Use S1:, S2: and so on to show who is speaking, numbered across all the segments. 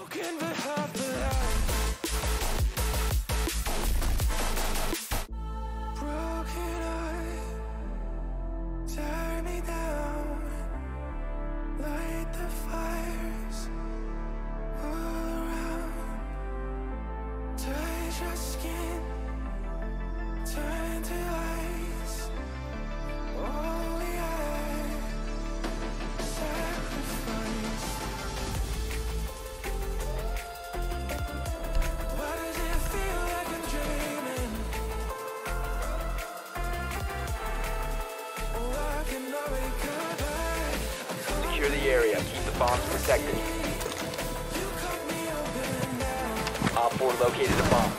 S1: Secure the area. Keep the bombs protected. Op 4 located a bomb.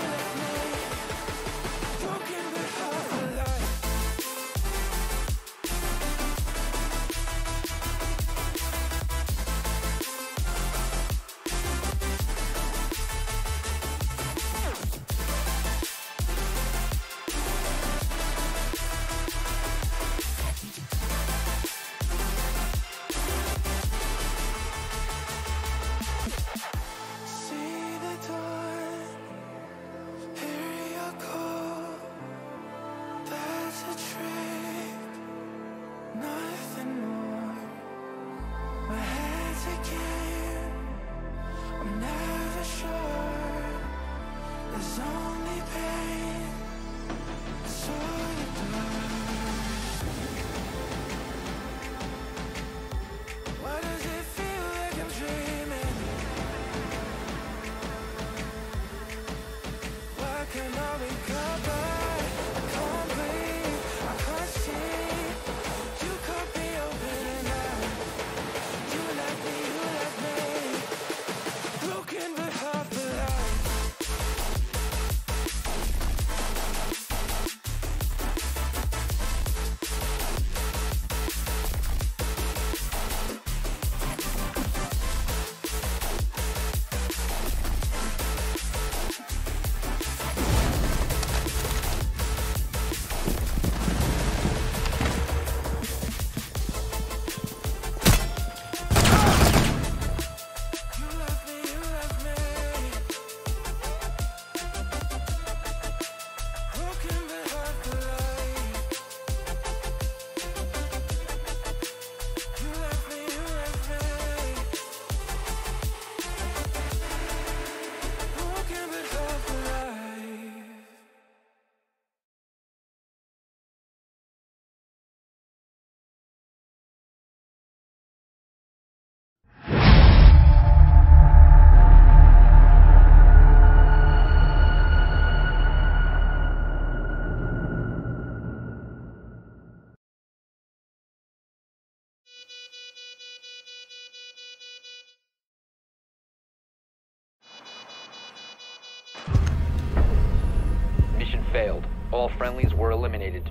S1: Mission failed. All friendlies were eliminated.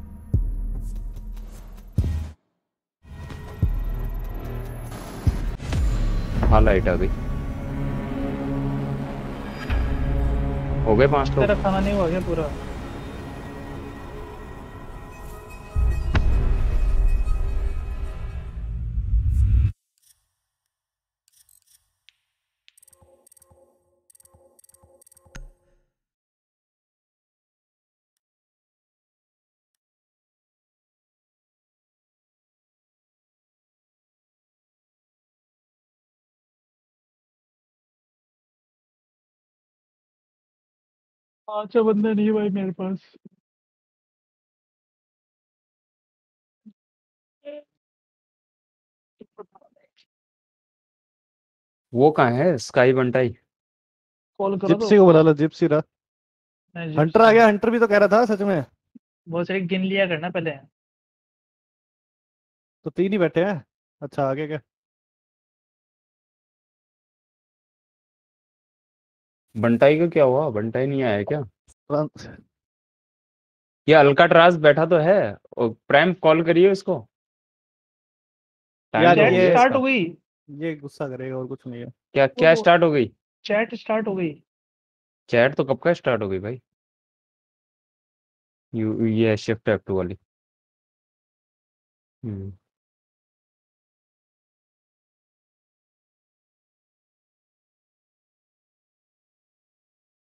S2: हाँ light आ गई। हो गए 5 लोग।
S3: तेरा खाना नहीं हो गया पूरा? पांच बंदे नहीं भाई मेरे पास।
S2: वो कहाँ है स्काई बंटाई?
S3: कॉल करो
S4: जिप्सी को बुला लो, जिप्सी रहा।
S3: नहीं,
S4: हंटर आ गया, हंटर भी तो कह रहा था सच में।
S3: बहुत सारे गिन लिया करना पहले।
S4: तो 3 ही बैठे हैं। अच्छा आगे क्या?
S2: बंटाई का क्या हुआ? बंटाई नहीं आया क्या?
S4: फ्रांस।
S2: ये अल्काट्राज बैठा तो है। प्राइम कॉल करिए उसको। टाइम
S4: यार
S2: तो हो
S3: चैट
S2: गया
S3: स्टार्ट
S2: इसका।
S3: हो गई।
S4: ये गुस्सा करेगा और कुछ नहीं है।
S2: क्या क्या स्टार्ट हो गई?
S3: चैट स्टार्ट हो गई।
S2: चैट तो कब का स्टार्ट हो गई भाई? ये शिफ्ट F2 वाली। हम्म।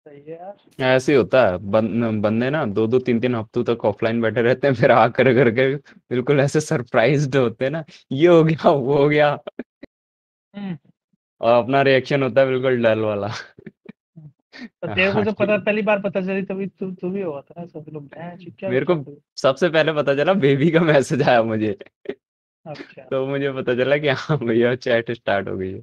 S3: सही है यार।
S2: ऐसे ही होता है, बंदे ना 2-2 3-3 हफ्तों तक ऑफलाइन बैठे रहते हैं, फिर आकर करके बिल्कुल ऐसे सरप्राइज्ड होते हैं ना, ये हो गया वो हो गया,
S3: हम्म।
S2: और अपना रिएक्शन होता है बिल्कुल डल वाला।
S3: तो तेरे को
S2: हाँ
S3: जब
S2: ठीक।
S3: पहली बार पता चली तभी तू भी हुआ था ना, सब लोग क्या
S2: मेरे को
S3: बात है।
S2: सबसे पहले पता चला, बेबी का मैसेज आया मुझे,
S3: अच्छा।
S2: तो मुझे पता चला कि हाँ भैया चैट स्टार्ट हो गई है।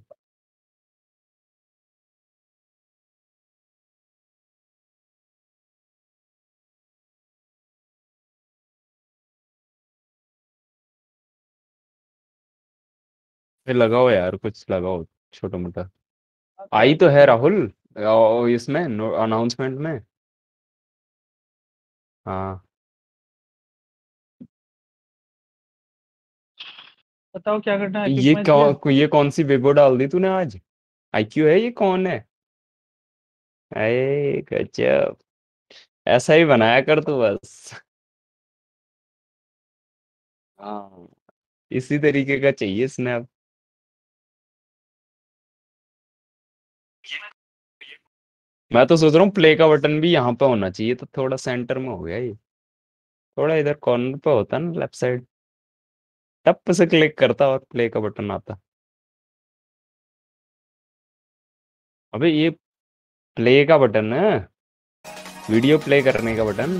S2: फिर लगाओ यार, कुछ लगाओ छोटा मोटा। आई तो है राहुल, इसमें अनाउंसमेंट में। हाँ
S3: बताओ क्या करना है, क्विक
S2: ये
S3: मैच लिया।
S2: ये कौन सी बेबो डाल दी तूने आज? आईक्यू है, ये कौन है? अरे गजब, ऐसा ही बनाया कर तू बस। हाँ, इसी तरीके का चाहिए स्नैप। मैं तो सोच रहा हूँ प्ले का बटन भी यहाँ पे होना चाहिए, तो थोड़ा सेंटर में हो गया ये, थोड़ा इधर कॉर्नर पे होता ना लेफ्ट साइड, टप से क्लिक करता और प्ले का बटन आता। अबे ये प्ले का बटन है, वीडियो प्ले करने का बटन।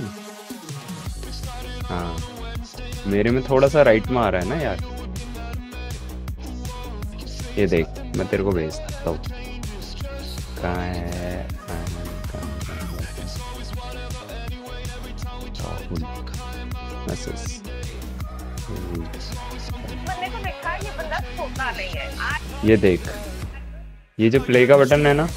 S2: हाँ, मेरे में थोड़ा सा राइट में आ रहा है ना यार। ये देख, मैं तेरे को भेजता हूँ। कहाँ है? मैसेज।
S5: बंदे को देखा है, ये बंदा सोता नहीं है।
S2: ये देख, ये जो प्ले का बटन है ना,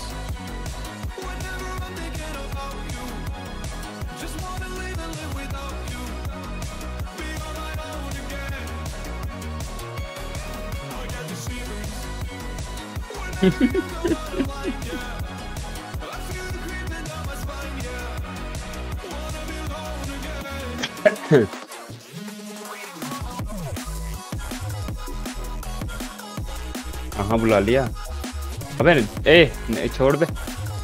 S2: कहाँ बुला लिया? अबे छोड़ दे।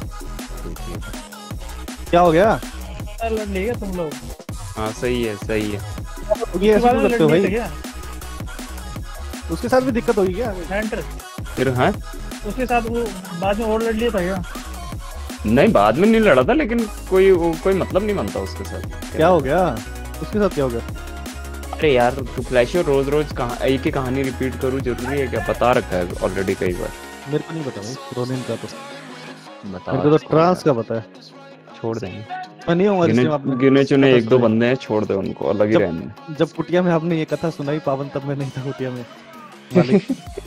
S4: क्या हो गया?
S3: लड़ लिया तुम लोग।
S2: हाँ सही है सही है।
S4: ये ऐसे क्यों
S3: लड़
S4: करते हो
S3: लिए थे
S4: भाई?
S3: क्या
S4: उसके साथ भी दिक्कत होगी क्या?
S3: सेंटर?
S2: फिर हाँ,
S3: उसके साथ वो बाद में और लड़ लिया था क्या?
S2: नहीं बाद में नहीं लड़ा था, लेकिन कोई मतलब नहीं बनता उसके साथ।
S4: क्या हो गया उसके साथ? क्या हो गया?
S2: अरे यार तू फ्लैशो रोज रोज एक ही कहानी रिपीट करूँ जरूरी है क्या? बता रखा है ऑलरेडी कई बार।
S4: मेरे को नहीं पता भाई रोनिन का, तो
S2: बता,
S4: मेरे को तो ट्रांस का पता है।
S2: छोड़ देंगे।
S4: मैं नहीं हूँ जिसमें आपने
S2: गिने चुने
S4: कथा
S2: एक दो
S4: सुनाई।
S2: बंदे हैं, छोड़ दे उनको, अलग ही रहने दे।
S4: जब कुटिया में आपने ये कथा सुनाई पावन, तब मैं नहीं था कुटिया में मालिक।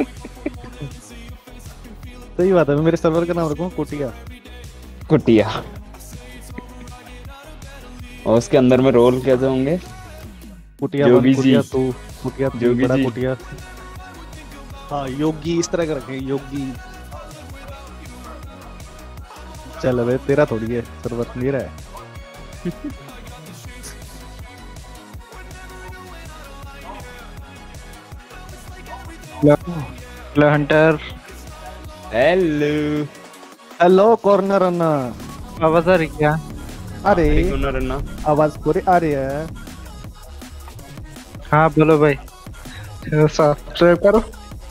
S4: सही बात है, मैं मेरे सर्वर का नाम रखूँ कुटिया।
S2: कुटिया। और उसके अंदर में रोल कैसे होंगे?
S4: कुटिया
S2: योगी
S4: वन, कुटिया
S2: जी।
S4: टू, कुटिया थ्री,
S2: योगी
S4: बड़ा
S2: जी।
S4: कुटिया। हाँ योगी इस तरह का रखे, योगी। चल अबे तेरा थोड़ी है सर्वर, मेरा है।
S6: Hello hunter,
S2: hello.
S4: Hello corner Anna.
S6: आवाज आ रही क्या?
S4: अरे
S2: रन्ना,
S4: आवाज पूरी आ रही है।
S6: हाँ बोलो भाई, सब्सक्राइब करो।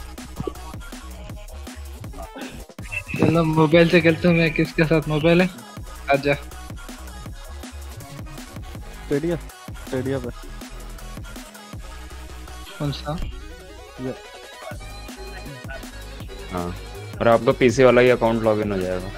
S6: चलो मोबाइल से खेलता हूँ मैं। किसके साथ मोबाइल है? आजा।
S4: स्टेडिया, स्टेडिया पे।
S6: कौन सा?
S4: ये
S2: हाँ, और आपका पीसी वाला ही अकाउंट लॉगिन हो जाएगा।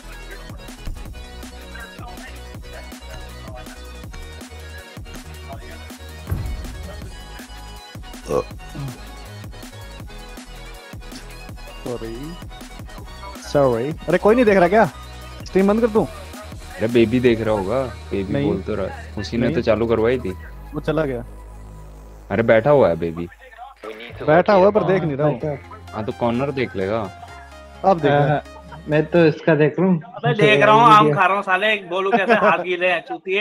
S4: Sorry sorry. अरे कोई नहीं देख रहा क्या? स्ट्रीम बंद कर दूं?
S2: अरे बेबी देख रहा होगा, बेबी
S4: नहीं।
S2: बोल तो रहा है, उसी ने
S4: नहीं।
S2: तो चालू करवाई थी।
S4: वो चला गया।
S2: अरे बैठा हुआ है बेबी।
S1: We need to
S4: बैठा
S1: locate
S4: हुआ
S1: a
S4: पर
S1: bomb.
S4: देख नहीं रहा हूँ।
S2: हाँ तो कॉर्नर देख लेगा।
S4: अब देख रहा है।
S6: मैं तो इसका देख रहा हूँ।
S7: अबे देख रहा हूँ, आम खा रहा हूँ साले। बोलू कैसे हाथ गीले हैं चूतिए।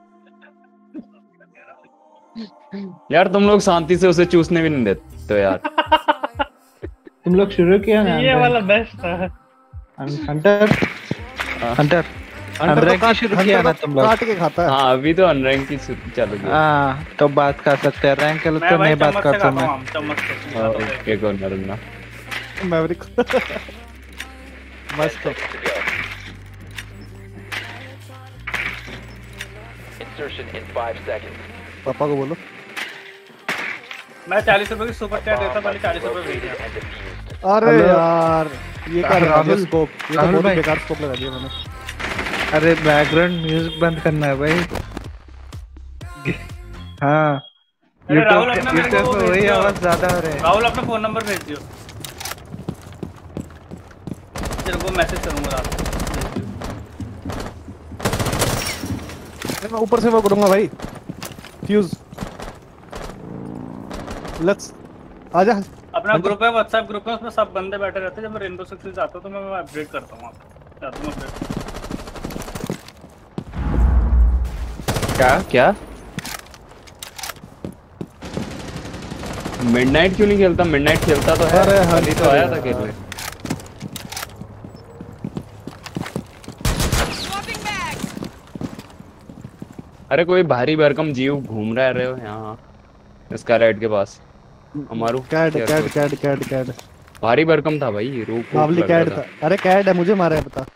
S2: यार तुम लोग शांति से उसे चूसने भी नहीं देते हो यार।
S6: तुम लोग शुरू किया ना?
S3: ये वाला बेस्ट था।
S6: हंटर, हंटर अनरैंक की शुरू किया ना तुम लोग?
S4: काट के खाता है।
S2: हाँ अभी तो अनरैंक की चालू की।
S6: हाँ तो बात कर सकते हैं, रैंक के लिए
S7: मैं
S6: तो
S7: भाई
S6: नहीं बात
S7: चम्मच से
S6: करता
S7: खाता
S6: मैं।
S7: हूँ, चम्मच से।
S2: ओके कॉर्नर ना
S4: मैवरिक मस्त।
S1: 10 seconds to go. Insertion in 5 seconds.
S4: पापा को बोलो।
S7: मैं 40 रुपए की सुपर चैट देता,
S1: Bomb
S7: पहले
S1: must
S7: 40
S1: be
S7: रुपए भेज
S1: located
S7: दिया।
S1: and defused.
S4: अरे
S6: हेलो।
S4: यार ये क्या लगा दिया
S6: राहुल।
S4: स्कोप, ये तो
S6: राहुल
S4: बहुत
S6: भाई।
S4: बेकार स्कोप लगा दिया मैंने।
S6: अरे बैकग्राउंड म्यूजिक बंद करना है भाई। हाँ
S7: अरे राहुल अपना मेरे को
S6: यूट्यूब
S7: वो
S6: पे
S7: भेज
S6: वही
S7: दियो।
S6: आवाज ज्यादा हो रहा है।
S7: राहुल अपना फोन नंबर भेज दियो, तेरे को मैसेज करूंगा रात को।
S4: मैं ऊपर से वो करूंगा भाई फ्यूज। लेट्स आजा।
S7: अपना ग्रुप है, व्हाट्सएप ग्रुप है, उसमें सब बंदे बैठे रहते हैं। जब मैं रेनबो सिक्स आता हूँ तो मैं अपडेट करता हूँ
S2: क्या मिडनाइट क्यों नहीं खेलता? मिडनाइट खेलता तो है।
S4: अरे हाँ,
S2: अभी तो आया था खेलने। अरे कोई भारी भरकम जीव घूम रहा है रे यहाँ इसका राइड के पास। हमारू
S4: कैड
S2: भारी भरकम था भाई, रूप
S4: बावली कैड था। अरे कैड है, मुझे मारा है बता।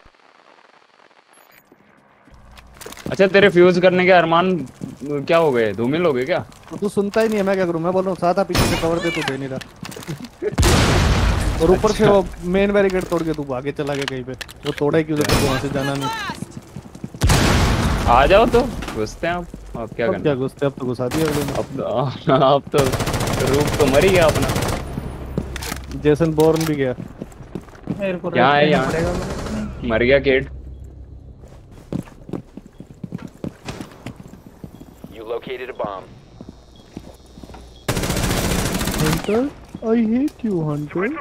S2: अच्छा तेरे फ्यूज करने के अरमान क्या हो गए? धूमिल हो गए क्या?
S4: तू सुनता ही नहीं है, मैं क्या करूं? मैं बोल रहा हूँ साथ पीछे से कवर दे, तू दे नहीं रहा। और ऊपर से वो मेन बैरिकेड तोड़ के तू आगे चला गया कहीं पे। वो तोड़ा ही क्यों था? वहां से जाना नहीं।
S2: आ जाओ तो घुसते हैं अब क्या
S4: अब
S2: करना।
S4: क्या घुसते, अब तो घुसा दिया अगले ने।
S2: अब तो रूप तो मर ही गया अपना।
S4: जेसन बोर्न भी गया।
S6: मेरे को
S2: क्या है
S6: रेड
S2: यहाँ?
S6: करना पड़ेगा।
S2: मर गया केड।
S1: You located a bomb.
S4: Hunter I hate you hunter.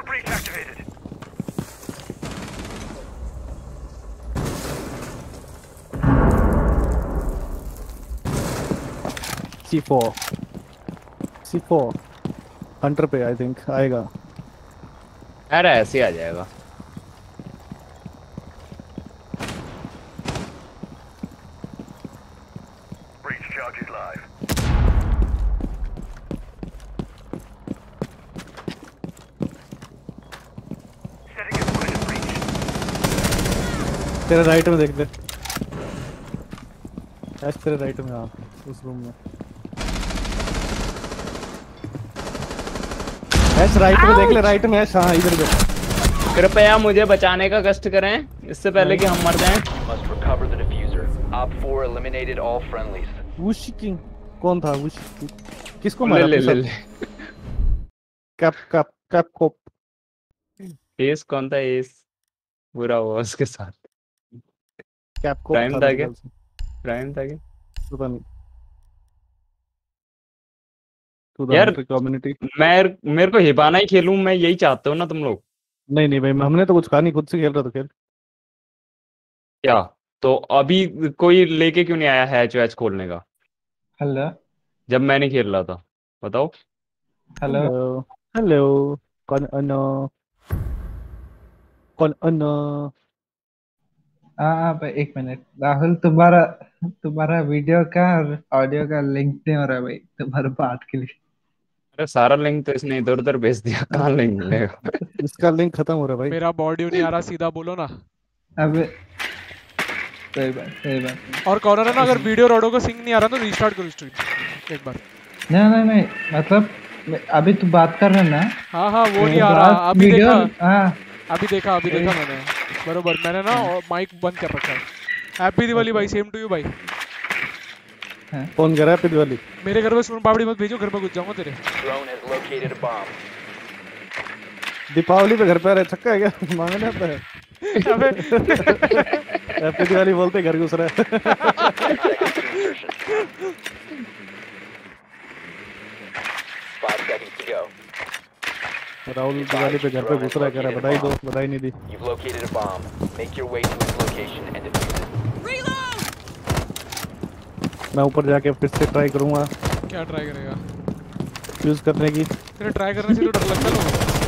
S4: C4 hunter पे आई थिंक आएगा।
S2: अरे ऐसे आ जाएगा।
S4: तेरे राइट में देख ले। ऐश तेरे राइट में, हाँ उस रूम में। ऐश राइट में देख ले, राइट में ऐश। हाँ इधर देख।
S2: कृपया मुझे बचाने का कष्ट करें इससे पहले कि हम मर जाएं।
S1: You must recover the diffuser. Op 4 eliminated all friendlies.
S4: वुश किंग कौन था? वुश किसको
S2: ले
S4: मारा?
S2: ले ले ले।
S4: कैप कोप।
S2: एस कौन था? एस बुरा हुआ उसके साथ।
S4: कैप कोप
S2: प्राइम था क्या? प्राइम था क्या?
S4: पता नहीं। तू
S2: यार
S4: कम्युनिटी।
S2: मेरे को हिबाना ही खेलूं मैं, यही चाहते हो ना तुम लोग?
S4: नहीं भाई, हमने तो कुछ कहा नहीं, खुद से खेल रहा तो खेल।
S2: क्या तो अभी कोई लेके क्यों नहीं आया हैच वैच खोलने का
S6: हेलो
S2: जब मैं नहीं खेल रहा था? बताओ।
S6: हेलो
S4: हेलो कौन अनो? कौन अनो?
S6: हाँ भाई एक मिनट। राहुल तुम्हारा वीडियो का और ऑडियो का लिंक नहीं हो रहा भाई तुम्हारे बात के लिए।
S2: अरे सारा लिंक तो इसने इधर उधर भेज दिया, कहाँ लिंक मिलेगा?
S4: इसका लिंक खत्म हो रहा है भाई।
S8: मेरा ऑडियो नहीं आ रहा, सीधा बोलो ना।
S6: अबे सही बात।
S8: और कॉर्नर है ना, अगर वीडियो रोडो को सिंग नहीं आ रहा तो रीस्टार्ट करो स्ट्रीम एक बार।
S6: नहीं मतलब अभी तू बात कर रहा है ना?
S8: हाँ वो नहीं आ रहा। अभी
S6: वीडियो
S8: देखा।
S6: हाँ
S8: अभी देखा मैंने बरोबर। मैंने ना माइक बंद कर रखा है। हैप्पी दिवाली भाई, सेम टू यू भाई।
S4: फोन कर रहा है हैप्पी दिवाली।
S8: मेरे घर में सुन पापड़ी मत भेजो, घर पे घुस जाऊंगा तेरे।
S1: Drone has located a bomb.
S4: Deepawali पे घर पे आ रहे, छक्का है क्या? मांगने आता है।
S8: अबे
S4: हैप्पी दिवाली बोलते घर घुस रहा है।
S1: 10 seconds to insertion. 5 seconds to go.
S4: Rahul Diwali पे घर पे घुस रहा है, कह रहा बधाई दो, बधाई नहीं दी।
S1: You've located a bomb. Make your way to its location and defuse it.
S4: मैं ऊपर जाके फिर से ट्राई करूंगा
S8: क्या ट्राई करेगा?
S4: यूज करने की।
S8: तेरे ट्राई करने से तो डर लगता है लोगों को।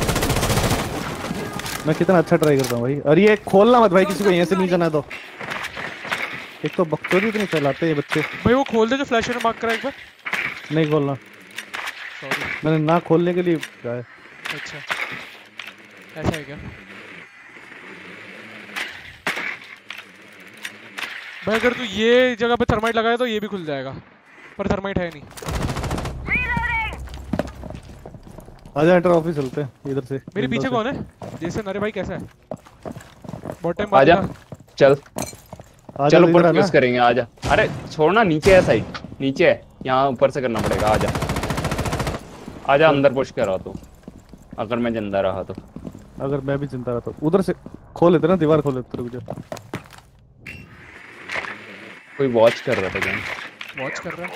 S4: मैं कितना अच्छा ट्राई करता हूँ भाई। और ये खोलना मत भाई, किसी को यहाँ से नहीं जाना तो। एक तो बकचोदी इतनी फैलाते हैं ये बच्चे।
S8: भाई वो खोल दे जो फ्लैशर में मार्क करा एक बार।
S4: नहीं खोलना,
S8: सॉरी
S4: मैंने ना खोलने के लिए कहा है।
S8: अच्छा ऐसा है क्या? भाई अगर तू ये जगह पे थर्माइट लगाए तो ये भी खुल जाएगा, पर थर्माइट है नहीं।
S4: आजा एंटर ऑफिस चलते हैं इधर से।
S8: मेरे पीछे कौन है? जैसे नरे भाई कैसा है? बहुत टाइम
S2: आजा चल
S4: आजा
S2: चलो
S4: इधर
S2: ऊपर
S4: आना।
S2: पुश करेंगे। आजा, अरे छोड़ना, नीचे है साइड, नीचे है, यहाँ ऊपर से करना पड़ेगा। आजा आजा अंदर पुश करा तो, अगर मैं जिंदा रहा तो।
S4: अगर मैं भी चिंता रहता उधर से खोल लेते ना, दीवार खोल लेते रुक जा।
S2: कोई वॉच कर रहा था क्या?
S8: वॉच कर रहा है।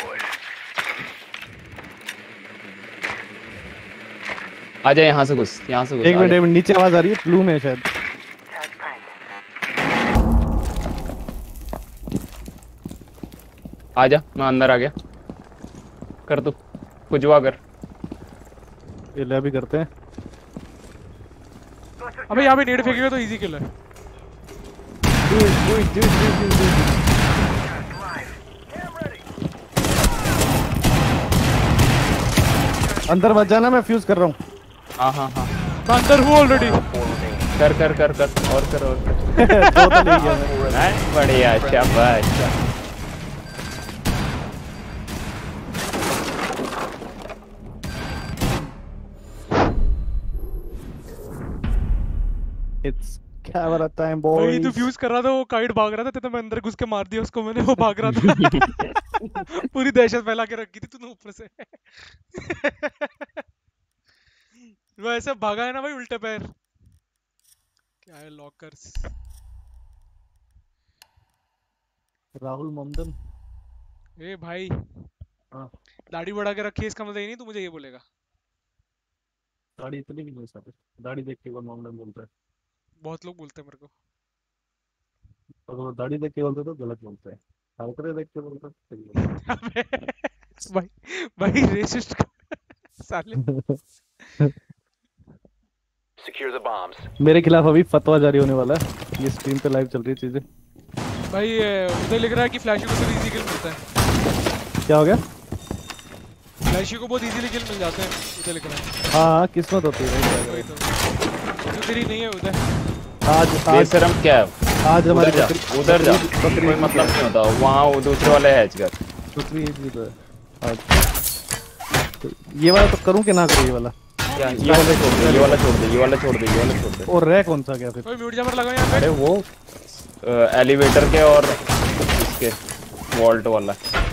S2: आजा यहाँ से घुस, यहाँ से घुस।
S4: एक मिनट नीचे आवाज आ रही है, ब्लू में शायद।
S2: आजा, मैं अंदर आ गया। कर तू खुजवा कर।
S4: ये ले भी करते हैं।
S8: अबे यहाँ पे नेड फेंकेगा तो इजी किल है।
S4: अंदर मत जाना, मैं फ्यूज कर रहा हूँ।
S2: हाँ हाँ हाँ,
S8: मैं अंदर हूँ ऑलरेडी।
S2: कर कर कर कर और कर और कर।
S4: दो तो नहीं गया मैं।
S2: बढ़िया, शाबाश।
S4: It's camera time
S8: भाई तू
S4: boys।
S8: फ्यूज कर रहा था, वो काइट भाग रहा था तो मैं अंदर घुस के मार दिया उसको मैंने, वो भाग रहा था। पूरी दहशत फैला के रखी थी तूने ऊपर से। वो ऐसे भागा है ना भाई उल्टे पैर। क्या है लॉकर्स?
S4: राहुल ममदन।
S8: ए भाई
S4: हाँ।
S8: दाढ़ी बढ़ा के रखी है इसका मतलब ये नहीं तू मुझे ये बोलेगा।
S4: दाढ़ी इतनी भी नहीं साथ, दाढ़ी देख के ममदन बोलता है।
S8: बहुत लोग बोलते हैं मेरे को।
S4: अगर वो दाढ़ी देख के बोलते तो गलत बोलते हैं, हरकतें देख के बोलते तो सही बोलते
S8: अबे भाई रेसिस्ट साले।
S1: Secure the bombs.
S4: हैं। मेरे खिलाफ अभी फतवा जारी होने वाला है, ये स्ट्रीम पे लाइव चल रही है चीजें।
S8: भाई उधर लिख रहा है कि फ्लैशी को सिर्फ इजी किल मिलता है।
S4: क्या हो गया?
S8: फ्लैशी को बहुत इजीली किल मिल जाते हैं उधर लिख रहा है।
S4: हाँ किस्मत होती है
S8: वही तो जो तेरी नहीं है उधर।
S4: आज
S2: बेशरम क्या है?
S4: आज हमारे
S2: उधर जा, कोई मतलब नहीं होता वहाँ, वो दूसरे वाले हैच कर।
S4: दूसरी एज भी तो है आज। तो ये वाला तो करूँ कि ना करूँ? ये वाला
S2: क्या? ये वाला छोड़ दे, ये वाला छोड़ दे, ये वाला छोड़ दे, ये वाला छोड़ दे।
S4: और रह कौन सा गया फिर?
S8: कोई म्यूट जमर लगाओ यहाँ पे।
S2: अरे वो एलिवेटर के और इसके वॉल्ट वाला।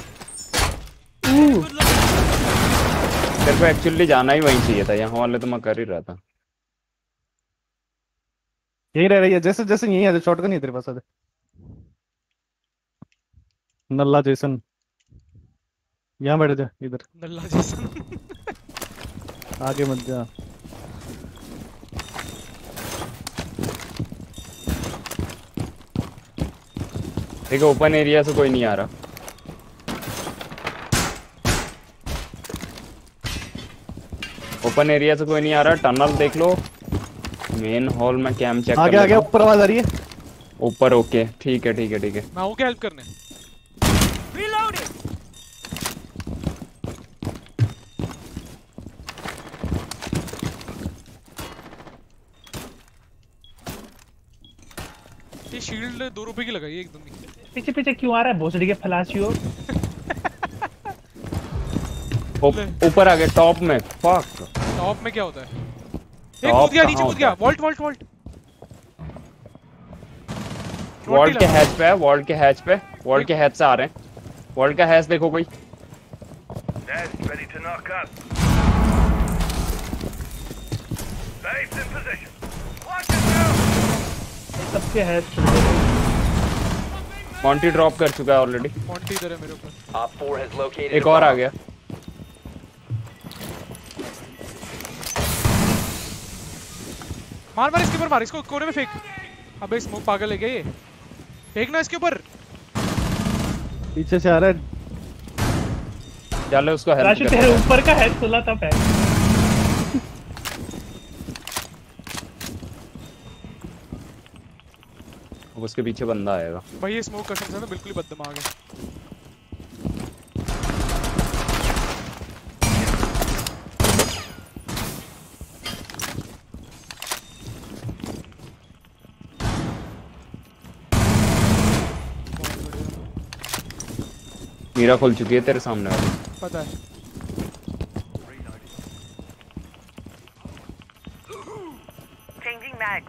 S2: तेरे को एक्चुअली जाना ही वहीं चाहिए था, यहाँ वाले तो मैं कर ही रहा था।
S4: यही रह रही है, जैसे जैसे यही है। शॉटगन नहीं है तेरे पास? आज नल्ला जैसन यहाँ बैठ जा, इधर
S8: नल्ला जैसन।
S4: आगे मत जा।
S2: देखो ओपन एरिया से कोई नहीं आ रहा। ओपन एरिया से कोई नहीं आ रहा। टनल देख लो, मेन हॉल में कैम चेक
S4: आगे आगे ऊपर आवाज आ रही है।
S2: ऊपर ओके, ठीक है ठीक है ठीक है।
S8: मैं हूँ क्या हेल्प करने? ये शील्ड 2 रुपए की लगाई है एकदम ही।
S3: पीछे पीछे क्यों आ रहा है भोसड़ी के फलासियो?
S2: ऊपर आ गए टॉप में। फक,
S8: टॉप में क्या होता है? एक
S2: टॉप
S8: कूद गया,
S2: कहाँ
S8: नीचे कूद
S2: होता
S8: गया।
S2: है?
S8: वॉल्ट वॉल्ट वॉल्ट
S2: वॉल्ट के हैच पे है, वॉल्ट के हैच पे, वॉल्ट के हैच से आ रहे हैं। वॉल्ट का हैच देखो कोई।
S3: सबके है।
S2: मॉन्टी ड्रॉप कर चुका है ऑलरेडी।
S8: मॉन्टी इधर है मेरे ऊपर।
S1: Op 4 has located
S2: एक
S1: a
S2: और आ
S1: bomb.
S2: गया।
S8: मार मार इसके ऊपर मार, इसको कोने में फेंक। अबे स्मोक पागल है क्या ये? फेंकना इसके ऊपर।
S4: पीछे से आ रहा है।
S2: चल उसको हेल्प
S3: राशि तेरे ऊपर का है, खुला था पैर।
S2: अब उसके पीछे बंदा आएगा।
S8: भाई ये स्मोक कसम से ना बिल्कुल ही बददिमाग है।
S2: मीरा खुल चुकी है तेरे सामने वाली।
S8: पता है।
S5: Changing mags.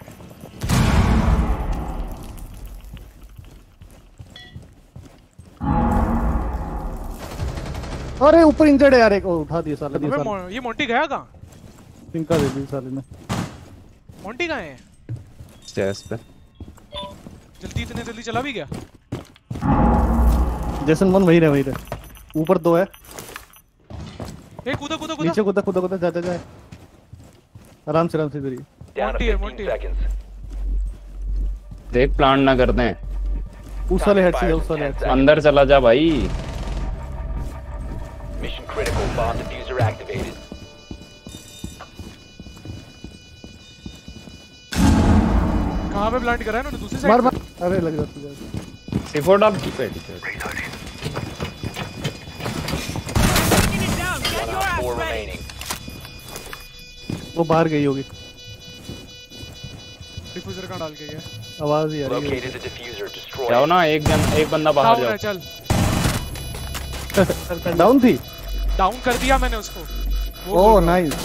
S4: अरे ऊपर इंजर्ड है यार, एक उठा दिया साले ने।
S8: ये मोंटी गया कहाँ?
S4: पिंका दे दी साले ने।
S8: मोंटी कहाँ है?
S2: स्टेयर्स पे।
S8: जल्दी इतने जल्दी चला भी गया?
S4: जैसन मन वही रहे ऊपर दो है।
S8: ए कूदा कूदा कूदा
S4: नीचे कूदा कूदा कूदा जा जा आराम से इधर ही।
S1: Down to
S8: Monty है,
S1: 15
S8: Monty है।
S1: seconds.
S2: देख प्लांट ना करते हैं।
S4: उस वाले हेड से उस वाले हेड से।
S2: अंदर चला जा भाई।
S1: Mission critical. Bomb diffuser activated.
S8: कहाँ पे प्लांट करा है उन्होंने? दूसरी
S4: मार
S8: साइड?
S4: मार। अरे लग जाता है।
S2: C4 डाल की पे टीचर।
S1: 1 on 4 remaining.
S4: वो बाहर गई होगी।
S8: डिफ्यूजर कहाँ डाल के गया?
S4: आवाज ही आ रही है।
S1: Located the diffuser. Destroy
S2: जाओ
S1: it.
S2: ना, एक बंदा बाहर
S8: डाउन है,
S2: जाओ।
S8: चल
S4: डाउन थी।
S8: डाउन कर दिया मैंने उसको।
S4: Oh nice.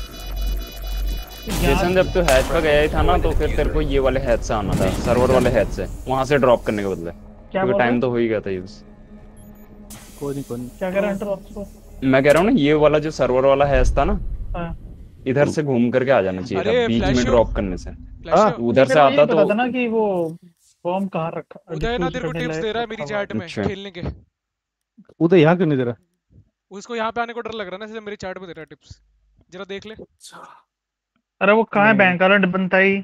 S2: जैसन जब तू हैच पे गया ही था ना, तो फिर तेरे को ये वाले हैच से आना था, सर्वर वाले हैच से, वहां से ड्रॉप करने के बदले। क्योंकि टाइम तो हो ही गया था यूज।
S4: कोई नहीं
S3: क्या कर रहा है हंटर?
S2: मैं कह रहा हूँ ना, ये वाला जो सर्वर वाला हैच था ना,
S3: हाँ।
S2: इधर से घूम करके आ जाना चाहिए था, बीच में ड्रॉप करने से। उधर से आता तो
S3: पता ना कि वो बॉम्ब कहाँ रखा।
S8: उदय ना तेरे को टिप्स दे रहा है मेरी चैट में खेलने के।
S4: उदय यहाँ क्यों नहीं दे रहा?
S8: उसको यहाँ पे आने को डर लग रहा है ना, इसलिए मेरी चैट पे दे रहा है टिप्स। जरा देख ले।
S3: अरे वो कहाँ है बैंक वाला बनता ही।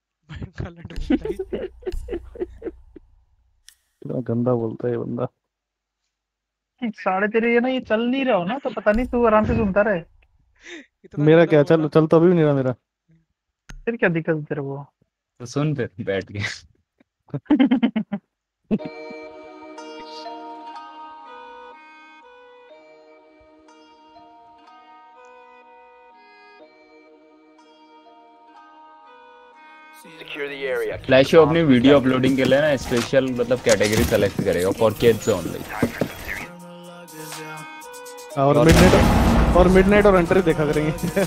S4: इतना गंदा बोलता है ये बंदा।
S3: साढ़े तेरे ये ना, ये चल नहीं रहा हो ना, तो पता नहीं तू आराम से सुनता रहे।
S4: मेरा क्या चल तो अभी भी नहीं रहा मेरा।
S3: फिर क्या दिक्कत है तेरे को?
S2: तो सुन फिर बैठ के।
S1: Secure the area.
S2: फ्लैश अपनी वीडियो अपलोडिंग के लिए ना स्पेशल मतलब कैटेगरी सेलेक्ट करेगा फॉर किड्स ओनली।
S4: और मिडनाइट और हंटर देखा करेंगे।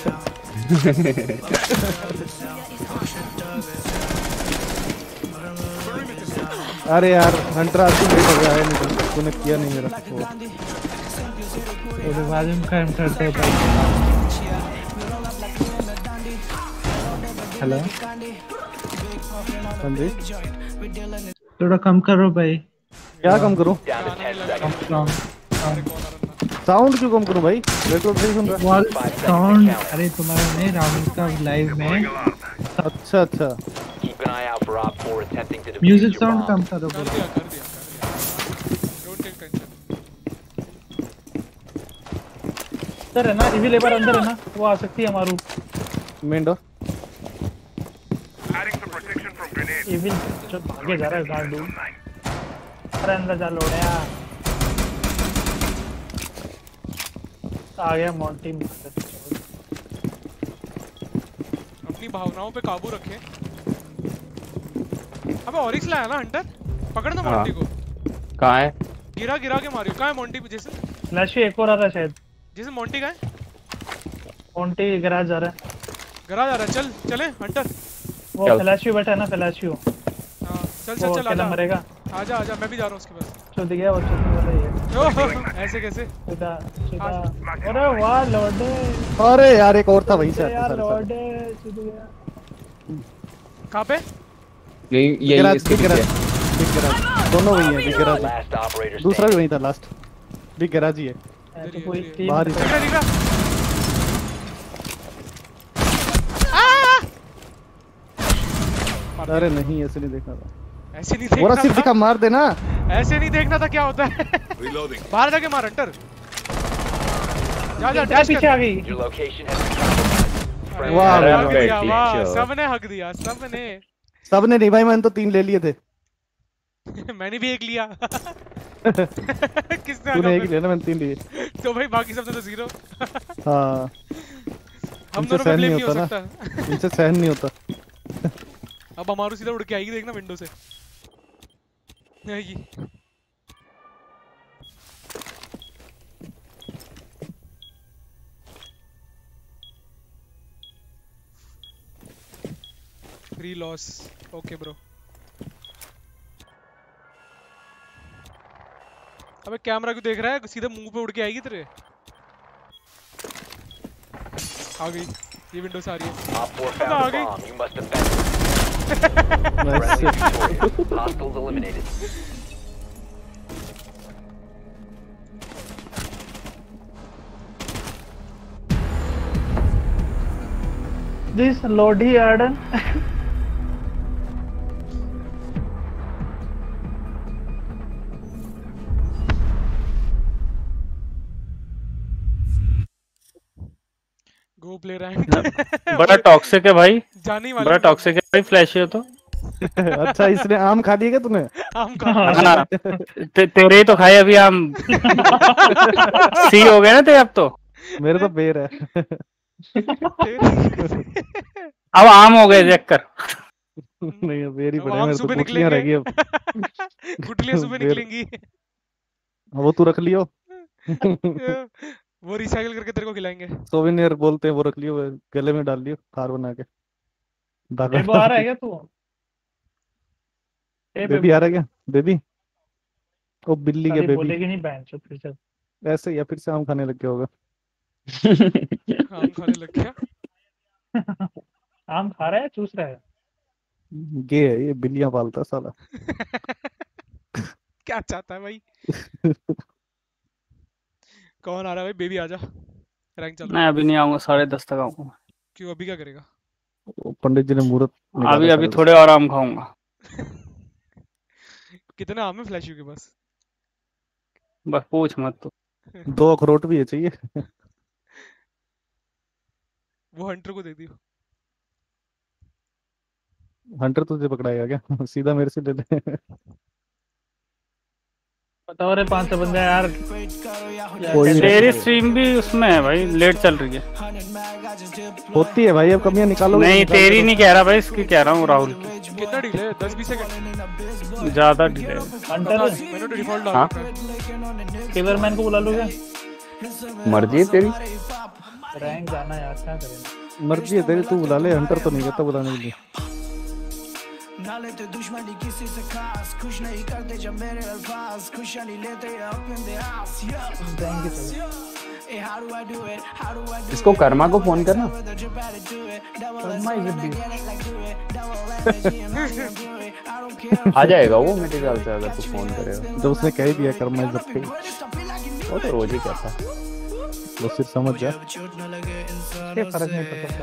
S4: अरे यार हंटर आज भी लेट हो गया है, नहीं तूने किया नहीं मेरा।
S6: वो बाद में काम करते हैं भाई। हेलो
S4: हाँ जी,
S6: थोड़ा कम करो भाई।
S4: क्या कम करूं?
S1: Down to 10 seconds.
S4: साउंड क्यों कम करूं भाई? मेरे को सही सुन रहा है।
S6: साउंड अरे तुम्हारा नहीं, राहुल का लाइव में।
S4: अच्छा अच्छा।
S1: Keep an eye out for Op 4 attempting to defuse
S6: music
S1: your
S6: sound
S1: bomb.
S6: कम करो।
S8: कर दिया डोंट टेक टेंशन।
S3: अंदर है ना, रिवी लेबर अंदर है ना, वो आ सकती है हमारू।
S4: Main door.
S3: इविल जो भागे जा रहा है गार्ड। अरे अंदर जा लोड़या। आ गया मोंटी।
S8: अपनी भावनाओं पे काबू रखें। अबे ऑरिक्स लाया ना हंटर, पकड़ ना मोंटी को।
S2: कहाँ है?
S8: गिरा गिरा के मारियो। कहाँ है मोंटी? जैसे
S3: फ्लैश एक और आ रहा है शायद।
S8: जैसे मोंटी का है।
S3: मोंटी गैराज जा रहा है।
S8: गैराज आ रहा है, चल चले हंटर।
S3: वो फ्लैश बैठा है ना, फ्लैश।
S8: हाँ चल चल चल
S3: आजा
S8: मरेगा। आजा आजा, मैं भी जा रहा हूँ उसके पास।
S3: चल गया वो, चल वाला ही है।
S8: ऐसे कैसे?
S3: सीधा सीधा। अरे वाह लौटे।
S4: अरे यार एक और था वहीं से।
S3: यार लौटे सीधा गया।
S8: कहाँ पे?
S2: यही इसके पीछे।
S4: Big garage. दोनों वही हैं, बिग गैराज।
S1: Last operator
S4: दूसरा भी
S1: standing.
S4: वही था लास्ट। बिग गैराज ही है।
S3: तो कोई टीम
S4: बाहर ही
S8: दिख रहा दिख रहा।
S4: अरे नहीं, ऐसे नहीं देखना था।
S8: ऐसे नहीं
S4: बोरा
S8: देखना
S4: सिर्फ दिखा,
S8: था।
S4: मार देना।
S8: ऐसे नहीं देखना था, क्या होता है? बाहर जाके मार हंटर। जा जा
S3: क्या पीछे आ गई?
S1: Your location has been covered.
S4: वाह
S2: अरे
S8: हक
S2: बेटी,
S8: दिया, वाह
S2: चलो।
S8: सबने हक दिया, सबने।
S4: सबने नहीं भाई, मैंने तो 3 ले लिए थे।
S8: मैंने भी एक लिया। किसने
S4: तूने एक लिया ना, मैंने 3 लिए।
S8: तो भाई बाकी सबने तो 0।
S4: हाँ
S8: हम
S4: इनसे
S8: दोनों पे
S4: सहन
S8: ब्लेम
S4: नहीं
S8: नहीं हो
S4: होता ना,
S8: सकता।
S4: इनसे सहन नहीं होता।
S8: अब हमारू सीधा उड़ के आएगी, देखना विंडो से आएगी। Free loss, okay bro. अबे कैमरा क्यों देख रहा है? सीधा मुंह पे उड़ के आएगी तेरे। आ गई, ये विंडो से आ रही है।
S1: Op 4
S8: अब आ
S1: found a
S8: गई।
S1: bomb. You must defend it. Friendly victorious. Hostiles eliminated.
S3: This Lodi Arden.
S8: Go play rank.
S9: बड़ा टॉक्सिक है भाई,
S8: जाने वाले
S9: बड़ा टॉक्सिक है भाई फ्लैश है तो।
S4: अच्छा इसने आम खा दिए क्या तूने?
S8: आम खा।
S9: हाँ, तेरे ही तो खाए अभी आम। सी हो गए ना ते अब तो।
S4: मेरे तो बेर है।
S9: अब आम हो गए देख कर।
S4: नहीं अब बेर ही
S8: अब
S4: पड़े,
S8: आम
S4: मेरे तो
S8: सुबह
S4: गुठलियां रह गई अब।
S8: गुठलियां सुबह
S4: बेर।
S8: निकलेंगी।
S4: वो तू रख लियो।
S8: वो रिसाइकिल करके तेरे को खिलाएंगे।
S4: सोवेनियर बोलते हैं, वो रख लियो, गले में डाल लियो खार बना के।
S3: बेबो आ रहा है क्या तू?
S4: बेबी आ रहा है क्या? बेबी ओ बिल्ली के
S3: अभी
S4: बेबी
S3: बोलेगी नहीं बहन चो फिर से।
S4: ऐसे या फिर से आम खाने लग गया होगा।
S8: आम खाने लग गया।
S3: आम खा रहा है, चूस रहा है।
S4: गे है ये, बिल्लियां पालता है साला।
S8: क्या चाहता है भाई? कौन आ रहा है भाई? बेबी आजा, रैंक चल रहा है।
S9: मैं अभी नहीं आऊंगा, 10:30 तक आऊंगा।
S8: क्यों, अभी क्या करेगा?
S4: वो पंडित जी ने मुहूर्त
S9: अभी अभी थोड़े और आम खाऊंगा।
S8: कितने आम है फ्लैश के पास?
S9: बस पूछ मत तू।
S4: 2 अखरोट भी है चाहिए।
S8: वो हंटर को दे दियो।
S4: हंटर तुझे पकड़ाएगा क्या? सीधा मेरे से ले ले।
S3: बताओ रे 5 बंदे यार।
S9: तेरी स्ट्रीम भी उसमें है भाई, लेट चल रही है।
S4: होती है भाई, अब कमियां निकालो।
S9: नहीं तेरी नहीं कह रहा भाई, इसकी कह रहा हूँ, राहुल की।
S8: कितना डिले है? 10-20 सेकंड
S9: ज्यादा डिले है।
S3: हंटर
S8: मैंने तो डिफॉल्ट डाल
S2: हाँ?
S8: रखा है।
S3: किलरमैन को बुला लो क्या?
S2: मर्जी है तेरी।
S3: रैंक जाना यार, क्या करें?
S4: मर्जी है तेरी, तू बुला ले। हंटर तो नहीं कहता बुलाने के लिए।
S10: ना लेते दुश्मनी किसी से खास, खुश नहीं करते जब मेरे अल्फाज, खुशहाली लेते अपने देहास।
S2: इसको कर्मा को फोन करना। आ जाएगा वो मेरे ख्याल से, अगर तू फोन करेगा।
S4: जब उसने कह ही दिया कर्मा इज्जत पे,
S2: वो तो रोज ही कहता।
S4: वो सिर्फ समझ जा।
S3: ये फर्क नहीं पड़ता।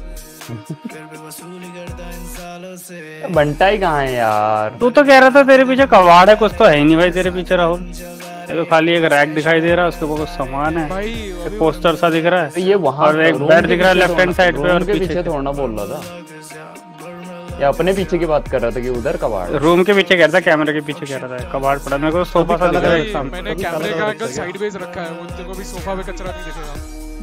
S2: बंटा ही कहाँ है यार?
S9: तू तो कह रहा था तेरे पीछे कबाड़ है, कुछ तो है ही नहीं भाई तेरे पीछे राहुल। ये तो खाली एक रैक दिखाई दे रहा है, उसके ऊपर कुछ सामान है, एक पोस्टर सा दिख रहा है।
S2: तो ये वहाँ
S9: और एक बेड दिख रहा है लेफ्ट हैंड साइड पे, और
S2: पीछे थोड़ा बोल रहा था या अपने पीछे की बात कर रहा था कि उधर कबाड़।
S9: रूम के पीछे कह रहा था, कैमरे के पीछे कह रहा था कबाड़ पड़ा। मेरे को सोफा सा दिख रहा है सामने।
S8: मैंने कैमरे का एंगल साइडवेज रखा है, वो तेरे को भी सोफा पे कचरा नहीं दिखेगा।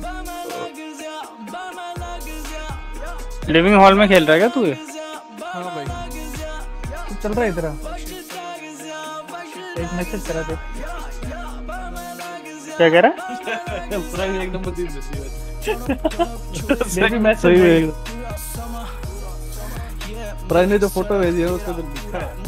S9: लिविंग हॉल में खेल रहा है क्या तू ये?
S8: हाँ भाई
S3: चल रहा है इधर। एक मैसेज करा दे।
S9: क्या कह रहा है?
S3: पूरा एकदम बदल बेबी मैसेज
S4: सही है। प्राइम ने जो फोटो भेजी है उसको लिखा है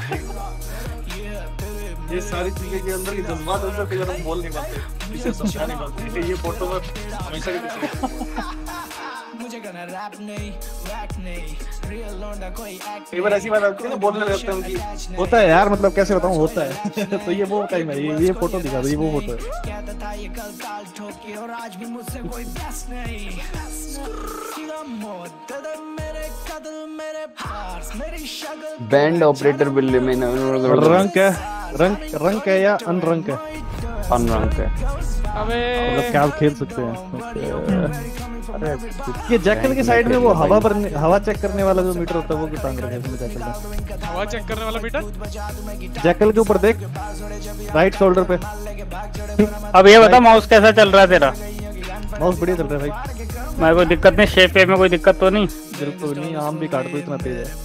S11: ये सारी चीजें के अंदर की जज्बात अंदर के हम बोल नहीं पाते, किसी से समझा नहीं पाते। ये फोटो में हमेशा के
S10: मुझे करना रैप नहीं, रैप नहीं, रियल लौंडा कोई एक्ट।
S11: कई बार ऐसी बात आती है ना, बोलने लगते हैं कि
S4: होता है यार, मतलब कैसे बताऊं, होता है। तो ये वो टाइम है, ये फोटो दिखा दो, ये वो फोटो है।
S10: कहता था ये कल ताल ठोके और आज भी मुझसे कोई बस नहीं। सीधा मौत दे दे मेरे कदम, मेरे पास मेरी शक्ल।
S2: बैंड ऑपरेटर बिल्ली में
S4: रंग है, रंग है या अनरंग है?
S2: अनरंग है।
S8: अबे
S4: मतलब क्या आप खेल सकते हैं? अरे ये जैकल के साइड में वो हवा चेक करने वाला जो मीटर होता है वो क्यों टांग रखा है इसमें जैकल में?
S8: हवा चेक करने वाला मीटर
S4: जैकल के ऊपर देख, राइट शोल्डर पे।
S9: अब ये बता माउस कैसा चल रहा है तेरा?
S4: माउस बढ़िया चल रहा है भाई।
S9: मैं कोई दिक्कत नहीं, शेप पे में कोई दिक्कत तो नहीं?
S4: बिल्कुल नहीं, आम भी काट दो इतना तेज है।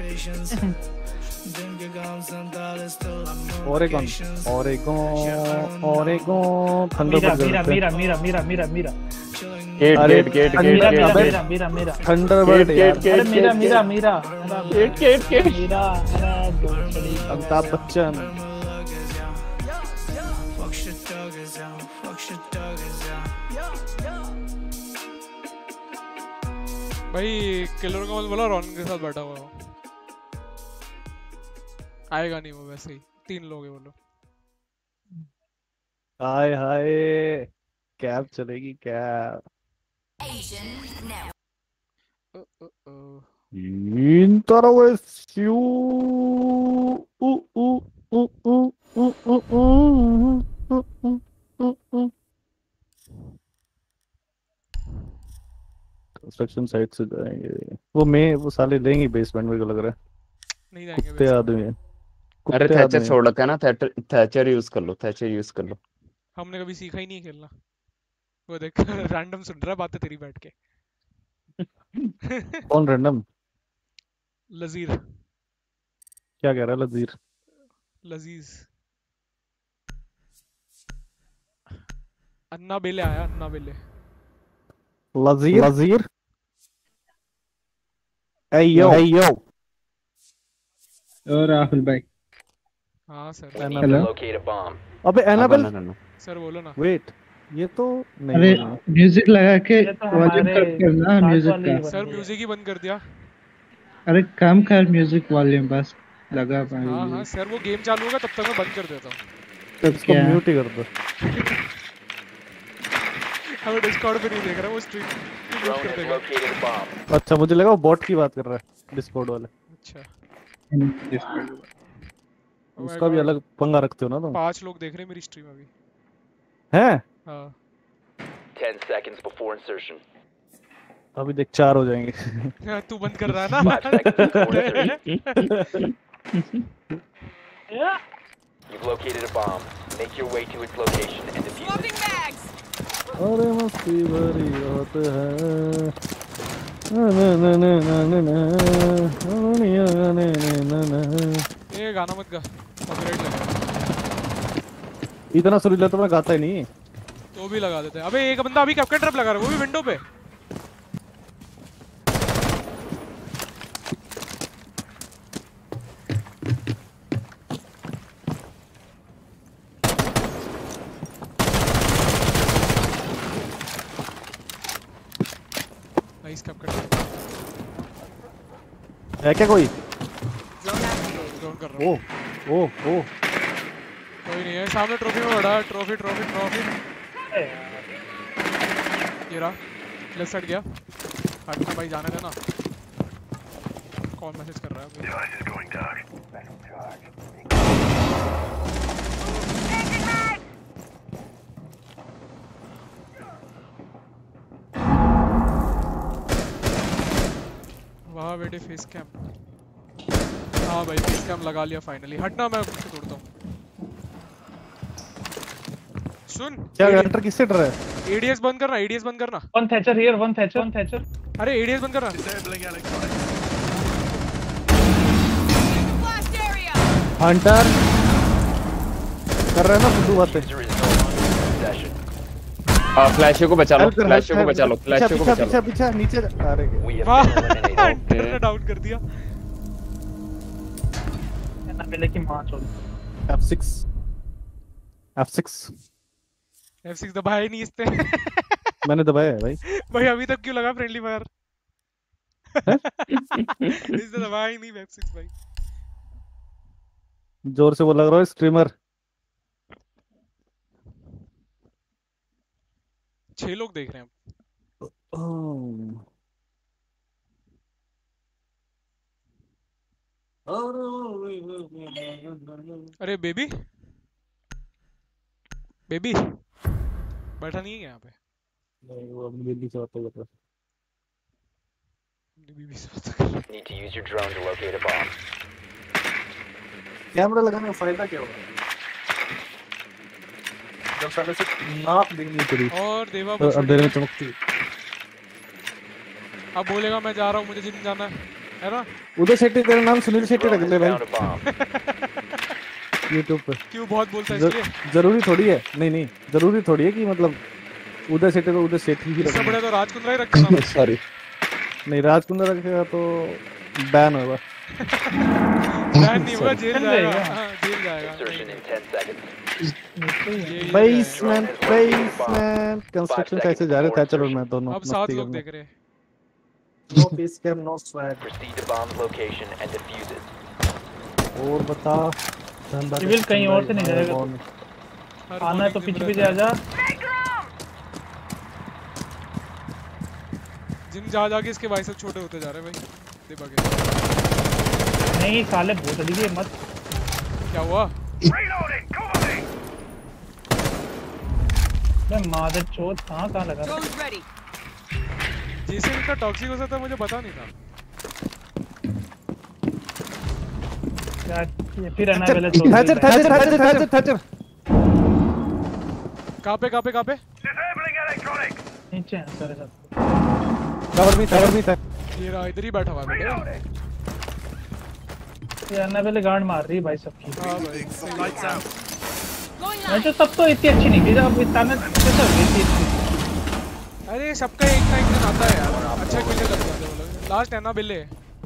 S4: Oregon Thunderbird
S3: Meera
S2: get
S4: Thunderbird
S3: अरे मीरा
S4: अमिताभ बच्चन।
S8: भाई किलर का बोला रॉन के साथ बैठा हुआ हूँ, आएगा नहीं वो वैसे ही। 3 लोग हैं वो लोग।
S4: हाय हाय कैब चलेगी कैब। इन तरह स्यू उ उ उ उ उ उ कंस्ट्रक्शन साइट से जाएंगे वो साले लेंगे बेसमेंट में, लग रहा है।
S8: नहीं जाएंगे
S4: कुत्ते आदमी है।
S2: अरे थैचर छोड़ रखा है ना, थैचर यूज कर लो, थैचर यूज कर लो।
S8: हमने कभी सीखा ही नहीं खेलना। वो देख रैंडम सुन रहा है बातें तेरी बैठ के।
S4: कौन रैंडम?
S8: लजीर।
S4: क्या कह रहा है लजीर?
S8: लजीज अन्ना बेले आया, अन्ना बेले।
S4: लजीर ए यो
S6: ओ राहुल भाई।
S8: हाँ सर।
S6: हेलो।
S4: अबे एनाबेल
S8: सर बोलो ना।
S4: वेट ये तो नहीं।
S6: अरे म्यूजिक लगा के वॉल्यूम कट करना म्यूजिक का।
S8: सर म्यूजिक ही बंद कर दिया।
S6: अरे कम कर म्यूजिक वॉल्यूम बस लगा पाए।
S8: हाँ सर वो गेम चालू होगा तब तक मैं बंद कर देता हूँ।
S4: इसको म्यूट ही कर दो।
S8: हमें डिस्कॉर्ड पे नहीं देख रहा, वो स्ट्रीम म्यूट कर देगा।
S4: अच्छा मुझे लगा वो बॉट की बात कर रहा है, डिस्कॉर्ड वाले।
S8: अच्छा
S4: उसका भी अलग पंगा रखते हो ना तुम।
S8: 5 लोग देख रहे हैं मेरी स्ट्रीम अभी।
S4: हैं?
S8: हाँ
S1: 10 seconds before insertion.
S4: अभी देख 4 हो जाएंगे।
S8: तू बंद कर रहा है ना।
S1: You've located a bomb. Make your way to its location and defuse it.
S4: अरे मस्ती भरी बात है।
S8: ये गाना मत गा, कॉपीराइट लगेगा।
S4: इतना सुरीला तो मैं गाता ही नहीं।
S8: तो भी लगा देते हैं। अबे एक बंदा अभी कैप्टन ट्रैप लगा रहा है, वो भी विंडो पे। Nice captain.
S4: है क्या कोई?
S8: जोन कर रहा हूं।
S4: ओ
S8: कोई नहीं है सामने। ट्रॉफी में बड़ा ट्रॉफी। ये रहा लेफ्ट साइड गया। हटना भाई, जाने देना। कौन मैसेज कर रहा है? वाह बेटे फेस कैम। हाँ भाई फेस कैम लगा लिया फाइनली। हटना, मैं उसको तोड़ता हूँ। सुन
S4: क्या कैरेक्टर किससे डर है?
S8: एडीएस बंद करना, एडीएस बंद करना।
S3: One Thatcher here, one Thatcher.
S8: अरे एडीएस बंद करना।
S4: हंटर कर रहे हैं ना फुद्दू बातें।
S2: फ्लैशो को बचा लो, फ्लैशो को बचा लो, फ्लैशो को बचा लो।
S4: पीछे नीचे। अरे
S8: हंटर ने डाउन कर दिया।
S3: ना मिले कि मां चोद।
S8: F6 दबाया ही नहीं इसने।
S4: मैंने दबाया है भाई।
S8: भाई अभी तक क्यों लगा फ्रेंडली फायर? इसने दबाया ही नहीं F6 भाई।
S4: जोर से वो लग रहा है स्ट्रीमर।
S8: 6 लोग देख रहे हैं। अरे बेबी बैठा नहीं है यहाँ पे।
S4: नहीं वो अपनी बीबी से बात कर रहा
S1: Need to use your drone to locate a bomb.
S4: Camera लगाने का फायदा क्या होगा जब साले से नाक दिखनी तेरी
S8: और देवा
S4: अंधेरे में चमकती
S8: अब बोलेगा मैं जा रहा हूँ मुझे जिम जाना है ना।
S4: उधर शेट्टी तेरा नाम सुनील शेट्टी रख ले भाई YouTube पे।
S8: क्यों बहुत बोलता है इसलिए?
S4: जरूरी थोड़ी है, नहीं जरूरी थोड़ी है कि मतलब उधर शेट्टी तो उधर शेट्टी ही
S8: इससे बड़ा तो राजकुंद्रा ही रखना।
S4: सॉरी नहीं राजकुंद्रा रखेगा तो बैन होगा।
S8: बैन नहीं होगा जेल जाएगा। हाँ जेल जाएगा।
S1: Insertion in 10 seconds.
S4: Basement construction कैसे जा रहे थे चलो मैं दोनों
S8: अब 7 लोग देख रहे हैं।
S4: No face cam no swag.
S1: Proceed to bomb location and defuse it.
S4: और बता
S3: सिविल कहीं और से नहीं जाएगा। आना है तो पीछे आजा।
S8: जिम जा जाके इसके भाई सब छोटे होते जा रहे हैं भाई। देवा के
S3: नहीं साले बहुत अड़ी है मत।
S8: क्या हुआ?
S3: मैं मादर चोद कहाँ लगा था?
S8: जैसे इनका टॉक्सिक हो सकता है मुझे पता नहीं था।
S3: ये फिर है ना पहले
S4: थचर
S8: कहाँ पे?
S3: नीचे सारे सब।
S4: कवर में था।
S8: ये रहा इधर ही बैठा हुआ है बेटा।
S3: ये अन्ना पहले गांड मार रही है भाई सबकी।
S8: हाँ भाई।
S3: मैं तो तब तो इतनी अच्छी नहीं थी जब इतना कैसे हो गई थी।
S8: अरे सबका एक ना एक दिन आता है यार। अच्छा खेलने लग जाते हैं वो लोग। लास्ट है ना बिल्ले।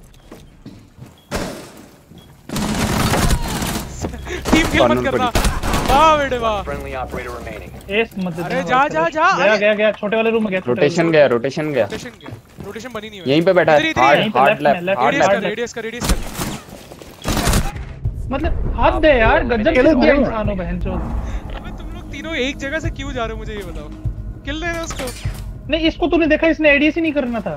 S8: टीम किल मत करना। वाह बेटे वाह।
S1: Friendly operator remaining.
S3: एस मत दे।
S8: अरे जा
S3: गया छोटे वाले रूम में गया।
S2: रोटेशन गया
S8: रोटेशन बनी नहीं हुई।
S2: यहीं पे बैठा है हार्ड लेफ्ट
S8: रेडियस का
S3: मतलब हाथ दे यार गजब के लोग इंसान हो बहनचोद।
S8: अबे तुम लोग तीनों एक जगह से क्यों जा रहे हो मुझे ये बताओ। किल ले रहे हो उसको।
S3: नहीं इसको तूने देखा इसने एडीएस ही नहीं करना था।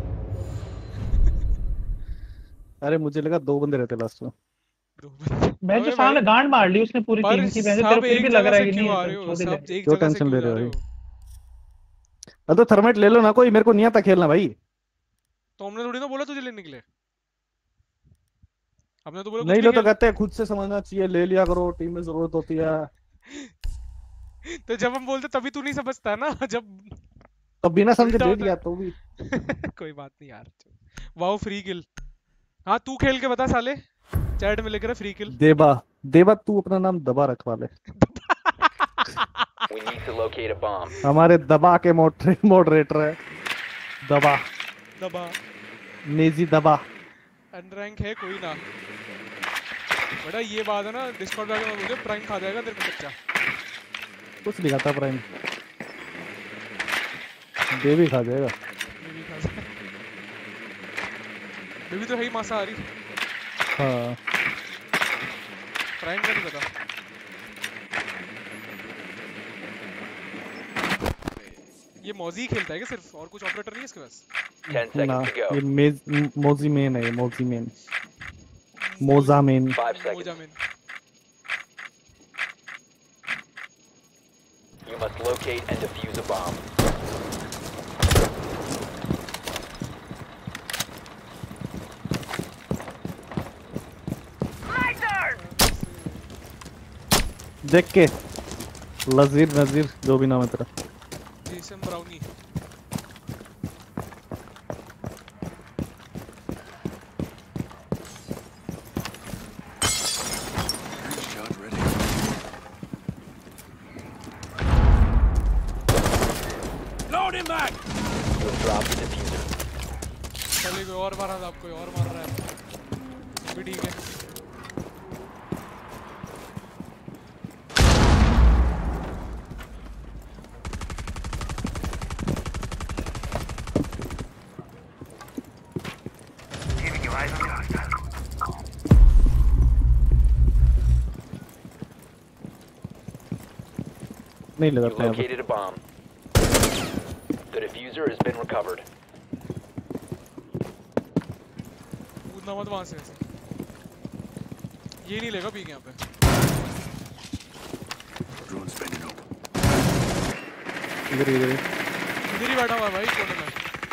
S4: अरे मुझे लगा 2 बंदे रहते लास्ट में।
S3: मैं जो सामने गांड मार ली उसने पूरी टीम की। वैसे तेरे फिर भी लग रहा है कि नहीं
S4: क्यों टेंशन ले रहे हो? अब तो थर्मेट ले लो ना कोई, मेरे को नहीं आता खेलना भाई।
S8: तो हमने थोड़ी ना बोला तुझे लेने के लिए। हमने तो बोला
S4: नहीं लो तो कहते हैं खुद से समझना चाहिए, ले लिया करो टीम में जरूरत होती है।
S8: तो जब हम बोलते तभी तू नहीं समझता है ना। जब
S4: तो बिना समझे दे दिया तो भी
S8: कोई बात नहीं यार। Wow free kill. हाँ तू खेल के बता साले। चैट में लिख रहा फ्री किल।
S4: देवा तू अपना नाम दबा रखवा ले।
S1: We need to locate a bomb.
S4: हमारे दबा के मॉडरेटर है। दबा नेजी दबा।
S8: अनरैंक है कोई ना बेटा। ये बात है ना डिस्कॉर्ड पे मुझे प्राइम खा जाएगा तेरे को बच्चा।
S4: कुछ नहीं खाता प्राइम। बेबी खा जाएगा। बेबी तो है ही मांसाहारी। हाँ
S8: प्राइम का नहीं पता। ये मौजी खेलता है क्या सिर्फ? और कुछ ऑपरेटर नहीं है इसके पास?
S1: 10 seconds to go.
S4: ये मोजी मेन है। Mozzie main
S1: 5 seconds. You must locate and defuse a bomb.
S4: देख के नजीर जो भी नाम है तेरा।
S8: Jason Brownie. चले कोई और मारा था आपको, और मार रहा है भी ठीक है।
S4: नहीं
S1: You
S4: लगाते हैं।
S1: located a bomb. The diffuser has been recovered.
S8: कूदना मत वहां से ऐसे। ये नहीं लेगा पीक यहाँ पे।
S4: इधर
S8: इधर ही बैठा हुआ है भाई कोने में।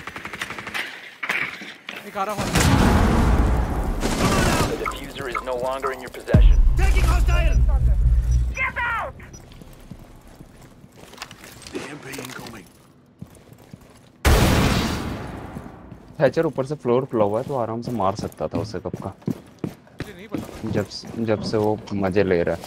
S8: एक आ रहा है।
S1: The diffuser is no longer in your possession.
S10: Taking hostile.
S5: Get out!
S10: EMP incoming.
S2: हैचर ऊपर से फ्लोर खुला हुआ है तो आराम से मार सकता था उसे कब का।
S8: मुझे नहीं पता।
S2: जब से वो मजे ले रहा है।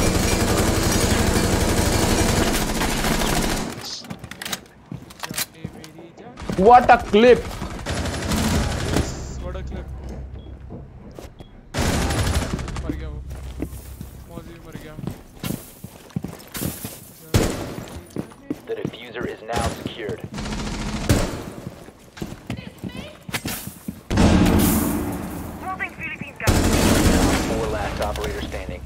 S2: What a clip!
S8: What a clip! मर गया वो। मौजी भी मर गया।
S1: The diffuser is now secured.
S5: Moving Philippine gun.
S1: 4 last operator standing.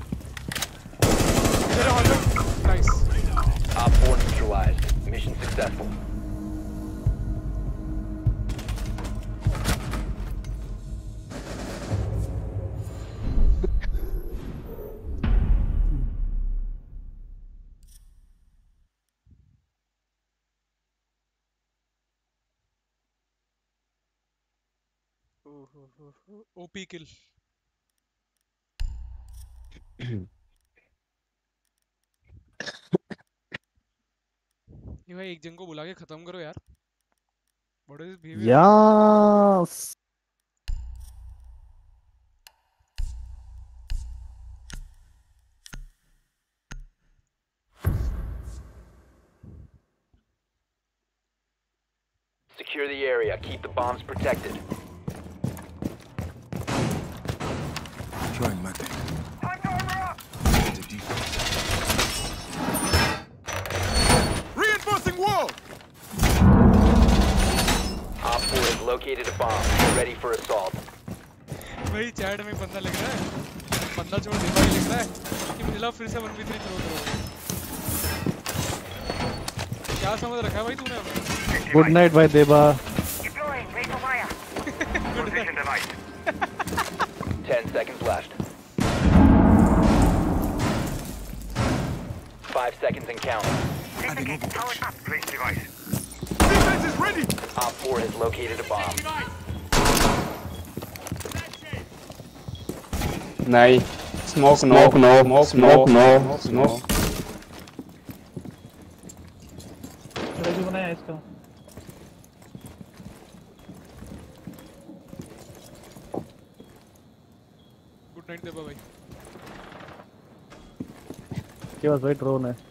S8: Nice.
S1: Op 4 neutralized. Mission successful.
S8: OP kill. ये भाई एक जन को बुला के खत्म करो यार। What is behavior?
S4: Yes.
S1: Secure the area. Keep the bombs protected.
S10: Trying my thing. Reinforcing wall.
S1: Op 4 has located a bomb. Get ready for assault.
S8: भाई चैट में बंदा लिख रहा है। बंदा छोड़ दे भाई लिख रहा है कि मिला फिर से 1v3 थ्रो करो। क्या समझ रखा है भाई तूने हमें?
S4: गुड नाइट भाई देबा।
S5: Deploying Razor Wire. Position device.
S1: 10 seconds left. 5 seconds and counting.
S5: Powered up. Place device.
S10: Defense is ready.
S1: Op 4 has located a bomb.
S2: नहीं smoke no smoke no
S3: ready बनाया इसका।
S8: गुड नाइट देबा भाई।
S4: क्या भाई drone है।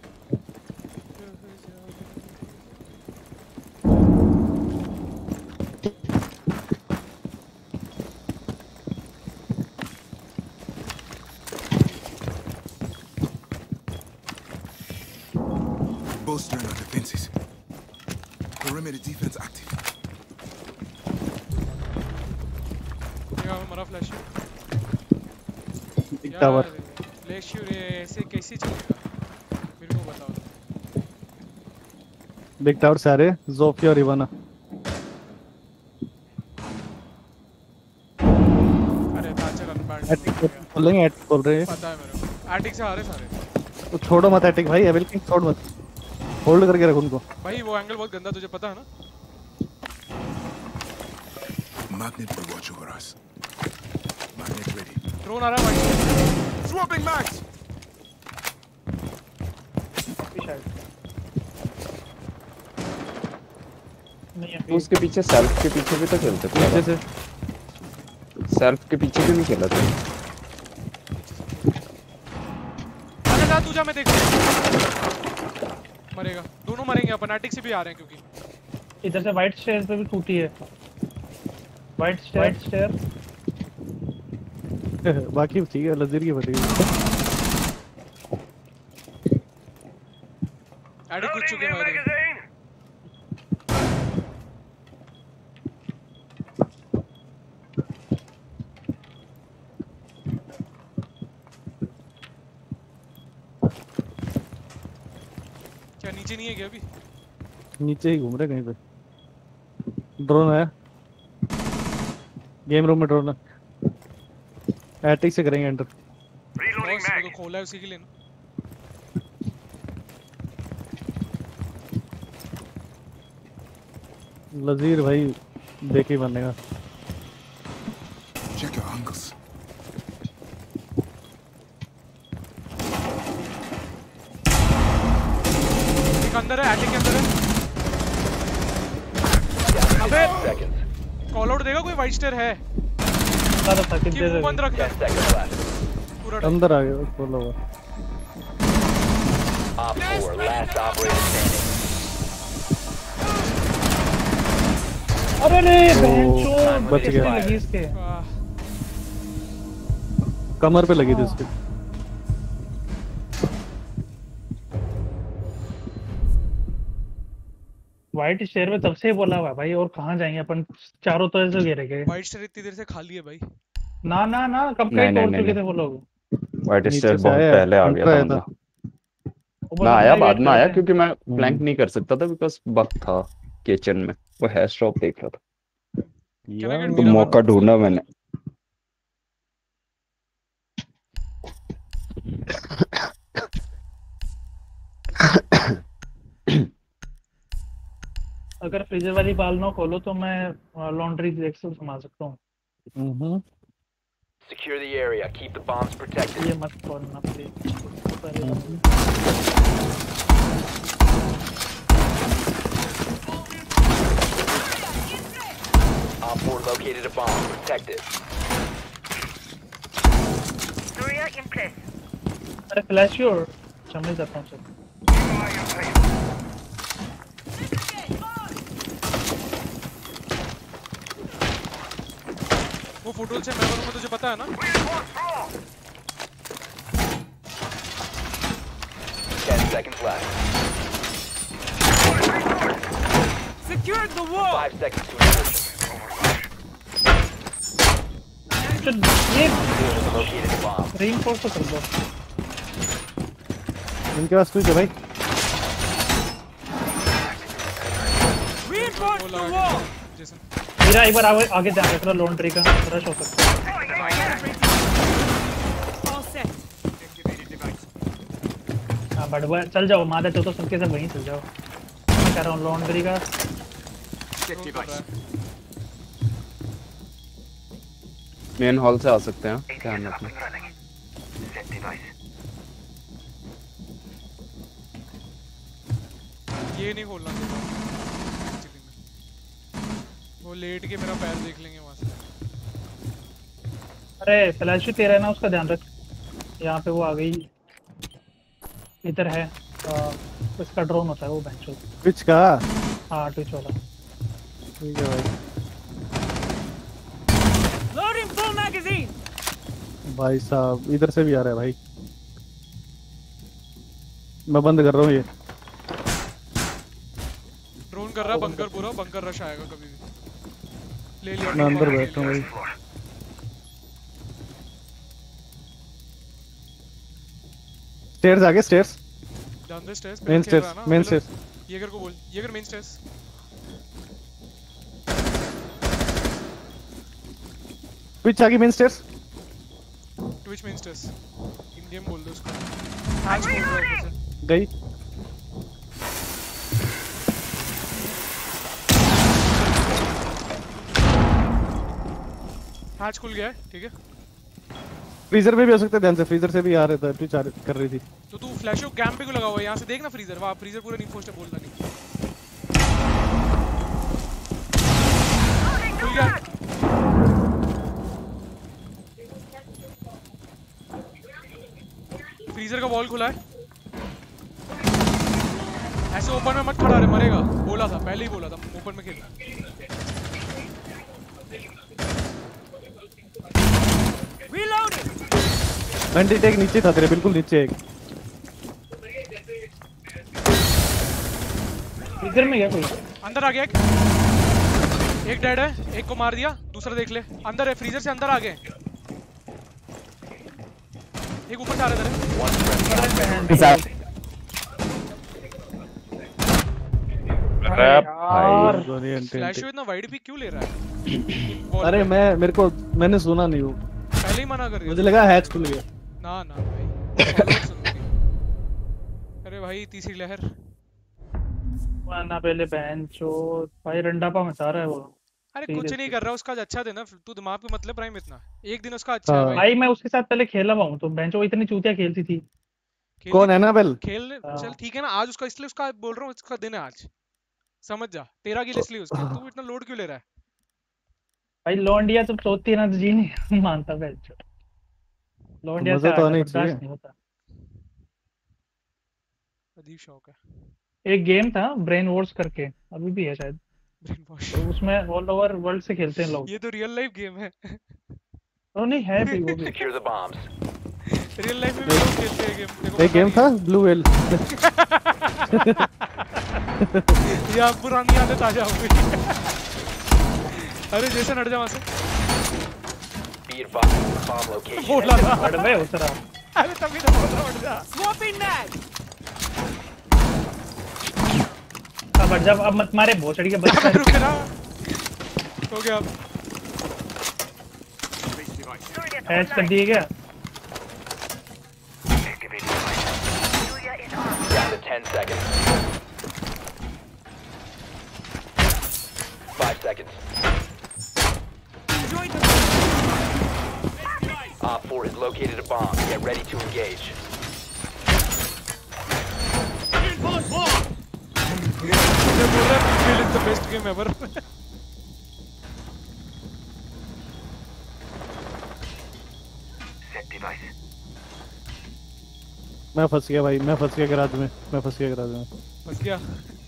S10: Bolstering our defenses. Perimeter defense active.
S8: ये हमारा फ्लैश है।
S4: एक टावर।
S8: फ्लैश रे ऐसे कैसे चलेगा? मेरे को बताओ।
S4: बिग टावर से आ रहे ज़ोफी और इवाना।
S8: अरे ताचर अनबैंड।
S4: एटिक बोलेंगे एटिक बोल रहे हैं।
S8: पता है मेरे को। एटिक से आ रहे सारे।
S4: तो छोड़ो मत एटिक भाई एविल किंग छोड़ मत। होल्ड करके रख उनको।
S8: भाई वो एंगल बहुत गंदा तुझे पता है ना?
S10: Magnet will watch over us. Magnet ready.
S8: Drone आ रहा है भाई।
S10: Swapping max.
S2: उसके पीछे सेल्फ के पीछे भी तो खेलते थे।
S4: पीछे से
S2: सेल्फ के पीछे भी नहीं खेला था।
S8: अरे जा तू जा मैं देख मरेगा। दोनों मरेंगे अपन एटिक से भी आ रहे हैं क्योंकि
S3: इधर से वाइट स्टेयर पे भी टूटी है। वाइट स्टेयर
S4: बाकी ठीक है लजीर की फटी।
S8: एटिक कुछ चुके मारे। क्या नीचे नहीं है क्या अभी?
S4: नीचे ही घूम रहे कहीं पे। ड्रोन है गेम रूम में। ड्रोन है एटिक से करेंगे एंटर।
S8: बॉस मेरे को खोला है उसी के लिए ना।
S4: लजीर भाई देख ही बनेगा।
S10: Check your angles.
S8: एक अंदर है, एटिक के अंदर है। अबे कॉल आउट देगा कोई? वाइट स्टेयर है क्यों बंद रख है? पूरा
S4: अंदर आ गया खोला हुआ।
S1: Op 4, last operator standing.
S3: अरे रे बहनचोद,
S4: बच गया।
S3: लगी इसके।
S4: कमर पे लगी थी उसके।
S3: व्हाइट स्टेयर में तब से ही बोला हुआ है भाई, और कहाँ जाएंगे अपन? चारों तरफ से घेरे गए।
S8: वाइट स्टेयर इतनी देर से खाली है भाई।
S3: ना ना ना, कब का तोड़ चुके थे वो लोग।
S2: वाइट स्टेयर बहुत पहले आ गया था बंदा। ना आया, बाद में आया क्योंकि मैं ब्लैंक नहीं कर सकता था बिकॉज़ बग था किचन में। वो हैश ड्रॉप देख रहा था तो मौका ढूंढा मैंने।
S3: अगर फ्रीजर वाली बाल ना खोलो तो मैं लॉन्ड्री देख से संभाल सकता हूँ।
S1: Secure the area. Keep the bombs protected.
S3: ये मत खोलना please.
S1: Op 4 located a bomb. Protect it.
S5: Barrier in place.
S3: अरे फ्लैश और समझ जाता हूँ सर।
S8: वो फोटो से मैं बोलूँगा, तुझे पता है ना?
S1: 10 seconds left.
S5: Secured the wall.
S1: 5 seconds to insertion.
S3: ये
S1: Located a bomb.
S3: रीइंफोर्स तो कर दो।
S4: इनके पास कुछ है भाई।
S5: Reinforce the wall.
S3: मेरा एक बार आगे जा रहा है लॉन्ड्री का रश हो सकता है।
S5: All set.
S3: हाँ बढ़वा चल जाओ, मादा चौथा सबके सब वहीं चल जाओ। मैं कह रहा हूँ लॉन्ड्री का।
S2: मेन हॉल से आ सकते हैं, ध्यान रखना।
S8: ये नहीं खोलना चाहिए। वो लेट के मेरा पैर देख लेंगे वहां से।
S3: अरे फ्लैश भी तेरा है ना, उसका ध्यान रख। यहाँ पे वो आ गई, इधर है। उसका ड्रोन होता है वो बेंच।
S4: ट्विच का?
S3: हाँ ट्विच वाला।
S4: ठीक है भाई।
S5: Loading full magazine.
S4: भाई साहब इधर से भी आ रहा है भाई। मैं बंद कर रहा हूँ ये।
S8: ड्रोन कर रहा है बंकर पूरा, बंकर रश आएगा कभी भी। ले लिया।
S4: मैं अंदर बैठा हूँ भाई। स्टेयर्स आगे, स्टेयर्स।
S8: ध्यान दे stairs.
S4: Main stairs, main stairs.
S8: ये कर को बोल, ये कर मेन स्टेयर्स।
S4: ट्विच आगे main stairs.
S8: Twitch main stairs. Indian बोल दो उसको। हैच खोल रहा है ऊपर से।
S4: गई।
S8: हैच खुल गया है, ठीक है।
S4: फ्रीजर में भी हो सकता है, ध्यान से फ्रीजर से भी आ रहा था, ट्विच कर रही थी।
S8: तो तू फ्लैश ऑफ कैंप पे को लगा हुआ है, यहाँ से देखना फ्रीजर। वाह फ्रीजर पूरा नहीं पोस्ट है, बोलना नहीं। खुल गया। फ्रीजर का वॉल खुला है। ऐसे ओपन में मत खड़ा रहे, मरेगा। बोला था, पहले ही बोला था ओपन में खेलना।
S4: वेंटी टेक नीचे था तेरे, बिल्कुल नीचे एक।
S3: इधर में गया कोई।
S8: अंदर आ गया एक डेड है, एक को मार दिया, दूसरा देख ले। अंदर है, फ्रीजर से अंदर आ गए। एक ऊपर से आ रहा है। फ्लैश इतना वाइड भी क्यों ले रहा है?
S4: अरे मैंने सुना नहीं वो,
S8: पहले ही मना कर दिया।
S4: मुझे लगा हैच खुल गया।
S8: ना ना भाई। अरे भाई तीसरी लहर।
S3: ना पहले बहन चो भाई रंडापा मचा रहा है वो।
S8: अरे कुछ नहीं कर रहा उसका अच्छा देना तू दिमाग पे मतलब प्राइम इतना एक दिन उसका अच्छा है
S4: हाँ।
S8: भाई
S3: भाई मैं उसके साथ पहले खेला हुआ हूँ तो बहन चो इतनी चूतिया खेलती थी।
S4: कौन एनाबेल?
S8: खेल चल ठीक है ना आज उसका इसलिए उसका बोल रहा हूँ उसका दिन है आज समझ जा तेरा गिल इसलिए उसके तू इतना लोड क्यों ले रहा है
S3: भाई लौंडिया जब सोती है ना तो जी नहीं मानता बहन चो।
S4: तो
S3: लौंडिया से
S4: मजा तो
S3: आगे
S4: आना ही
S3: बर्दाश्त
S4: चाहिए।
S3: नहीं होता।
S8: अजीब शौक है
S3: एक गेम था ब्रेन वॉर्स करके अभी भी है शायद।
S8: ब्रेन वॉश
S3: तो उसमें ऑल ओवर वर्ल्ड से खेलते हैं लोग।
S8: ये तो रियल लाइफ गेम है
S3: तो नहीं है भी वो भी।
S1: Secure the bombs.
S8: Real life में भी लोग खेलते हैं गेम देखो
S4: एक गेम था ब्लू वेल।
S8: यार पुरानी यादें ताजा हो गई अरे जैसे हट जा वहां से
S1: Be advised, bomb location.
S8: बोला था
S3: हट गए उस तरह।
S8: अरे तभी तो बोल रहा हूं, हट जा
S3: अब हट जा अब मत मारे भोसड़ी के बच्चे।
S8: रुक ना हो गया अब
S3: हैच कर दिए क्या?
S1: Down to 10 seconds. 5 seconds. Op 4 has located a bomb. Get ready to engage.
S8: मुझे बोल रहा है feel is the best game ever
S4: मैं फंस गया भाई, मैं फंस गया गैराज में, मैं फंस गया गैराज में।
S8: फंस गया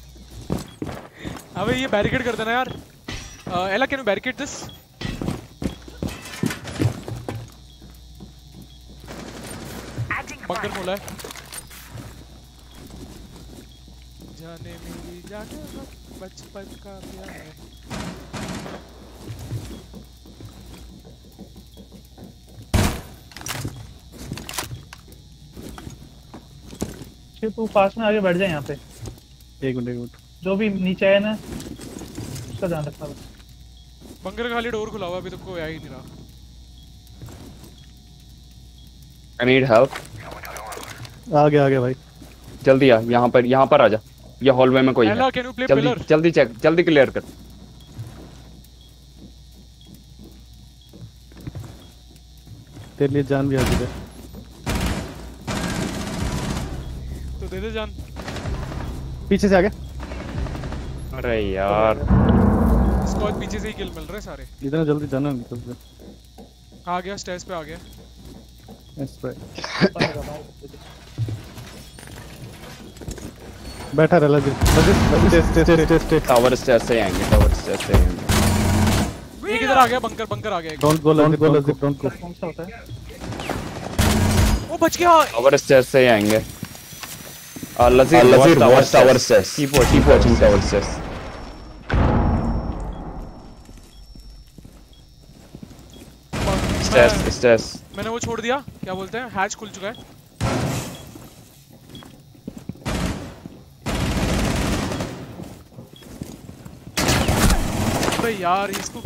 S8: अबे ये बैरिकेड कर देना यार Ela can you barricade this bunker मोला है जाने मेरी जाने बचपन का प्यार है
S3: तू पास में आगे बढ़ जाए यहाँ पे।
S4: एक मिनट
S3: जो भी नीचे है ना उसका ध्यान रखना बस।
S8: बंकर का खाली डोर खुला हुआ अभी तक कोई आ ही नहीं रहा
S2: I need help.
S4: आ गया भाई।
S2: जल्दी आ यहाँ पर आ जा। ये हॉलवे में कोई है।
S8: Ela can you play pillar
S2: जल्दी चेक जल्दी क्लियर कर।
S4: तेरे लिए जान भी हाजिर है।
S8: तो दे दे जान
S4: पीछे से आ गया।
S2: अरे यार
S8: इसको आज पीछे से ही किल मिल रहे सारे
S4: इतना जल्दी जाना निकल से।
S8: आ गया स्टेज पे आ गया
S4: यस भाई बैठा रह लजिस
S2: टावर स्टेयर से आएंगे
S8: एक इधर आ गया बंकर आ गया
S4: डोंट गो डोंट गो
S3: कौन सा होता है?
S8: वो बच गया
S2: टावर स्टेयर से आएंगे लजीर tower stairs keep watching tower stairs stairs
S8: मैंने वो छोड़ दिया क्या बोलते हैं हैच खुल चुका है अबे यार इसको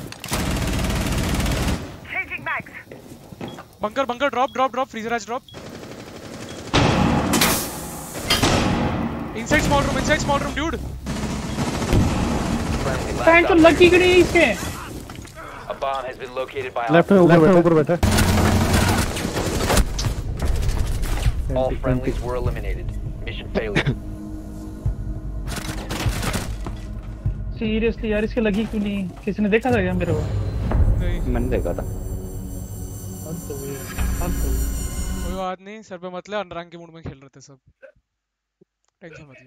S8: bunker drop freezer hatch drop inside small room dude
S3: पैंट तो लगी गई इसके।
S1: A bomb has been located by
S4: left में ऊपर बैठा।
S1: all friendlies were eliminated. Mission failure.
S3: Seriously यार इसके लगी क्यों नहीं? किसी ने देखा था क्या मेरे को?
S8: नहीं
S2: मैंने देखा था।
S8: कोई बात नहीं सर पे मत ले अंडररैंक के मूड में खेल रहे थे सब टेंशन मत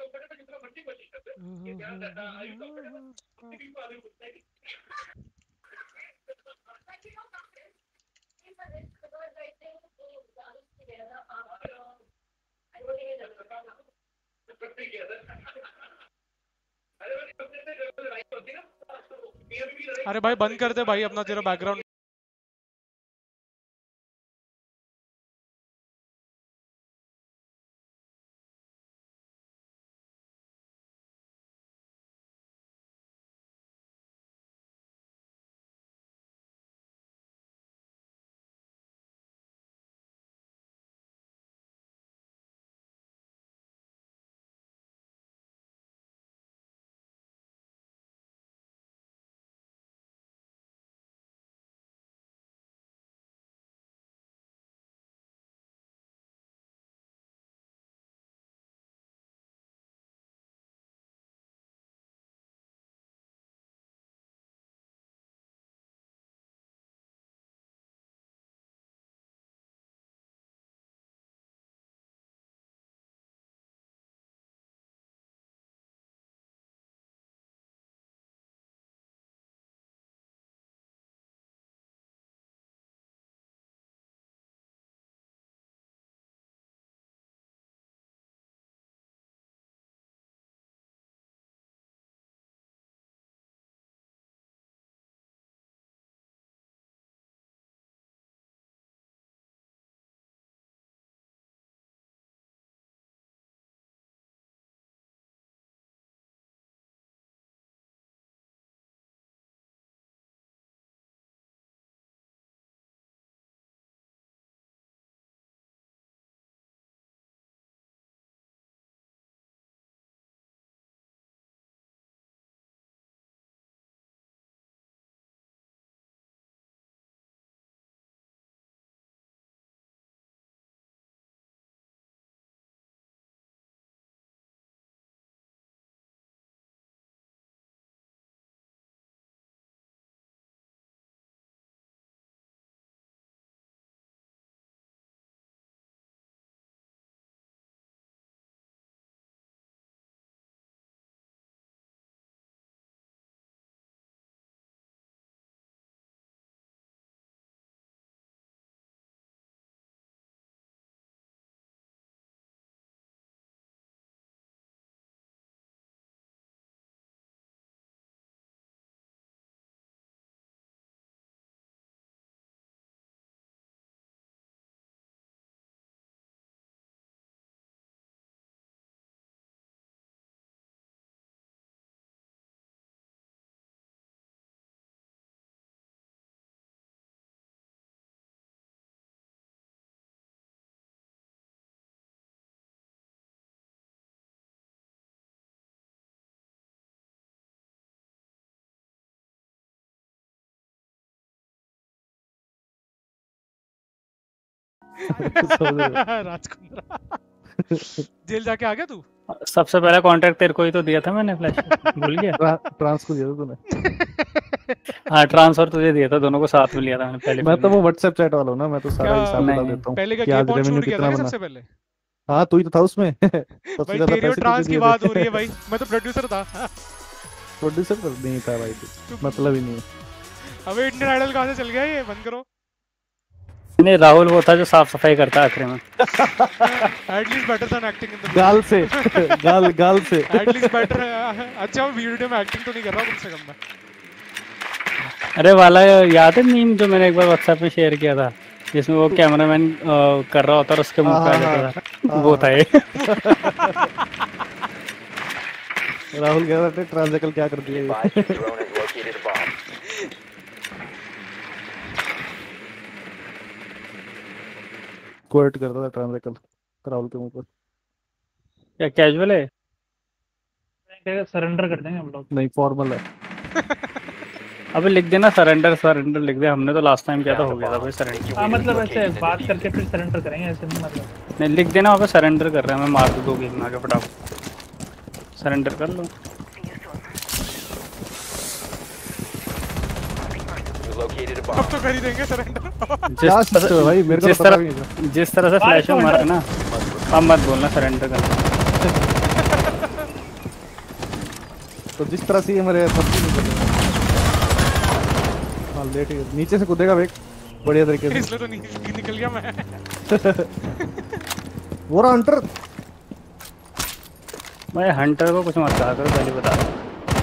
S8: ले अरे भाई बंद कर दे भाई अपना तेरा बैकग्राउंड राजकुमार जेल जाके आ गया तू?
S9: सबसे पहला कांटेक्ट तेरे को ही तो दिया था मैंने फ्लैश। भूल गया?
S4: ट्रांस को दिया था तूने।
S9: हाँ ट्रांसफर तुझे दिया था, दोनों को साथ में लिया था मैंने पहले।
S4: मैं तो वो व्हाट्सएप चैट वाला हूँ ना, मैं तो सारा हिसाब बता
S9: नहीं।
S4: देता हूँ
S8: पहले का
S4: कि
S8: गेम
S4: आज
S8: पॉइंट
S4: रेवेन्यू
S8: शूट किया
S4: कितना
S8: था क्या
S4: बना।
S8: सबसे पहले?
S4: हाँ तू ही तो था उसमें। सबसे
S8: भाई
S4: ज्यादा
S8: तेरी और
S4: पैसे
S8: ट्रांस
S4: तुझे
S8: की
S4: दिए
S8: बात
S4: थे।
S8: हो रही है भाई, मैं तो प्रोड्यूसर था।
S4: प्रोड्यूसर तो नहीं था भाई, तू मतलब ही नहीं है।
S8: अबे इंडियन आइडल कहाँ से चल गया ये? बंद करो।
S9: नहीं राहुल वो था जो साफ सफाई करता आखिर में।
S8: At least better than acting in the
S4: गाल से गाल से
S8: एटलीस्ट बेटर। अच्छा वो वीडियो में एक्टिंग तो नहीं कर रहा कम से कम मैं।
S9: अरे वाला याद है मीम जो मैंने एक बार व्हाट्सएप में शेयर किया था, जिसमें वो कैमरामैन कर रहा होता और उसके मुंह पे आ जाता था, वो था ये।
S4: राहुल कह रहा था ट्रांसैकल क्या कर दिया ये। क्वर्ट करता था ट्रांसैकल राहुल के मुंह पर।
S9: क्या कैजुअल है?
S3: सरेंडर कर देंगे हम लोग।
S4: नहीं फॉर्मल है।
S9: अबे लिख देना सरेंडर, सरेंडर लिख दे। हमने तो लास्ट टाइम किया था, हो गया था भाई सरेंडर।
S3: हाँ मतलब ऐसे बात करके फिर सरेंडर करेंगे, ऐसे नहीं मतलब।
S9: नहीं लिख देना वहाँ पे सरेंडर कर रहे हैं, मैं मार दूँ 2 गेम में आके फटाफट। सरेंडर कर लो।
S8: अब तो कर ही देंगे सरेंडर।
S9: जिस तरह से फ्लैश में मारा ना, अब मत बोलना सरेंडर करना।
S4: तो जिस तरह से ये मेरे पत्ती लेट नीचे से कूदेगा वेक बढ़िया तरीके से।
S8: इसलिए तो निकल गया मैं।
S4: वो रहा हंटर।
S9: मैं हंटर को कुछ मत कहा करो, पहले बता रहा हूं।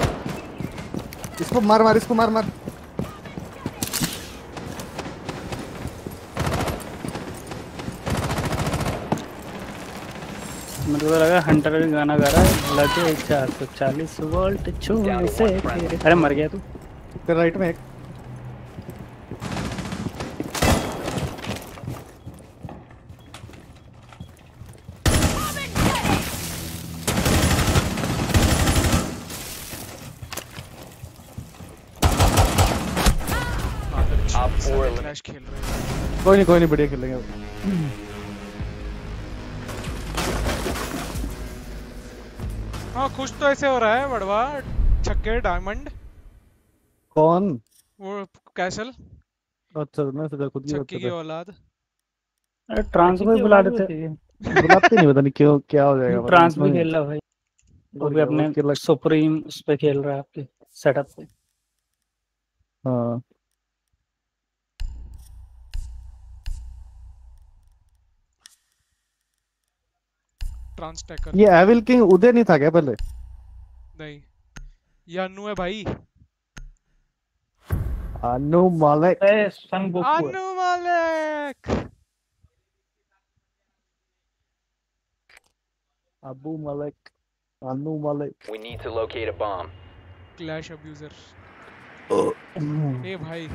S4: इसको मार मार, इसको मार मार।
S9: मेरे को लगा हंटर भी गाना गा रहा है, लगे 440 वोल्ट छूने से। अरे मर गया तू।
S4: फिर राइट में एक कोई नहीं बढ़िया खेलेंगे।
S8: हाँ खुश तो ऐसे हो रहा है बड़वा छक्के डायमंड।
S4: कौन?
S8: वो कैसल।
S4: अच्छा मैं सोचा खुद
S8: छक्के की औलाद।
S9: अरे ट्रांस को बुला देते,
S4: बुलाते नहीं, पता नहीं क्यों क्या हो जाएगा।
S9: ट्रांस भी खेल रहा भाई, वो भी अपने सुप्रीम उस पे खेल रहा है आपके सेटअप पे।
S4: हाँ
S8: ट्रांस टैकर।
S4: ये एविल किंग उदय नहीं था क्या पहले?
S8: नहीं ये अनु है भाई।
S4: अनु मालिक।
S8: अनु मालिक।
S4: अबू मालिक, अनु मालिक।
S1: We need to locate a bomb.
S8: Clash abuser. ए भाई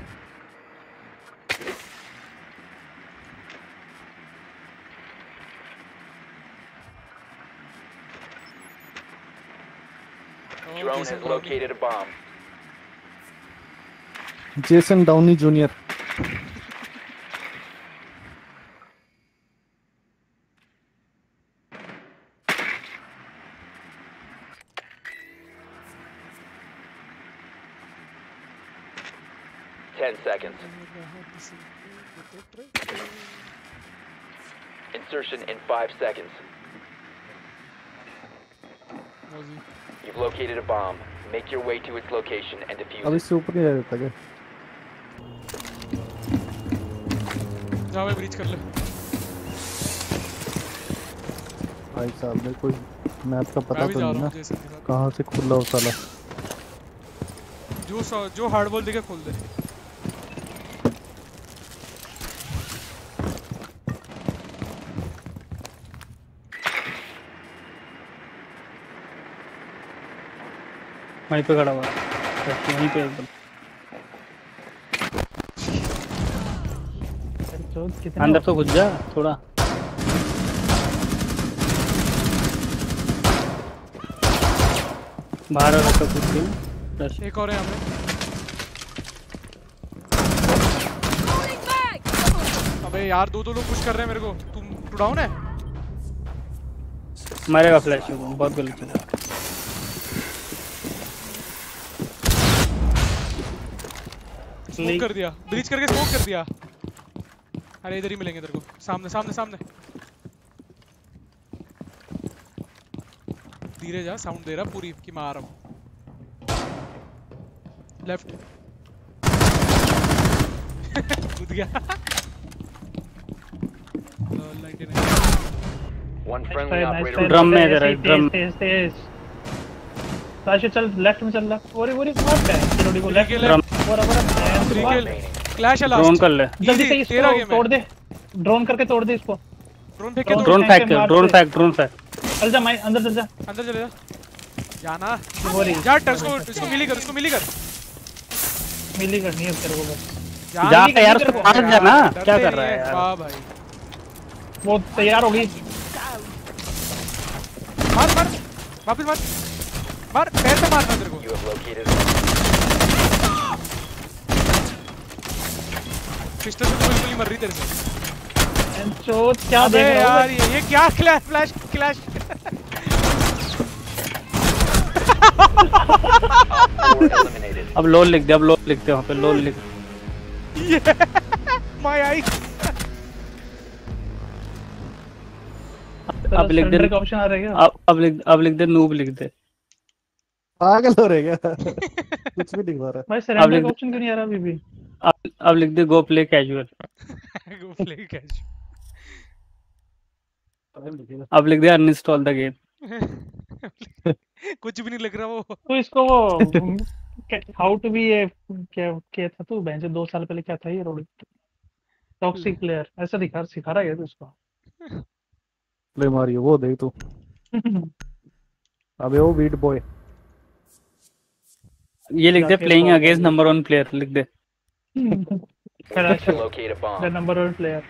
S1: Drone has located a bomb.
S4: Jason Downey junior.
S1: Seconds. Insertion in 5 seconds. You've located a bomb. Make your way to its location and defuse
S4: अब
S1: it.
S4: इससे ऊपर नहीं जा सकता क्या?
S8: जा मैं ब्रीच कर ले।
S4: भाई साहब मेरे को मैप का पता तो नहीं ना, कहाँ से खुला हो साला।
S8: जो हार्ड बॉल देके खोल दे।
S9: वहीं पे खड़ा हुआ वहीं पे एकदम अंदर तो घुस जा थोड़ा। बाहर वाला तो कुछ नहीं।
S8: एक और है यहाँ पे। अबे यार दो लोग पुश कर रहे हैं मेरे को। तू डाउन है?
S9: मरेगा फ्लैश को, बहुत गलत चला।
S8: स्मोक कर दिया, ब्रीच करके स्मोक कर दिया। अरे इधर ही मिलेंगे तेरे को, सामने सामने सामने। धीरे जा, साउंड दे रहा पूरी कि मैं आ रहा हूँ। लेफ्ट कूद गया।
S1: One friendly operator.
S9: ड्रम में इधर है, ड्रम।
S3: फ्लैश चल लेफ्ट में चल रहा। ओरी मार पे किरोडी को लेफ्ट
S9: ड्रम।
S8: क्लैश है लास्ट।
S9: ड्रोन कर ले
S3: जल्दी से इसको तोड़ दे, ड्रोन करके तोड़ दे इसको।
S8: ड्रोन फेंक के
S9: ड्रोन फेंक।
S3: चल जा माई, अंदर चल जा,
S8: अंदर चले जा। जाना जा, इसको मिली कर, इसको मिली कर।
S3: मिली करनी है तेरे को बस।
S9: जा यार, उसको पास जाना। क्या कर रहा है यार?
S8: वाह भाई,
S3: वो तैयार हो गई।
S8: मार वापस मार पैर से मारना तेरे को।
S1: You have located.
S8: पिस्टल से तो बिल्कुल ही मर रही तेरे से।
S3: चोट क्या देख रहा
S8: यार, ये क्या फ्लैश क्लैश।
S9: अब लोल लिख दे, वहाँ पे लोल लिख।
S8: My eye.
S9: अब लिख दे
S3: ऑप्शन आ रहा है क्या?
S9: अब लिख दे नूब लिख दे।
S4: पागल हो रहे क्या? कुछ भी नहीं हो रहा
S3: भाई, सरेंडर का ऑप्शन क्यों नहीं आ रहा अभी भी?
S9: अब लिख दे गो प्ले कैजुअल। अब लिख दे अनइंस्टॉल द गेम।
S8: कुछ भी नहीं लग रहा वो।
S3: तो इसको वो हाउ टू बी ए क्या था तू बहन से 2 साल पहले क्या था ये रोडी टॉक्सिक प्लेयर ऐसा सिखा रहा है तो इसको
S4: ले मारियो वो देख तू। अबे वो वीट बॉय
S9: ये लिख दे प्लेइंग अगेंस्ट नंबर 1 प्लेयर लिख दे।
S1: Locate a bomb.
S3: The number 1 player.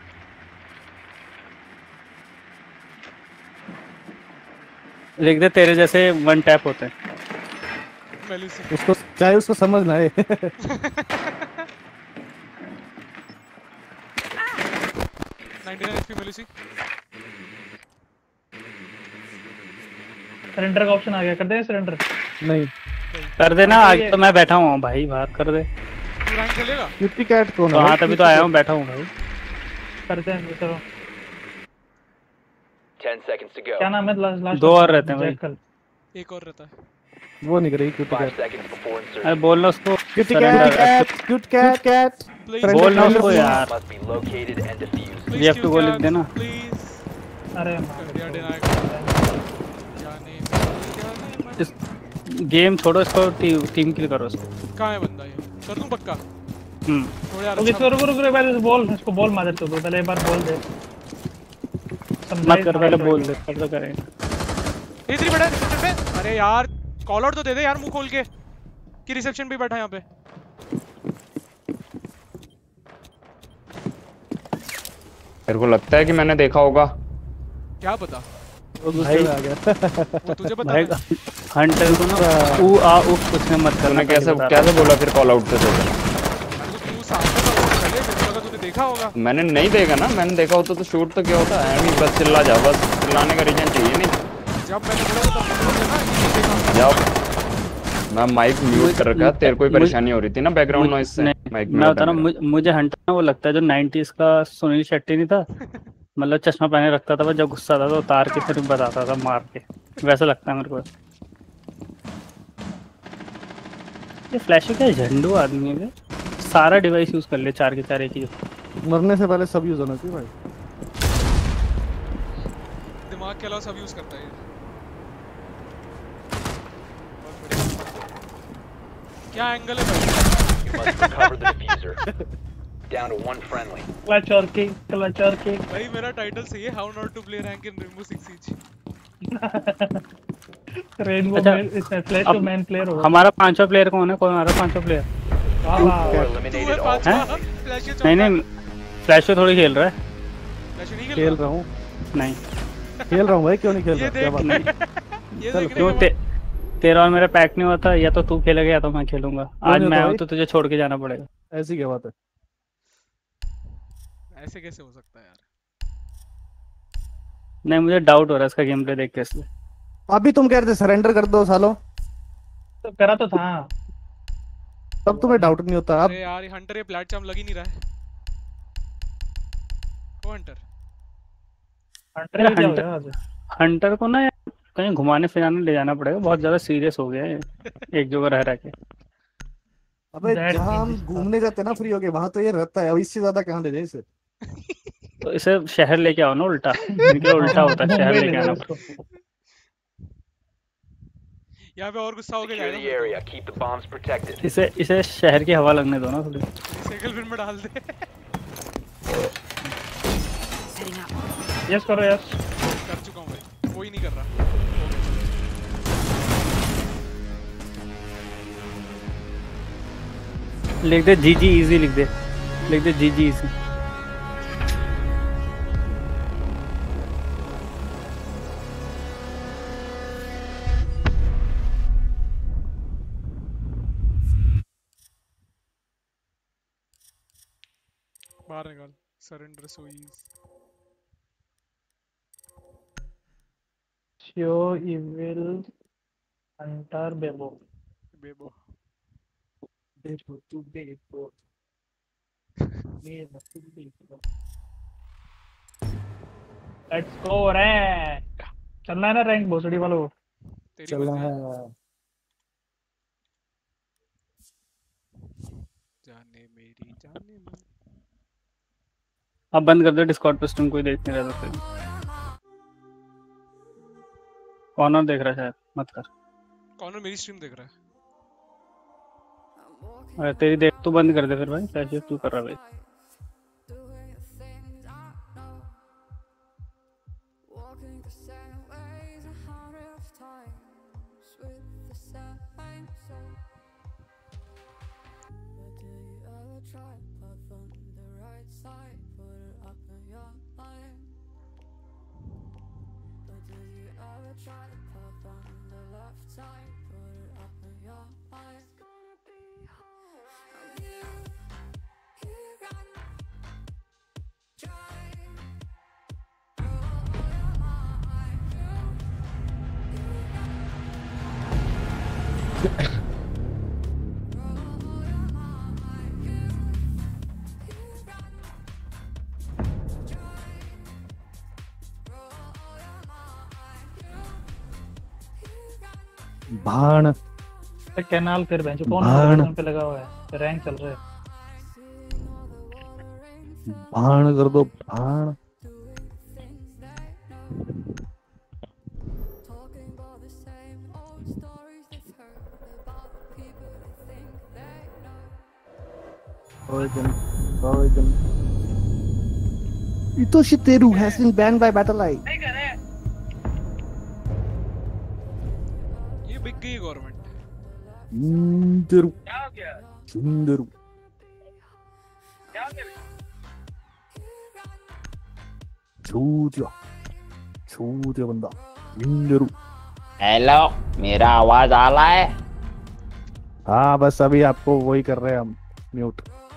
S9: लिख दे तेरे जैसे 1 टैप होते हैं।
S4: उसको चाहे उसको समझ ना आए।
S8: 99 HP मेलिसी।
S3: सरेंडर का ऑप्शन आ गया, कर दे सरेंडर।
S4: नहीं
S9: कर देना, आगे तो मैं बैठा हूँ भाई, बाहर कर दे।
S8: तू रैंक चलेगा?
S4: क्यूटी कैट कौन है?
S9: हाँ तभी तो आया हूँ, बैठा हूँ भाई।
S3: करते हैं चलो।
S1: 10 seconds to go.
S3: क्या नाम है लास्ट?
S9: 2 और रहते हैं भाई।
S8: एक और रहता है।
S4: वो नहीं करेगी cutie
S1: 5
S4: cat.
S1: seconds before insertion.
S9: अरे बोलना उसको।
S4: Cutie cat.
S9: बोलना उसको यार।
S1: Must be located and defused.
S9: ये आपको लिख देना।
S3: अरे
S9: गेम छोड़ो, इसको टीम किल करो इसको।
S8: कहाँ है बंदा ये? कर दूं पक्का? थोड़ा यार।
S3: इसको रुक पहले बोल, इसको बोल मादर तो पहले एक बार बोल दे।
S9: मत कर, पहले बोल दे तब तो करेंगे।
S8: इधर ही बैठा है रिसेप्शन पे। अरे यार कॉल आउट तो दे दे यार मुंह खोल के कि रिसेप्शन पे बैठा है यहाँ पे।
S2: तेरे को लगता है कि मैंने देखा होगा?
S8: क्या पता
S4: भाई आ गया।
S8: वो तुझे पता
S9: भाई
S8: है?
S9: हंटर को ना ऊ आ उफ कुछ में मत करना।
S2: कैसे बोला फिर कॉल आउट पे?
S8: तू सामने का चले, मुझे लगा तूने देखा होगा।
S2: मैंने नहीं देखा ना, मैंने देखा होता तो शूट तो क्या होता है। बस चिल्ला जा, बस चिल्लाने का रीजन चाहिए नहीं।
S8: जब मैंने बोला तब मुझे ना ये देखा।
S2: जाओ, मैं माइक म्यूट कर रखा। तेरे कोई परेशानी हो रही थी ना बैकग्राउंड नॉइज से? माइक
S9: मैं बता रहा हूँ, मुझे हंटर ना वो लगता है जो 90s का सुनील शेट्टी नहीं था, मतलब चश्मा पहने रखता था, जब गुस्सा था तो उतार के फिर बताता था मार के, वैसा लगता है मेरे को। ये फ्लैश क्या झंडू आदमी है, सारा डिवाइस यूज कर ले, 4 के 4 एक ही।
S4: मरने से पहले सब यूज होना चाहिए भाई।
S8: दिमाग के अलावा सब यूज करता है। क्या एंगल है भाई?
S1: You must recover the diffuser. Down to 1 friendly.
S3: Clutch और किक।
S8: भाई मेरा टाइटल सही है, how not to play rank in Rainbow Six Siege.
S3: Rainbow में इसमें फ्लैश तो मैन प्लेयर होगा।
S9: हमारा 5वां प्लेयर कौन है? कौन हमारा 5वां प्लेयर?
S1: Eliminated all.
S9: नहीं फ्लैश तो थोड़ी खेल रहा है।
S4: खेल रहा हूँ
S9: नहीं
S4: खेल रहा हूँ भाई, क्यों नहीं खेल रहा? क्या बात नहीं।
S9: क्यों तेरा और मेरा पैक नहीं होता, या तो तू खेलेगा या तो मैं खेलूंगा। आज मैं आऊँ तो तुझे छोड़ के जाना पड़ेगा।
S4: ऐसी क्या बात है?
S8: ऐसे कैसे हो सकता है यार?
S9: नहीं मुझे डाउट हो रहा है इसका गेम प्ले देख के इसलिए।
S4: अभी तुम कह रहे थे सरेंडर कर दो सालो,
S3: तो करा तो था।
S4: तब तुम्हें डाउट नहीं होता। अब
S8: अरे यार ये हंटर ये प्लेट चार्म लग ही नहीं रहा है। वो हंटर
S3: हंटर भी क्या हो गया आज?
S9: हंटर को ना यार कहीं घुमाने फिराने ले जाना पड़ेगा, बहुत ज्यादा सीरियस हो गया है एक जगह रह के।
S4: अबे जहाँ हम घूमने जाते ना फ्री होके, वहां तो ये रहता है, अब इससे ज्यादा कहाँ ले जाए इसे।
S9: तो इसे शहर लेके आओ ना, उल्टा इनके उल्टा होता है, शहर लेके आना पड़ता।
S8: यहाँ पे और गुस्सा हो गया
S1: Secure the area. Keep the bombs protected.
S9: इसे शहर की हवा लगने दो ना थोड़ी।
S8: साइकिल फिर में डाल दे।
S3: यस करो यस।
S8: कर चुका हूँ भाई, कोई नहीं कर रहा।
S9: लिख दे जीजी इजी, लिख दे जीजी इजी।
S8: बाहर निकाल, सरेंडर सोईज।
S3: Show evil hunter Bebo.
S8: Bebo
S3: तू बेबो। Let's go rank. चलना है ना रैंक भोसड़ी वालों?
S4: चलना है।
S8: जाने मेरी जाने मन।
S9: अब बंद कर दो डिस्कॉर्ड पे, तुम कोई देख नहीं रहा था। कॉर्नर देख रहा है शायद, मत कर।
S8: कॉर्नर मेरी स्ट्रीम देख रहा है।
S9: अरे तेरी देख तो बंद कर दे फिर भाई, कैसे तू कर रहा भाई?
S4: भाण
S3: कैनाल फिर बेंच कौन
S4: भाण
S3: पे लगा हुआ है? रैंक चल रहा है।
S4: भाण कर दो भाण। Itoshiteru has been banned by BattleEye.
S8: ये बिक गई गवर्नमेंट।
S4: सुंदरू
S7: क्या हो गया?
S4: सुंदरू
S7: क्या हो गया?
S4: छूतिया बंदा सुंदरू।
S2: हेलो, मेरा आवाज आ रहा है?
S4: हाँ बस अभी आपको वही कर रहे हैं हम, म्यूट।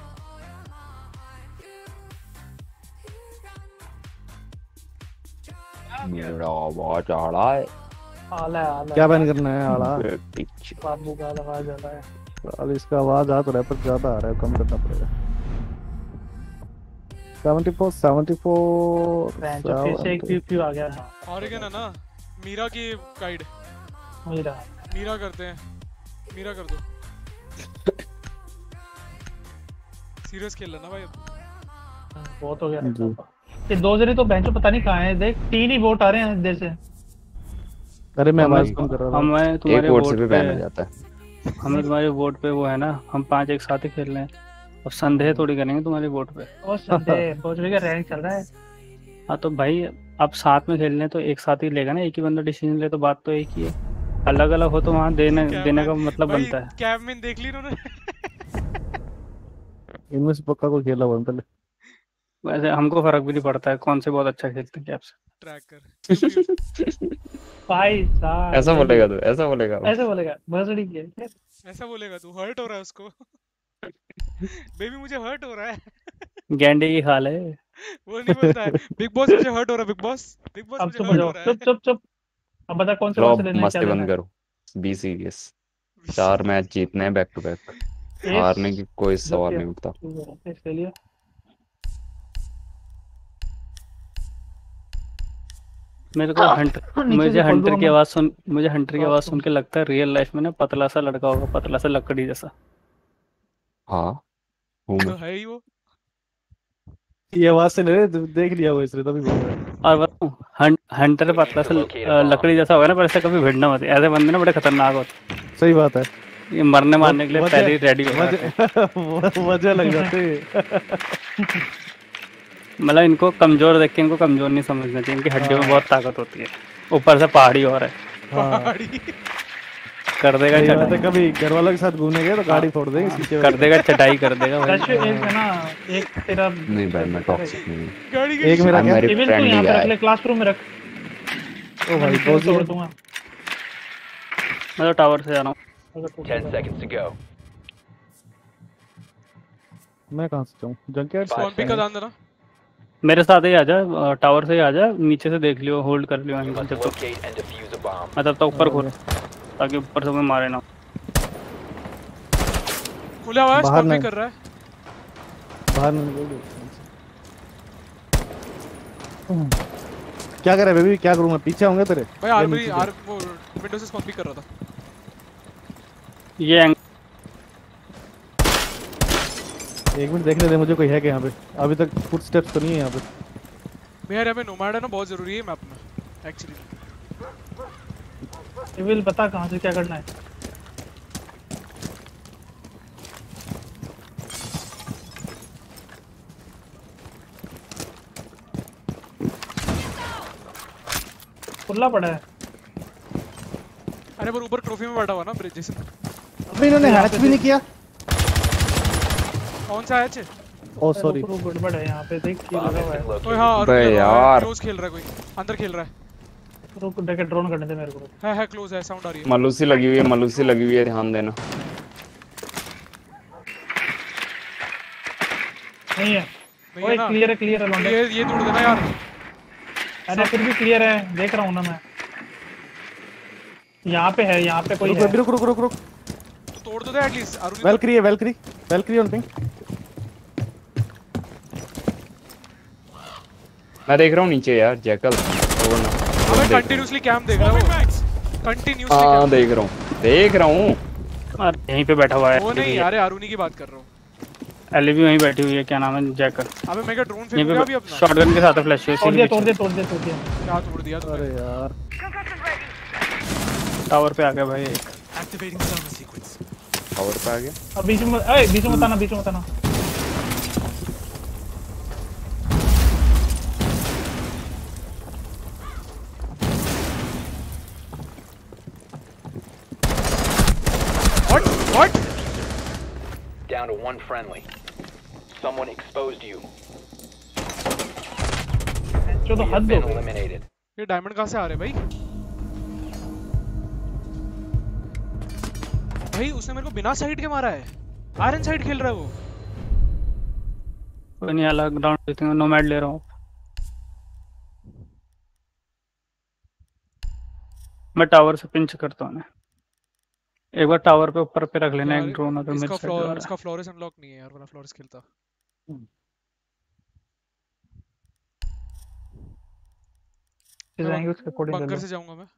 S2: मेरा आवाज आ रहा है?
S3: आला
S4: क्या बैन करना है आला?
S3: बाबू का आवाज आ रहा है।
S4: अब इसका आवाज आ तो रहा है पर ज्यादा आ रहा है, कम करना पड़ेगा। 74
S3: बेंच फिर से एक पीपी आ गया।
S8: ऑरिगन है ना, मीरा की गाइड। मीरा करते हैं, मीरा कर दो। सीरियस खेल लेना भाई अब।
S3: बहुत हो गया ये दो जने तो बेंचो पता नहीं कहाँ है। देख 3 ही वोट आ रहे हैं इधर से।
S4: अरे मैं आवाज कम कर रहा था।
S9: हमें तुम्हारे
S2: वोट
S9: वोट
S2: से भी
S9: पे
S2: बैन हो जाता है।
S9: हमें तुम्हारे वोट पे वो है ना, हम 5 एक साथ ही खेल रहे हैं। अब संदेह थोड़ी करेंगे तुम्हारे वोट पे।
S3: और संदेह भोसड़ी का रैंक चल रहा है।
S9: हाँ तो भाई अब साथ में खेलने तो एक साथ ही लेगा ना, एक ही बंदा डिसीजन ले तो बात तो एक ही है। अलग अलग हो तो वहाँ देने का मतलब बनता है।
S8: कैबमिन देख ली उन्होंने।
S4: इनमें से पक्का कोई खेला हुआ पहले।
S9: वैसे हमको फर्क भी नहीं पड़ता है कौन से बहुत अच्छा खेलते हैं कैप से।
S8: ट्रैकर
S3: भाई साहब
S2: ऐसा बोलेगा तू, ऐसा बोलेगा वो।
S3: ऐसा बोलेगा भोसड़ी के।
S8: ऐसा बोलेगा तू, हर्ट हो रहा है उसको। बेबी मुझे हर्ट हो रहा है।
S9: गैंडे की खाल है।
S8: वो नहीं बोलता है बिग बॉस मुझे हर्ट हो रहा है बिग बॉस
S3: अब
S8: मुझे
S3: चुप हो
S8: हर्ट
S3: जाओ,
S8: हो रहा है।
S3: चुप। अब बता कौन से
S2: लो
S3: लेने हैं, क्या
S2: मस्ती
S3: लेना
S2: बंद
S3: है?
S2: करो, बी सीरियस। 4 मैच जीतने हैं बैक टू बैक, हारने की कोई
S3: जो
S2: सवाल
S3: किया
S2: नहीं उठता।
S3: इसके लिए
S9: मेरे को
S3: नीचे से खोल दूंगा मैं।
S9: मुझे हंटर की आवाज सुन के लगता है रियल लाइफ में ना पतला सा लड़का होगा, पतला सा लकड़ी जैसा।
S2: हाँ हूँ
S8: तो
S2: मैं।
S8: है ही वो।
S4: ये आवाज से ले देख लिया वो इसने तभी बोल रहा है।
S9: और बताऊं हंटर पतला सा लकड़ी जैसा होगा ना, पर ऐसे कभी भिड़ना मत। ऐसे बंदे ना बड़े खतरनाक होते।
S4: सही बात है।
S9: ये मरने मारने के लिए पहले ही रेडी हो जाते हैं।
S4: वजह लग जाते हैं।
S9: मतलब इनको कमजोर देख के इनको कमजोर नहीं समझना चाहिए, इनकी हड्डियों में बहुत ताकत होती है। ऊपर से पहाड़ी और है।
S8: पहाड़ी
S9: कर देगा
S4: सही बात है,
S9: चटाई।
S4: कभी घर वालों के साथ घूमने गए तो गाड़ी फोड़ देंगे सीधे
S9: कर देगा चटाई कर देगा भाई।
S3: एक है ना, एक तेरा
S2: नहीं भाई मैं टॉक्सिक नहीं हूँ।
S8: गाड़ी
S4: एक मेरा क्या
S2: मेरी
S3: इवन तू
S2: फ्रेंडली
S3: यहाँ पे रख
S2: गाय।
S3: ले, क्लासरूम में रख।
S4: ओ भाई
S3: मैं
S4: बहुत
S3: तोड़ दूंगा।
S9: मैं तो टावर से जा रहा हूँ।
S1: 10 seconds to go.
S4: मैं कहाँ से जाऊँ जंकेट से?
S8: कौन भी का ध्यान देना।
S9: मेरे साथ ही आ जा, टावर से ही आ जा, नीचे से देख लियो, होल्ड कर लियो
S1: You
S9: जब
S1: must
S9: तक।
S1: locate and defuse a bomb.
S9: मैं तब तक ऊपर खोल, ताकि ऊपर से कोई मारे ना।
S8: खुला हुआ है,
S4: बाहर
S8: स्पॉट भी
S4: नहीं।
S8: कर रहा है।
S4: बाहर नहीं निकल। क्या करे बेबी, क्या करूँ मैं? पीछे होंगे तेरे
S8: भाई आर्मरी वो विंडो से स्पॉट भी कर रहा था।
S9: ये
S4: एक मिनट देखने दे मुझे, कोई है क्या यहाँ पे? अभी तक फुटस्टेप्स तो नहीं है यहाँ पे।
S8: मेरे में नोमैड है ना, बहुत जरूरी है मैप में एक्चुअली।
S3: इविल बता कहाँ से क्या करना है। खुला पड़ा है।
S8: अरे पर ऊपर ट्रॉफी में बैठा हुआ ना ब्रिज जैसे।
S4: अबे इन्होंने हैच भी नहीं किया।
S8: कौन सा हैच है?
S4: Oh sorry.
S3: गड़बड़ है यहाँ पे, देख की लगा हुआ है।
S8: ओए हाँ
S2: बे यार।
S8: क्लोज खेल रहा है कोई, अंदर खेल रहा है।
S3: रुक देख ड्रोन करने दे मेरे को।
S8: है क्लोज है, साउंड आ रही है।
S2: मलूसी लगी हुई है, मलूसी लगी हुई है, ध्यान देना।
S3: नहीं है।
S8: नहीं
S3: ओए
S8: है ना?
S3: क्लियर है लौंडे।
S8: ये तोड़ देना यार।
S3: अरे फिर भी क्लियर है, देख रहा हूँ ना मैं। यहाँ पे है, यहाँ पे कोई है।
S4: रुक।
S8: तो तोड़ दो एटलीस्ट।
S4: वेलक्री on ping.
S2: मैं देख रहा हूँ नीचे यार, जैकल तोड़ना।
S8: हमें कंटीन्यूअसली कैम देख रहा है वो। कंटीन्यूअसली
S2: हाँ देख रहा हूँ।
S9: यहीं पे बैठा हुआ है।
S8: वो नहीं, अरे आरुनी की बात कर रहा हूँ।
S9: एली भी वहीं बैठी हुई है, क्या नाम है, जैकर।
S8: अबे मैं क्या ड्रोन फेंकूंगा अभी अपना।
S9: शॉटगन के साथ फ्लैश है।
S3: तोड़ दिया।
S8: क्या तोड़ दिया तुमने?
S4: अरे यार
S9: टावर पे आ गया भाई।
S2: टावर पे आ गया।
S3: अब बीच में बताना।
S8: What?
S1: Down to one friendly. Someone exposed you.
S3: जो तो
S1: You
S3: हद
S1: have
S3: हो
S1: been
S3: गई।
S1: eliminated.
S8: ये डायमंड कहाँ से आ रहे भाई? भाई उसने मेरे को बिना साइड के मारा है। आयरन साइड खेल रहा है वो।
S9: कोई नहीं, अलग ग्राउंड देते हैं, नोमैड ले रहा हूँ। मैं टावर से पिंच करता हूँ। एक बार टावर पे ऊपर पे रख लेना एक ड्रोन, अगर मेरे साथ आ
S8: इसका फ्लोरेस अनलॉक नहीं है यार, वरना फ्लोरेस खेलता।
S3: जाएंगे उसके कोडिंग
S8: बंकर से जाऊंगा मैं।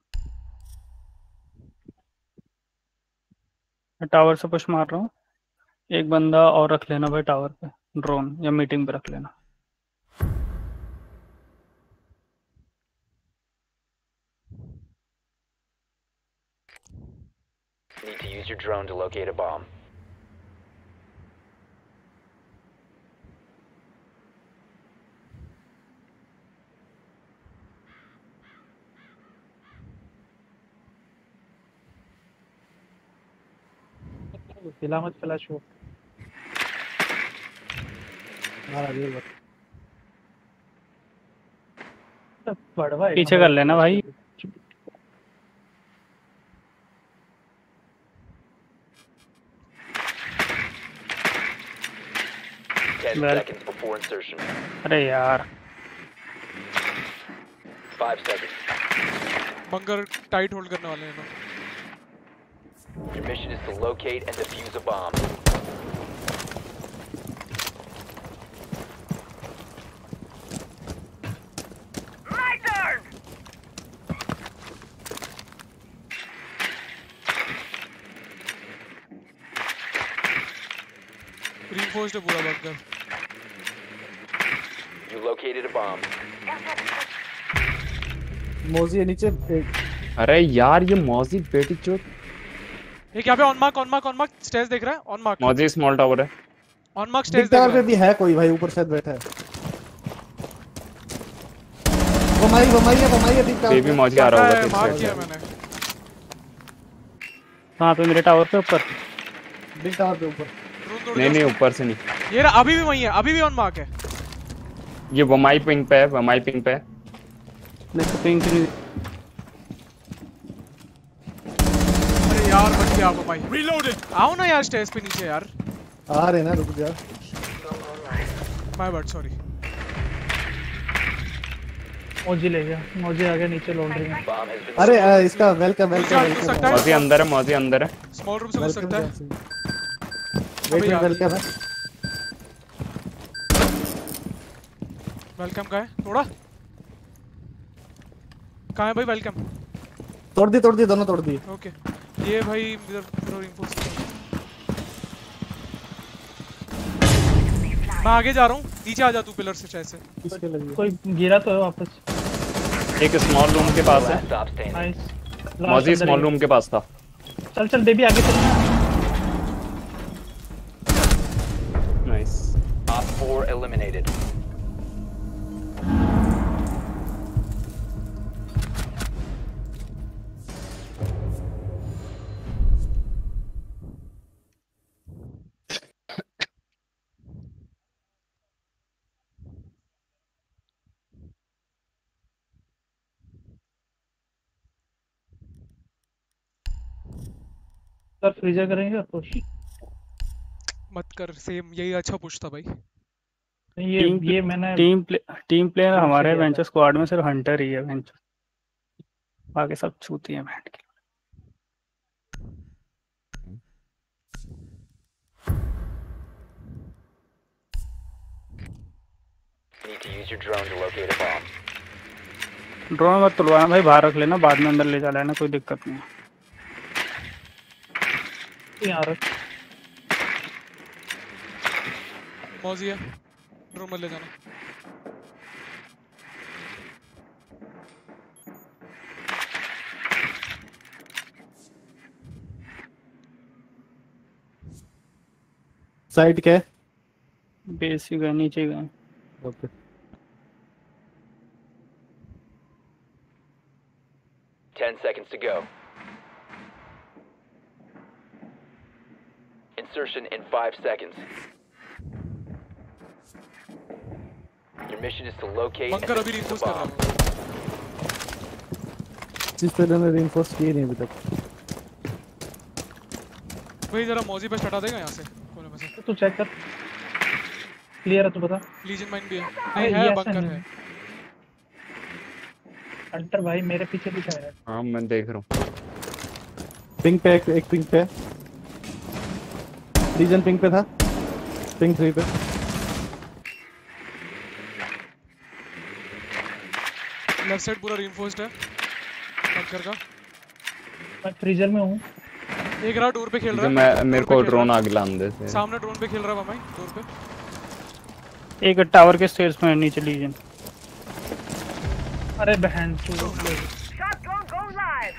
S9: टावर से पुश मार रहा हूँ। एक बंदा और रख लेना भाई टावर पे, ड्रोन या मीटिंग पे रख लेना।
S1: Need to use your drone to locate a bomb.
S3: हिला मत फ्लैश हो।
S9: पीछे कर लेना भाई।
S1: 10
S9: Well.
S1: seconds before insertion.
S9: अरे यार
S1: 5 seconds.
S8: बंकर टाइट होल्ड करने वाले हैं लोग।
S1: Your mission is to locate and defuse a bomb.
S5: My turn.
S8: Reinforced है पूरा bunker.
S1: You located a bomb.
S4: Mozzie है नीचे।
S2: अरे यार ये मौजी बेटी चोट।
S8: एक यहाँ पे ऑन मार्क स्टेज देख रहा है on mark.
S2: Mozzie small tower है।
S8: ऑन मार्क स्टेज
S4: बिग
S8: देख
S4: टावर
S8: रहा
S4: पे
S8: है।
S4: भी है कोई भाई, ऊपर शायद बैठा है। बमाई है बिग टावर
S2: बेबी मौजी आ रहा होगा फिर
S8: मार्क
S2: से।
S8: किया मैंने।
S9: कहाँ पे? मेरे टावर पे ऊपर।
S4: बिग टावर पे ऊपर।
S2: नहीं ऊपर से नहीं।
S8: ये रहा, अभी भी वही है, अभी भी ऑन मार्क है।
S2: ये बमाई पिंग पे है, बमाई पिंग पे है।
S9: नहीं तो पिंक नहीं।
S8: अरे यार बच गया आपको भाई। रीलोडेड। आओ ना यार स्टेज पे नीचे यार।
S4: आ रहे ना, रुक जा।
S8: My bad sorry.
S3: मौजी ले गया, मौजी आ गया नीचे लौट रही है।
S1: Bomb has been
S4: अरे इसका वेलकम
S2: मौजी अंदर है, मौजी अंदर है।
S8: स्मॉल रूम से घुस सकता है।
S4: वेट वेलकम है।
S8: वेलकम का है थोड़ा। कहाँ है भाई वेलकम?
S4: तोड़ दी दोनों तोड़ दी।
S8: ओके ये भाई इधर रिइंफोर्स। मैं आगे जा रहा हूँ, नीचे आ जा तू पिलर से ऐसे।
S3: कोई गिरा तो है वापस।
S2: एक स्मॉल रूम के पास है।
S1: last stop standing.
S3: Nice.
S2: Mozzie small room के पास था।
S3: चल बेबी आगे चल।
S2: Nice.
S1: Op 4 eliminated.
S3: Sir freezer करेंगे पुश।
S8: मत कर, सेम यही अच्छा पुश था भाई।
S3: ये मैंने
S9: टीम प्लेयर हमारे बेंच स्क्वाड में सिर्फ हंटर ही है बेंच, बाकी सब छूती है बैठ के।
S1: Need to use your drone to locate a bomb.
S9: Drone मत तुलवाना भाई, बाहर रख लेना, बाद में अंदर ले जा लेना, कोई दिक्कत नहीं है।
S3: यार
S8: मौजी है, ड्रोन मत ले जाना।
S4: साइड के
S9: बेसिक है, नीचे गए।
S4: Okay
S1: 10 seconds to go. Insertion in 5 seconds. Your mission is to locate and
S8: bunker अभी
S1: defuse the
S8: रिइंफोर्स कर रहा
S1: bomb.
S8: हूँ।
S4: जिस तरह ने रिइंफोर्स किए नहीं अभी तक।
S8: भाई जरा मौजी पे हटा देगा यहाँ से कोने में से।
S3: तू चेक कर, क्लियर है तो बता।
S8: लीजन माइन भी है, नहीं है बंकर है।
S3: हंटर भाई मेरे पीछे आ रहा है।
S2: हाँ मैं देख रहा हूँ।
S4: पिंग पे एक पिंग पे रीजन पिंग पे था, पिंग 3 पे।
S8: लेफ्ट साइड पूरा रिइंफोर्स्ड है बंकर का।
S3: मैं फ्रीजर में हूँ।
S8: एक रहा डोर पे खेल रहा है।
S2: मैं मेरे को ड्रोन आगे लाने दे।
S8: सामने ड्रोन पे खेल रहा है भाई, डोर पे।
S9: एक टावर के स्टेयर्स में नीचे लीजन।
S3: अरे बहन तू
S5: Shot drone go live.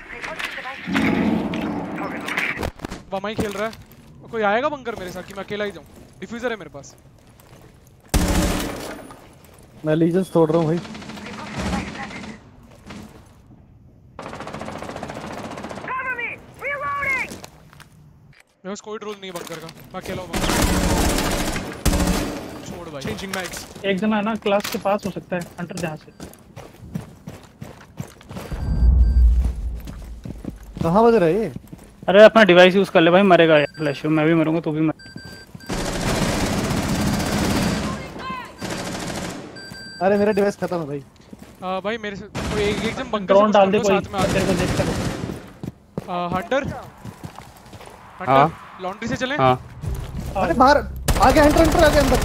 S8: बमाई खेल रहा है। कोई आएगा बंकर मेरे साथ कि मैं अकेला ही जाऊं? डिफ्यूजर है मेरे पास।
S4: मैं लीजन्स तोड़ रहा हूँ भाई।
S5: Cover me. Reloading.
S8: मेरे पास कोई ड्रोन नहीं है बंकर का, मैं अकेला हूं। छोड़ भाई। Changing Max.
S3: एक जना है ना क्लास के पास हो सकता है हंटर जहाँ से।
S4: कहाँ बज रहा है ये?
S9: अरे अपना डिवाइस यूज कर ले भाई, मरेगा यार फ्लैश। मैं भी मरूंगा, तू भी मर।
S4: अरे मेरा डिवाइस खत्म है भाई।
S8: भाई मेरे से कोई एक जन बंकर
S3: ड्रोन डाल दे कोई
S8: साथ में
S3: तेरे को देख कर।
S8: हंटर
S2: हाँ
S8: लॉन्ड्री से चलें।
S2: हाँ
S4: अरे बाहर आगे एंटर आगे अंदर।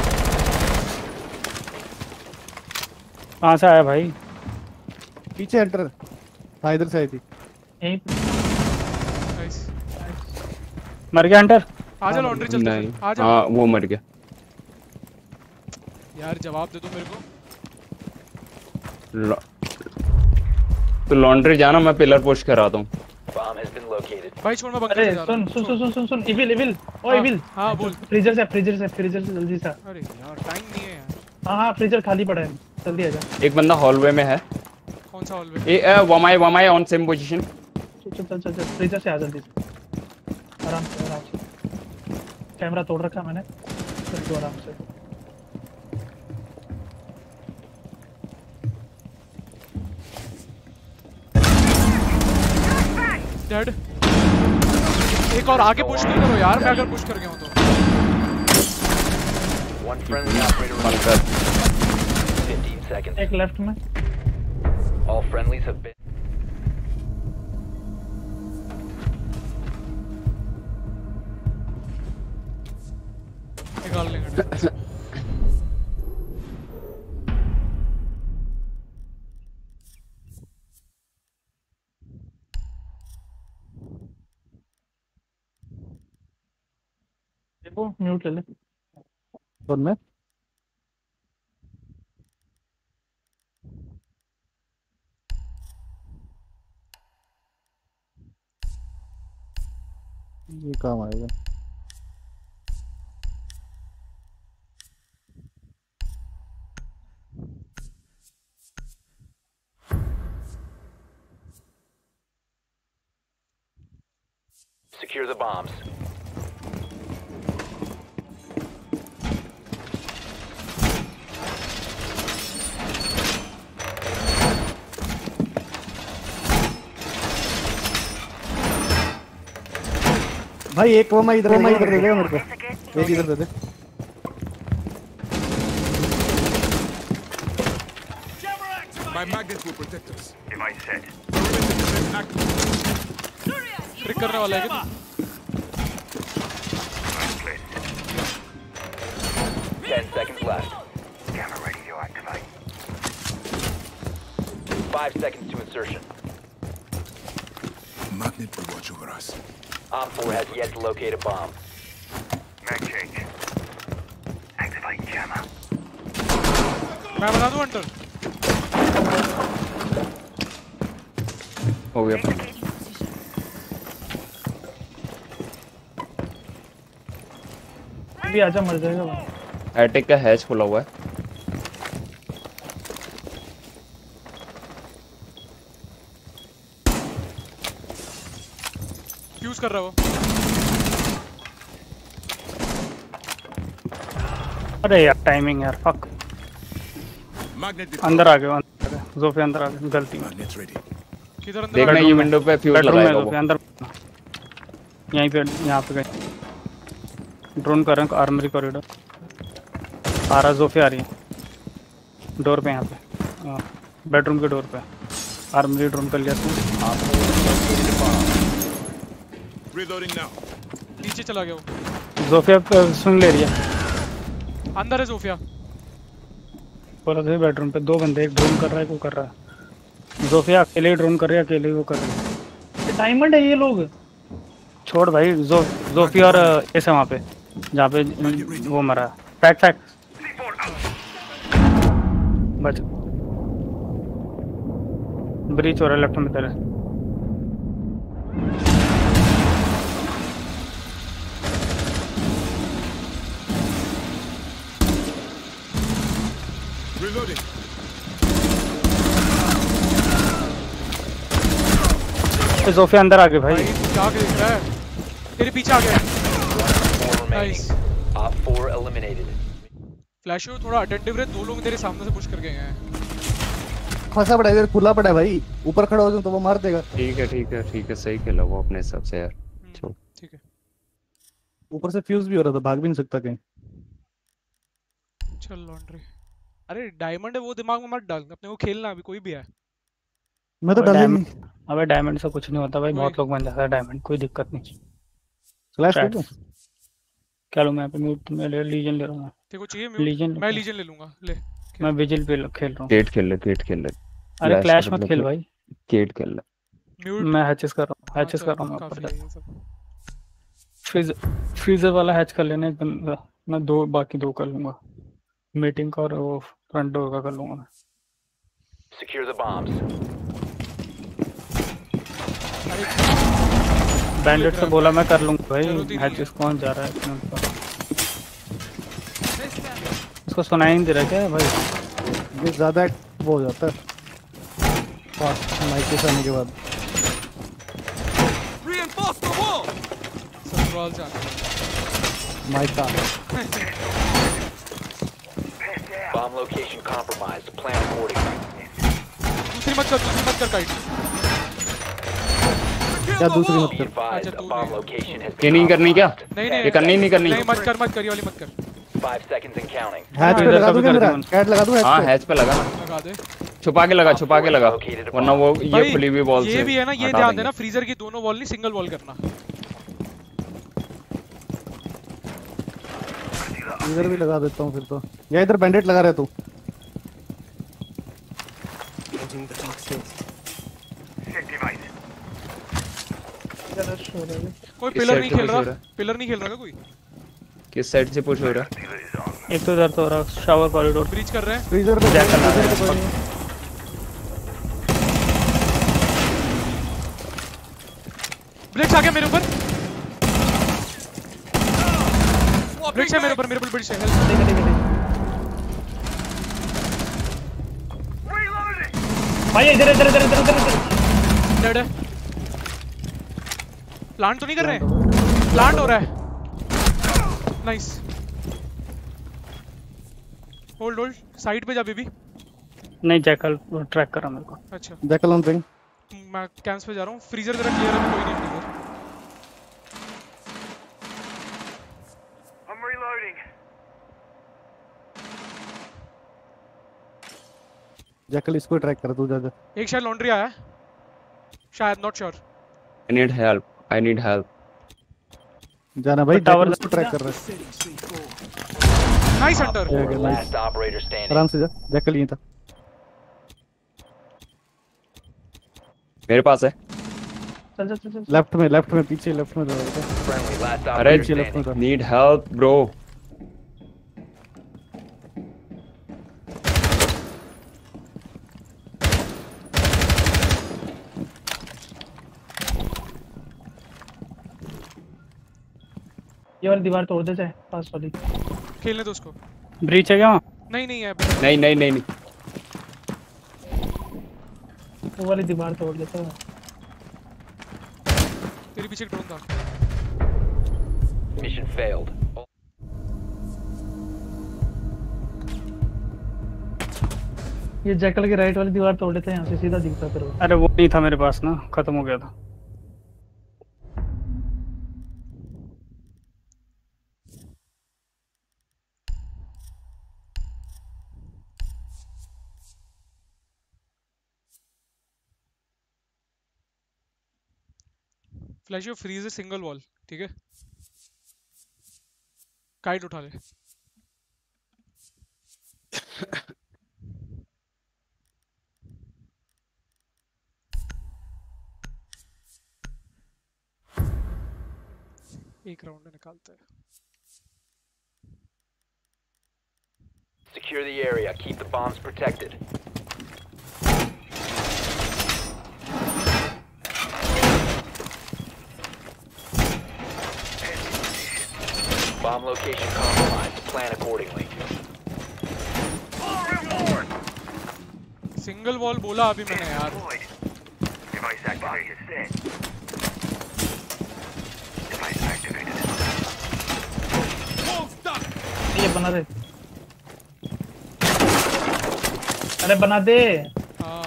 S9: कहाँ से आया भाई?
S4: पीछे एंटर। हाँ इधर से आई थी।
S3: यहीं
S8: नाइस
S9: मर गया हंटर।
S8: आजा लॉन्ड्री चलते
S2: नहीं
S8: हैं आजा।
S2: हाँ वो मर गया।
S8: यार जवाब दे दो मेरे को।
S2: तो लॉन्ड्री जाना, मैं पिलर पुश कराता हूँ।
S1: Bomb has been located.
S8: भाई छोड़ मैं बंकर
S3: अरे
S8: से जा रहा हूँ।
S3: सुन इविल ओ इविल।
S8: हाँ बोल।
S3: फ्रीजर से जल्दी सा।
S8: अरे यार टाइम नहीं है यार।
S3: हाँ फ्रीजर खाली पड़ा है, जल्दी आजा।
S2: एक बंदा हॉलवे में है।
S8: कौन सा हॉलवे?
S2: ए वमाई ऑन सेम पोजीशन।
S3: चल फ्रीजर से आ जल्दी से। आराम से कैमरा तोड़ रखा मैंने, चल तू आराम से।
S8: डेड। एक और आगे पुश नहीं करो यार, मैं अगर पुश कर गया हूँ तो।
S1: One friendly operator remaining. 15 seconds.
S3: एक लेफ्ट में।
S1: All friendlies have been.
S8: निकाल लेंगे।
S3: देखो म्यूट ले ले।
S4: कौन में? ये काम आएगा।
S1: Secure the bombs.
S4: भाई एक वो मैं इधर दे दे मेरे को। एक इधर दे दे।
S10: My magnets will protect us.
S1: Device set.
S8: Trick करने वाला है क्या?
S1: 10 seconds left. Camera ready to activate. 5 seconds to insertion.
S10: Magnet will watch over us.
S1: Op 4 has yet to locate a bomb. Mag change. Activate jammer.
S8: मैं बता दूं Hunter?
S2: हो गया।
S3: अभी आजा, मर जाएगा वो।
S2: एटिक का हैच खुला हुआ है।
S8: फ्यूज कर रहा है वो।
S9: अरे यार टाइमिंग यार, फक। अंदर आ गया, जोफे अंदर आ गया, गलती में।
S8: किधर अंदर?
S2: देखना ये विंडो पे फ्यूज लगाएगा वो।
S9: अंदर यहीं पे, यहाँ पे गए। ड्रोन कर रहे हैं आर्मरी कॉरिडोर। आ रहा, जोफे आ रही है डोर पे, यहाँ पे बेडरूम के डोर पे। आर्मरी ड्रोन कर लिया तू।
S8: नीचे चला गया वो।
S9: जोफिया स्विंग ले रही है।
S8: अंदर है जोफिया।
S9: पूरा बेडरूम पे 2 बंदे, एक ड्रोन कर रहा है, वो कर रहा है। जोफिया अकेले ही ड्रोन कर रही है, अकेले ही वो कर रही है।
S3: डायमंड है ये लोग।
S9: छोड़ भाई, जोफिया और ऐसे वहाँ पे जहाँ पे वो मरा। फैक बच। ब्रीच हो रहा है लेफ्ट में तेरे। जोफिया अंदर आ गए भाई।
S8: क्या देख रहा है? तेरे पीछे आ गया। नाइस।
S1: Op 4 eliminated.
S8: फ्लैशो थोड़ा अटेंटिव रहे, 2 लोग तेरे सामने से पुश करके गए हैं।
S4: फंसा पड़ा है इधर, खुला पड़ा है भाई। ऊपर खड़ा हो जाऊं तो वो मार देगा।
S2: ठीक है सही खेला वो अपने हिसाब से यार।
S8: ठीक है।
S4: ऊपर से फ्यूज भी हो रहा था, भाग भी नहीं सकता कहीं।
S8: चल लॉन्ड्री। अरे डायमंड है वो दिमाग में मत डाल, अपने को खेलना अभी कोई भी है।
S4: मैं तो
S9: अबे
S4: डाल ही
S9: डायमंड
S4: नहीं।
S9: अबे डायमंड से कुछ नहीं होता भाई, बहुत लोग बन जाता है डायमंड, कोई दिक्कत नहीं।
S4: Flash
S9: Strats।
S4: दो
S9: क्या लूँ मैं? पे म्यूट में लीजन ले रहा हूँ।
S8: तेरे को चाहिए
S9: लीजन
S8: म्यूट? मैं लीजन ले लूंगा, ले।
S9: मैं विजिल पे खेल रहा हूँ।
S2: केट खेल ले, केट खेल ले।
S9: अरे
S2: फ्लैश
S9: क्लैश
S2: कर
S9: मत
S2: ले,
S9: खेल भाई।
S2: केट खेल ले।
S8: म्यूट।
S9: मैं हैचेस कर रहा हूँ,
S8: हाँ
S9: हैचेस
S8: चल,
S9: कर रहा हूँ मैं ऊपर
S8: काफी है
S9: जाके।
S8: ये सब।
S9: फ्रीजर वाला हैच कर लेना एक बंदा, मैं दो बाकी दो कर लूंगा। मीटिंग का और वो फ्रंट डोर का कर लूंगा मैं।
S1: Secure the bombs.
S9: बैंडेड से बोला मैं कर लूंगा भाई,
S8: जरूरत ही नहीं
S9: हैचेस कौन जा रहा है इतने ऊपर? इसको सुनाई नहीं दे रहा क्या भाई?
S4: ये ज्यादा वो हो जाता है माइक के आने के बाद।
S8: ससुराल जाना।
S4: माइक का
S1: Bomb location compromised. Plan accordingly.
S8: दूसरी मत कर काइट।
S4: क्या दूसरी मत
S1: Be
S4: कर?
S1: advised,
S8: अच्छा,
S1: a bomb location has
S2: ये
S1: been
S2: नहीं करनी क्या?
S8: नहीं
S2: ये करनी नहीं करनी?
S8: नहीं, मत कर ये वाली मत कर।
S1: 5 seconds and counting.
S4: हैच पे
S9: इधर
S4: लगा
S9: का भी
S4: दूंगा
S9: कर
S4: मेरा
S9: दूंगा।
S4: कैट लगा दूं
S2: हाँ
S4: हैच
S2: हैच पे लगा ना,
S8: लगा दे
S2: छुपा के लगा वरना वो ये
S8: भाई।
S2: खुली हुई बॉल से
S8: ये भी है ना, ये
S2: हटा
S8: ध्यान
S2: देंगे।
S8: देना, फ्रीजर की दोनों वॉल नहीं, सिंगल वॉल करना।
S4: पे। इधर भी लगा देता हूँ फिर तो, या इधर बैंडेड लगा रहे तू।
S8: कोई
S2: किस
S8: पिलर
S2: side
S8: नहीं
S2: से
S8: खेल
S2: push
S8: रहा,
S2: हो रहा है?
S8: पिलर नहीं खेल रहा कोई।
S2: किस साइड से पुश हो रहा है?
S9: एक तो इधर तो हो रहा शावर कॉरिडोर।
S8: ब्रीच कर रहे हैं।
S4: फ्रीजर पे
S9: जैक लगा
S4: फ्रीजर पे
S9: रहा
S4: कोई
S9: है।
S4: नहीं है।
S8: ब्लिट्स आ गया मेरे ऊपर। ब्लिट्स है मेरे ऊपर ब्लिट्स है। हेल्प।
S3: भाई इधर
S8: डेड है। प्लांट तो नहीं कर रहे हैं? प्लांट हो रहा है। नाइस। होल्ड साइड पे जा बेबी।
S9: नहीं जैकल ट्रैक कर रहा मेरे को।
S8: अच्छा
S4: जैकल ऑन पिंग।
S8: मैं कैंप्स पे जा रहा हूँ। फ्रीजर तेरा क्लियर है तो कोई नहीं फ्रीजर।
S4: जैकल इसको ट्रैक कर तू जा।
S8: एक शायद लॉन्ड्री आया है शायद, not sure.
S2: I need help.
S4: जाना भाई,
S9: टावर
S4: जैकल इसको ट्रैक कर रहा है।
S8: Nice hunter.
S1: Last operator standing.
S4: आराम से जा, जैकल यहीं था।
S2: मेरे पास है।
S3: चल
S4: लेफ्ट में पीछे लेफ्ट में दौड़ा था।
S1: Friendly. Last
S2: अरे
S1: operator
S4: लेफ्ट में
S1: standing.
S4: था।
S2: Need help bro.
S3: ये वाली दीवार तोड़ दे जाए पास वाली।
S8: खेलने दो उसको।
S9: ब्रीच है क्या वहाँ?
S8: नहीं है।
S2: नहीं
S3: वो वाली दीवार तोड़ देता है।
S8: तेरे पीछे ड्रोन था।
S1: Mission failed.
S3: ये जैकल की राइट वाली दीवार तोड़ देते हैं, यहाँ से सीधा दिखता फिर वो।
S9: अरे वो नहीं था मेरे पास ना, खत्म हो गया था।
S8: फ्लैश यो फ्रीज है सिंगल वॉल, ठीक है। काइट उठा ले। एक राउंड निकालते हैं।
S1: Secure the area. Keep the bombs protected. Bomb location compromised. Plan accordingly.
S8: Single wall बोला अभी मैंने यार।
S1: Device activated. Device activated.
S3: ये बना दे। अरे बना दे।
S8: हाँ।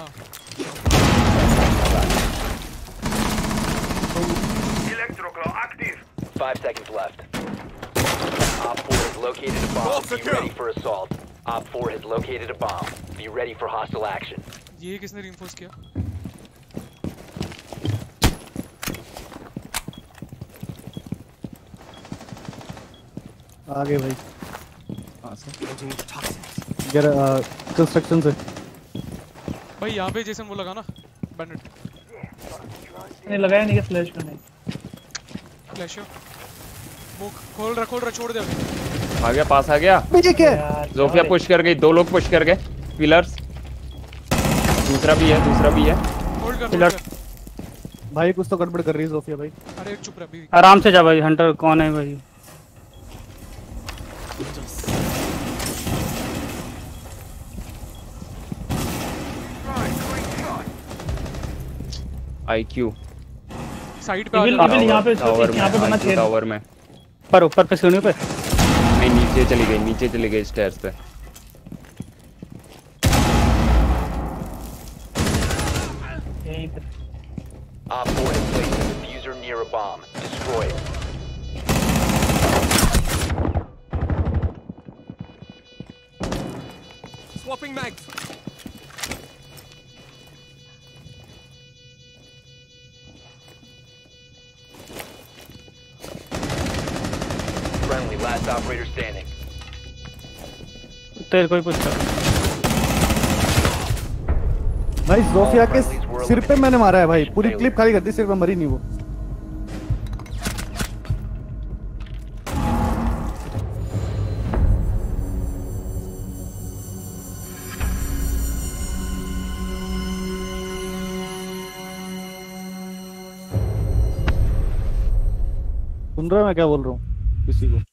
S1: Electroclaw active. 5 seconds left. Op 4 has located a bomb. Be ready for assault. Op 4 has located a bomb. Be ready for hostile action.
S8: ये किसने reinforce किया?
S4: आगे भाई कंस्ट्रक्शन से
S8: भाई यहाँ पे जैसे वो लगा ना बैंडेड
S3: नहीं लगाया नहीं, फ्लैश करने
S8: फ्लैश वो खोल रहा छोड़ दे अभी।
S2: आ गया, पास आ गया।
S4: मुझे क्या
S2: जोफिया पुश कर गई, 2 लोग पुश कर गए पिलर्स। दूसरा भी है
S8: होल्ड कर
S9: पिलर
S4: भाई, कुछ तो गड़बड़ कर रही है जोफिया भाई।
S8: अरे चुप रह अभी।
S9: आराम से जा भाई। हंटर कौन है भाई?
S2: IQ
S8: साइड पे
S3: इविल यहाँ पे बना चाहिए।
S2: टावर में
S9: पर ऊपर पे सीढ़ियों पे
S2: नहीं, नीचे चली गई स्टेयर्स पे।
S1: Op 4 has placed a diffuser near a bomb. Destroy it.
S10: Swapping mags.
S1: Friendly, last operator standing.
S9: तेरे कोई पूछता
S4: भाई जोफिया के सिर पे मैंने मारा है भाई, पूरी क्लिप खाली कर दी, सिर्फ मरी नहीं वो। सुन रहा है मैं क्या बोल रहा हूँ किसी को?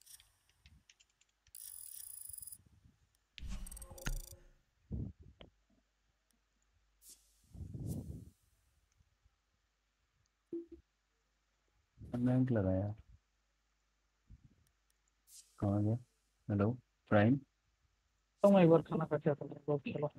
S2: बैंक लगाया। कहाँ गया? Hello Prime.
S3: तो मैं एक बार खाना खा के आता हूँ। चलो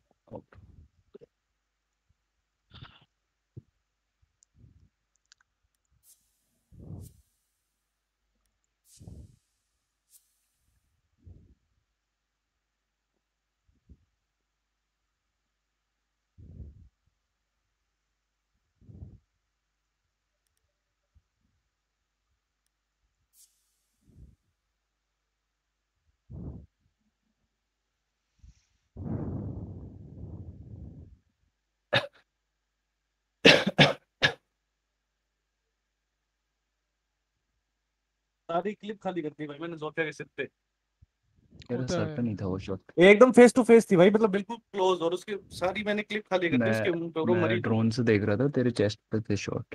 S11: सारी क्लिप खाली कर दी भाई मैंने जोफिया के सिर पे।
S2: तेरा सर पे नहीं था वो शॉट,
S4: एकदम फेस टू फेस थी भाई, मतलब
S11: बिल्कुल क्लोज, और उसकी सारी मैंने क्लिप खाली कर दी उसके मुंह पे और वो
S2: मैं
S11: मरी।
S2: ड्रोन से देख रहा था, तेरे चेस्ट पे थे शॉट।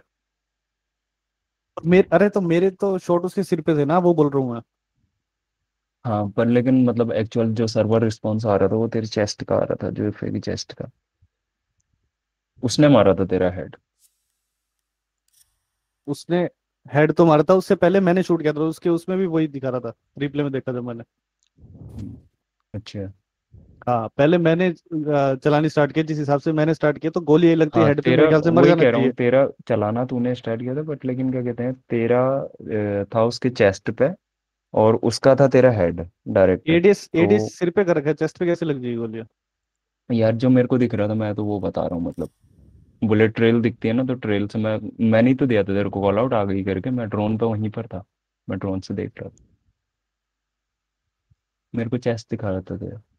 S4: अरे तो मेरे तो शॉट उसके सिर पे थे ना, वो बोल रहा हूँ मैं।
S2: हाँ पर लेकिन मतलब एक्चुअल जो सर्वर रिस्पॉन्स आ रहा था वो तेरे चेस्ट का आ रहा था, जो फेरी चेस्ट का। उसने मारा था तेरा हेड।
S4: उसने हेड तो मारा था, उससे पहले मैंने शूट किया था, उसके उसमें भी वही दिखा रहा था, रिप्ले में देखा था मैंने।
S2: अच्छा
S4: हाँ पहले मैंने चलानी स्टार्ट किया, जिस हिसाब से मैंने स्टार्ट किया तो गोली यही लगती है
S2: हाँ
S4: हेड पे,
S2: तेरा
S4: मेरे ख्याल से मर
S2: वही
S4: जाना
S2: कह रहा हूँ,
S4: चाहिए।
S2: तेरा चलाना तूने स्टार्ट किया था बट लेकिन क्या कहते हैं तेरा था उसके चेस्ट पे और उसका था तेरा हेड डायरेक्ट।
S4: एडीएस
S2: तो
S4: सिर पे कर रखा है, चेस्ट पे कैसे लग जाएगी गोलियां?
S2: यार जो मेरे को दिख रहा था मैं तो वो बता रहा हूँ, मतलब बुलेट ट्रेल दिखती है ना, तो ट्रेल से मैंने ही तो दिया था तेरे को कॉल आउट आ गई करके, मैं ड्रोन पे वहीं पर था, मैं ड्रोन से देख रहा था, मेरे को चेस्ट दिखा रहा था तेरा।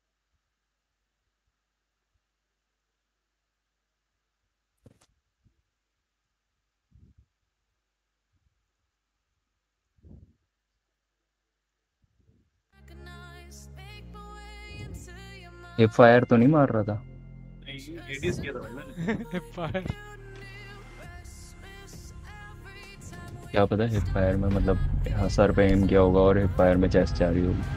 S2: हिप फायर तो नहीं मार रहा था?
S11: एडीएस किया था भाई मैंने।
S8: हिप फायर
S2: क्या पता हिप फायर में मतलब हाँ सर पे एम किया होगा और हिप फायर में चेस्ट जा रही होगी।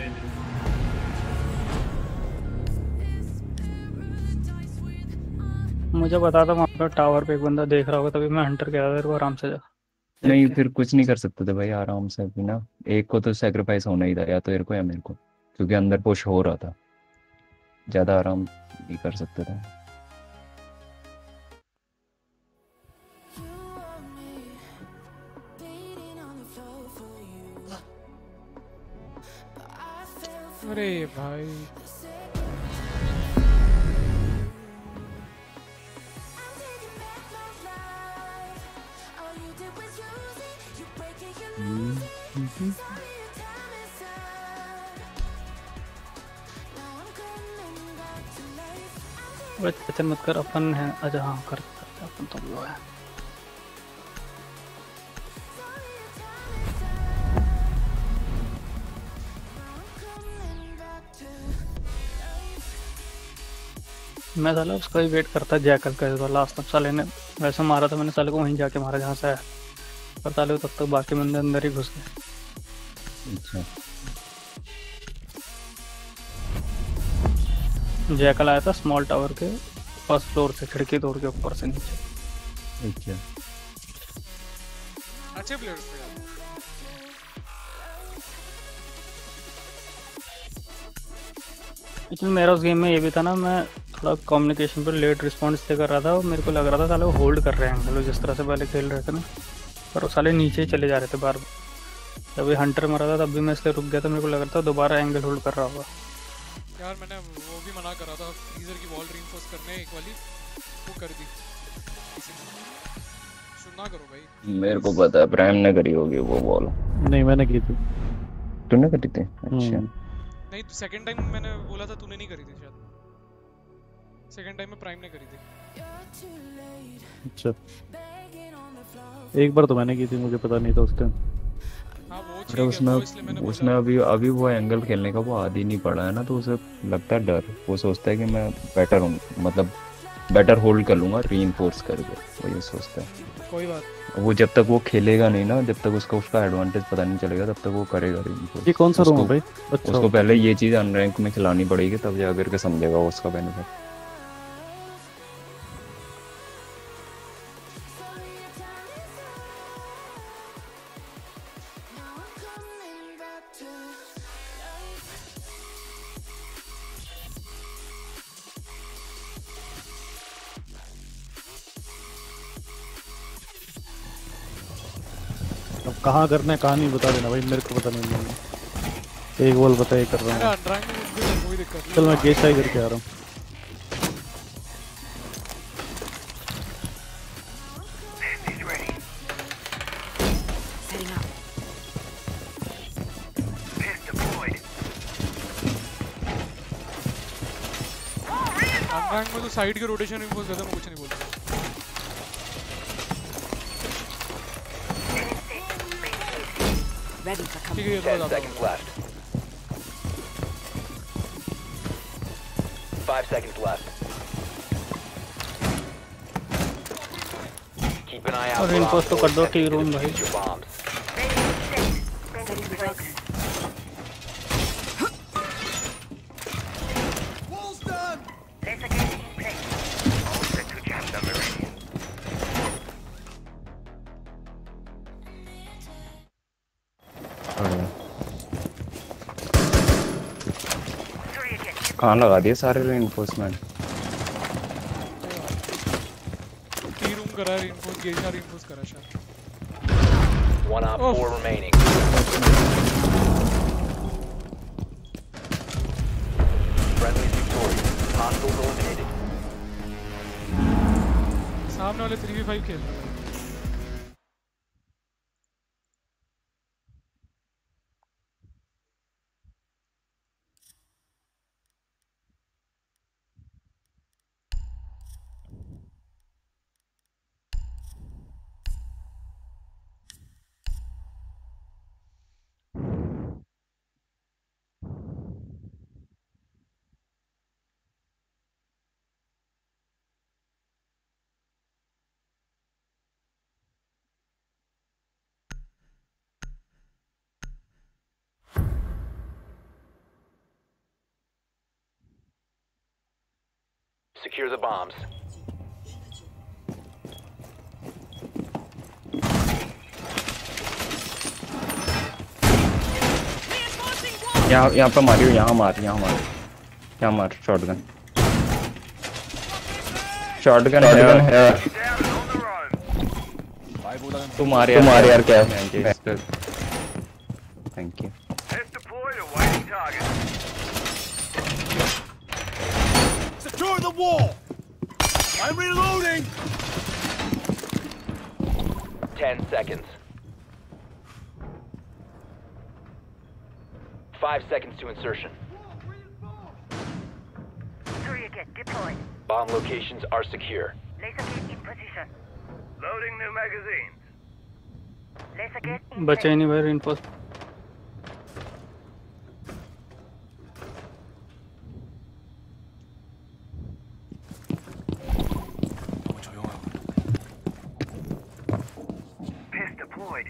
S9: मुझे पता था वहाँ पे टावर पे एक बंदा देख रहा होगा, तभी मैं हंटर कह रहा था आराम से जा।
S2: नहीं फिर कुछ नहीं कर सकते थे भाई, आराम से भी ना, एक को तो सेक्रीफाइस होना ही था, या तो तेरे को या मेरे को, क्योंकि अंदर पुश हो रहा था, ज्यादा आराम नहीं कर सकते थे।
S8: अरे भाई
S9: टेंशन मत कर, अपन है। अच्छा हाँ करते अपन तो वो है। मैं साला उसका ही वेट करता जैकल का इस बार लास्ट तक। साले ने वैसे मारा था, मैंने साले को वहीं जाके मारा जहाँ से आया, पर साले तब तक बाकी बंदे अंदर ही घुस गए।
S2: अच्छा
S9: जैकल आया था स्मॉल टावर के फर्स्ट फ्लोर से, खिड़की तोड़ के ऊपर से नीचे।
S2: अच्छा
S8: अच्छे प्लेयर्स थे यार।
S9: लेकिन मेरा उस गेम में ये भी था ना, मैं थोड़ा कम्युनिकेशन पर लेट रिस्पॉन्स इसलिए कर रहा था, और मेरे को लग रहा था साले वो होल्ड कर रहे हैं एंगल जिस तरह से पहले खेल रहे थे ना, पर वो साले नीचे ही चले जा रहे थे बार बार। जब ये हंटर मरा था तब भी मैं इसलिए रुक गया था, मेरे को लग रहा था दोबारा एंगल होल्ड कर रहा होगा।
S8: यार मैंने वो भी मना करा था फ्रीजर की वॉल रीइंफोर्स करने एक वाली, वो कर दी। सुनना करो भाई।
S2: मेरे को पता है प्राइम ने करी होगी वो वॉल।
S4: नहीं मैंने की थी।
S2: तूने करी थी? अच्छा
S8: नहीं सेकंड टाइम मैंने बोला था, तूने नहीं करी थी शायद। सेकंड टाइम में प्राइम ने करी थी।
S4: अच्छा एक बार तो मैंने की थी, मुझे पता नहीं था उस टाइम।
S2: अरे उसने अभी वो एंगल खेलने का वो आदी नहीं पड़ा है ना, तो उसे लगता है डर। वो सोचता है कि मैं बेटर हूँ, मतलब बेटर होल्ड कर लूँगा रीइंफोर्स करके, वो ये सोचता है।
S8: कोई बात
S2: वो जब तक वो खेलेगा नहीं ना, जब तक उसका एडवांटेज पता नहीं चलेगा, तब तक वो करेगा रीइंफोर्स।
S4: ये कौन सा रूम है भाई? अच्छा
S2: उसको पहले ये चीज़ अनरैंक में खिलानी पड़ेगी, तब जा करके समझेगा वो उसका बेनिफिट।
S4: अब कहाँ करना है कहाँ नहीं बता देना भाई, मेरे को पता नहीं। एक बॉल बताइए कर रहा हूँ।
S8: कोई दिक्कत नहीं।
S4: चल मैं गेस्ट आई करके आ रहा हूँ।
S8: अनरैंक में तो साइड के रोटेशन भी बहुत ज़्यादा, मैं कुछ नहीं बोलता। ठीक है,
S1: 10 seconds left. 5 seconds left. Keep an eye out
S9: और
S1: for
S9: इनको तो कर दो
S1: hostiles
S9: टी
S1: attempting to
S9: रूम भाई।
S1: defuse your bombs.
S2: कहाँ लगा दिए सारे रीइंफोर्समेंट?
S8: टी रूम करा है रीइंफोर्स, गेट रीइंफोर्स करा शायद।
S1: 1 op 4 remaining. Friendly victorious. Hostiles eliminated.
S8: सामने वाले 3v5 खेल रहे हैं।
S1: Secure the bombs.
S2: यहाँ पे मारियो, यहाँ मार शॉटगन है। तू मार यार क्या है? Thank you.
S10: Secure the wall! I'm reloading!
S1: 10 seconds. 5 seconds to insertion.
S5: Surrogate deployed.
S1: Bomb locations are secure.
S5: Laser gate in position.
S10: Loading new magazines.
S5: Laser gate in
S9: बचे
S5: place.
S9: नहीं भाई reinforce.
S10: Piss deployed.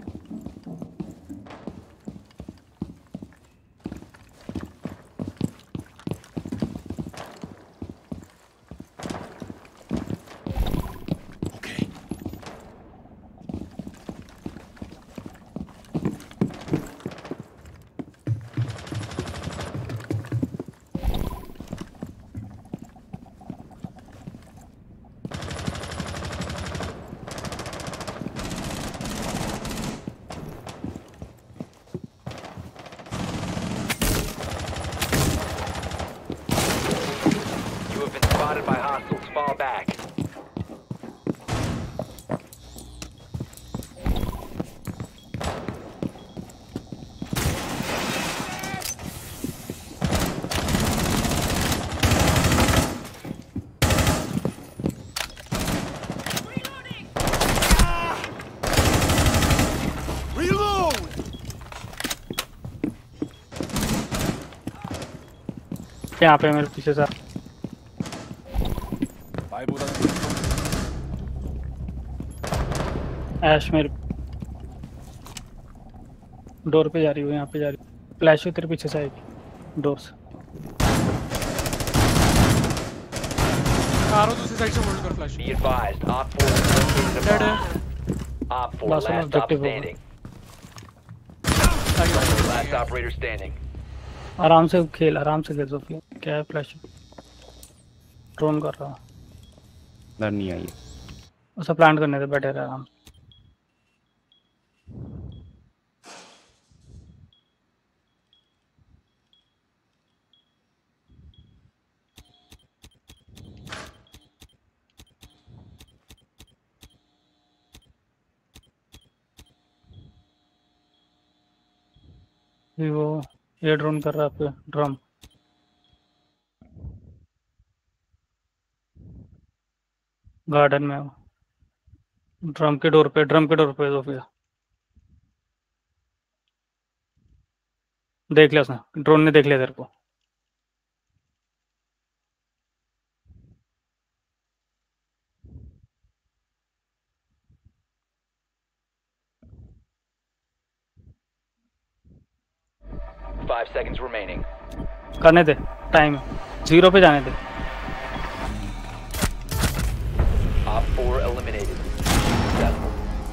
S1: You have been spotted by hostiles. Fall back.
S10: Reload!
S9: यहाँ पे मेरे पीछे से ऐश मेरे door पे जा रही हो, यहाँ पे जा रही हूँ। फ्लैश तेरे पीछे से आएगी डोर से।
S8: आरो दूसरी साइड से होल्ड कर flash.
S1: Be advised, Op 4 is located a
S8: Dead
S1: bomb. Op 4,
S9: Last one
S1: last stop
S9: objective
S1: standing. Last operator standing.
S9: आराम से खेल सोफिया। क्या है फ्लैश ड्रोन कर रहा हूँ।
S2: डर नहीं आई।
S9: उसे प्लांट करने से बैठे रहे आराम से। वो ये ड्रोन कर रहा है पे ड्रम। गार्डन में वो ड्रम के डोर पे सोफिया देख लिया उसने, ड्रोन ने देख लिया तेरे को।
S1: Five seconds remaining.
S9: करने दे, टाइम 0 पे जाने दे।
S1: Op 4 eliminated. Successful.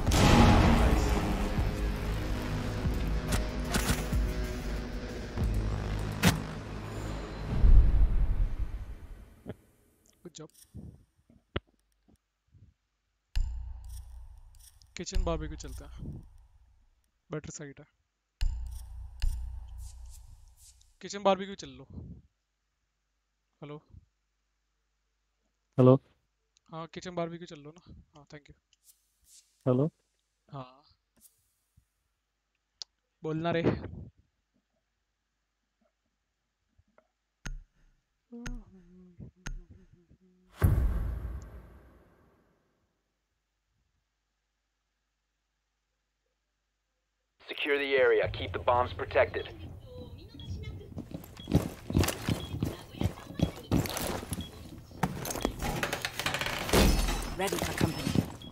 S8: Good job. Kitchen barbecue चलता है, बेटर साइड है। किचन बारबेक्यू चल लो। हेलो
S9: हेलो
S8: हाँ किचन बारबेक्यू चल लो ना। हाँ थैंक यू।
S9: हेलो
S8: हाँ बोलना रे।
S1: Secure the area. Keep the bombs protected.
S5: Ready for company.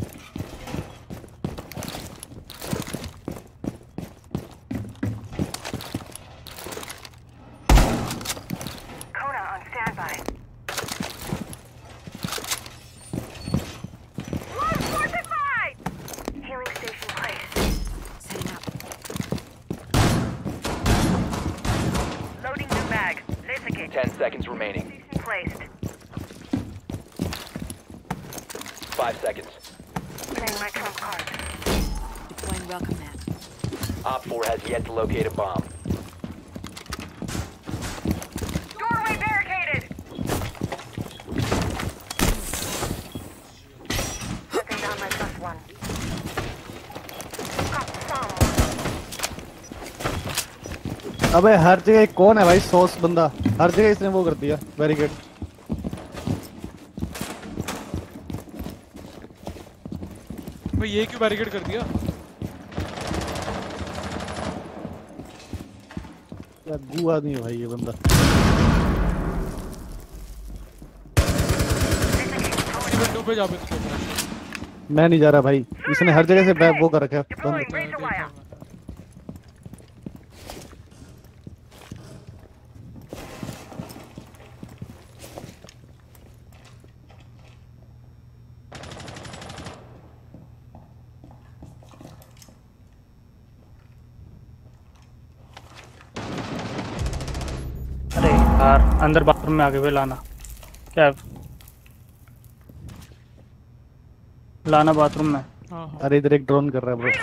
S5: Kona on standby. Fortified! Healing station placed. Setting up. Loading new mag. Laser gate.
S1: 10 seconds remaining.
S5: Placed.
S1: 5 seconds.
S5: Playing my trump card. Deploying welcome mat.
S1: Op 4 has yet to locate a bomb.
S5: Doorway barricaded!
S4: अबे हर जगह कौन है भाई? Sauce बंदा हर जगह इसने वो कर दिया बैरिकेड।
S8: भाई ये क्यों बैरिकेड कर दिया?
S4: यार गू आदमी है भाई ये बंदा।
S8: विंडो पे जा पे तो
S4: मैं नहीं जा रहा भाई, इसने हर जगह से वो कर रखा है बंद।
S9: अरे यार अंदर बाथरूम में आगे हुए लाना। क्या है? लाना बाथरूम में।
S4: अरे इधर एक ड्रोन कर रहा है ब्रो।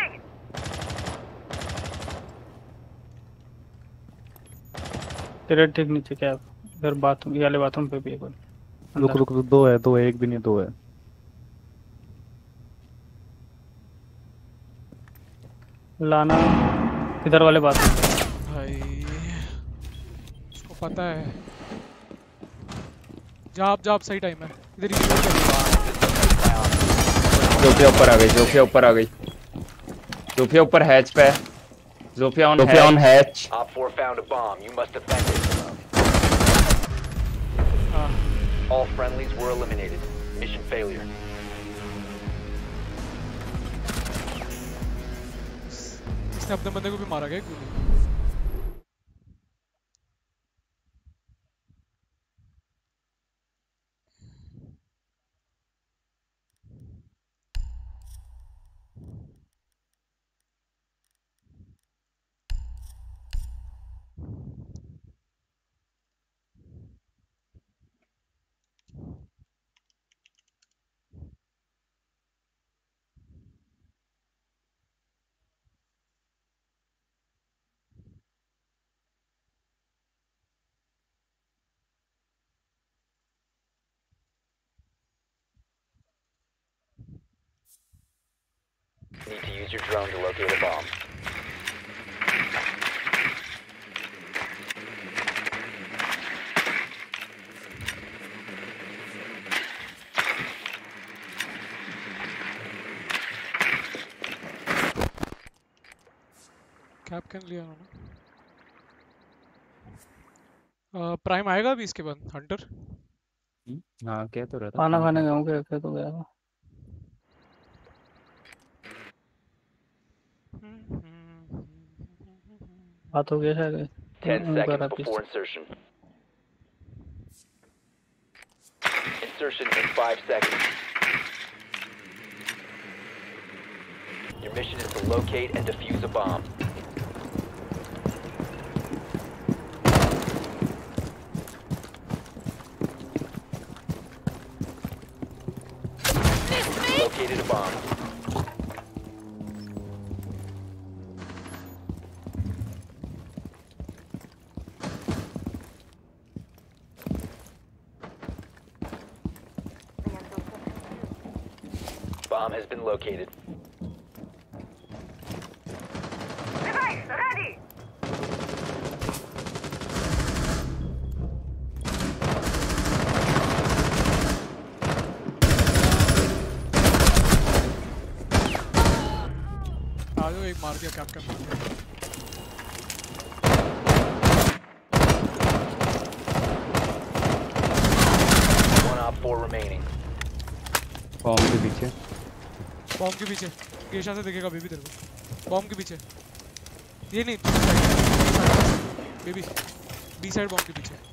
S9: तेरे ठीक नीचे क्या है? इधर बाथरूम, ये वाले बाथरूम पे भी है कोई।
S4: रुक रुक रुक, दो है, एक भी नहीं, दो है।
S9: लाना इधर वाले बाथरूम।
S8: भाई उसको पता है। जा सही टाइम है इधर ही।
S2: जोफिया ऊपर आ गई, जोफिया ऊपर आ गई, जोफिया ऊपर हैच पे है। Zofia on hatch.
S1: Op 4 found a bomb. You must defend it. All friendlies were eliminated. Mission failure.
S8: इसने अपने बंदे को भी मारा गया गोली।
S1: Need to use your drone to locate a bomb.
S8: Captain लिया उन्होंने। प्राइम आएगा अभी इसके बाद हंटर।
S2: हाँ क्या तो रहता।
S9: खाना खाने गया हूँ, क्या तो गया था। बात हो गया शायद।
S1: 10 seconds before insertion. Insertion in 5 seconds. Your mission is to locate and defuse a bomb. Located a bomb. Bomb has been located.
S5: Device ready.
S8: आज एक मार दिया कैप्टन मार दिया।
S1: One Op 4 remaining.
S2: बॉम्ब के पीछे।
S8: बॉम्ब के पीछे गेशा से देखेगा बेबी तेरे को। बॉम्ब के पीछे ये नहीं बेबी बी साइड बॉम्ब के पीछे।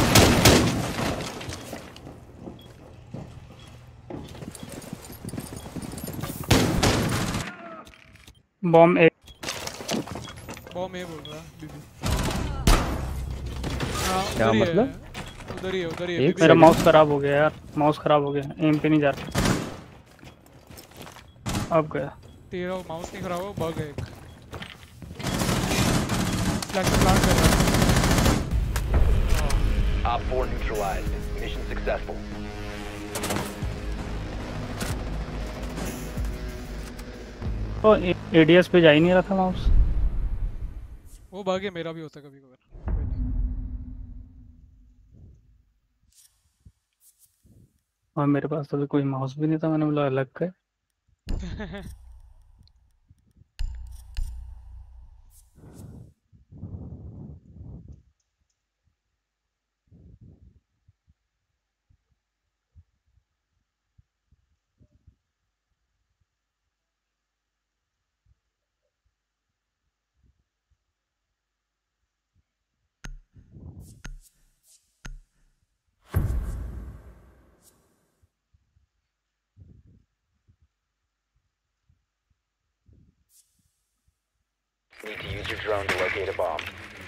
S9: बॉम्ब ए
S8: बोल रहा बेबी।
S2: क्या मतलब?
S8: उधर ही है
S9: मेरा माउस खराब हो गया यार, माउस खराब हो गया, एम पे नहीं जा रहा। अब गया।
S8: तेरा माउस नहीं खराब हो, बग है एक। फ्लैश प्लांट कर रहा है।
S1: Op 4 neutralized. Mission successful.
S9: तो एडीएस पे जा ही नहीं रहा था माउस।
S8: वो बग है, मेरा भी होता है कभी कभार।
S9: और मेरे पास तो कोई माउस भी नहीं था, मैंने बोला अलग का।
S1: Need to use your drone to locate a bomb.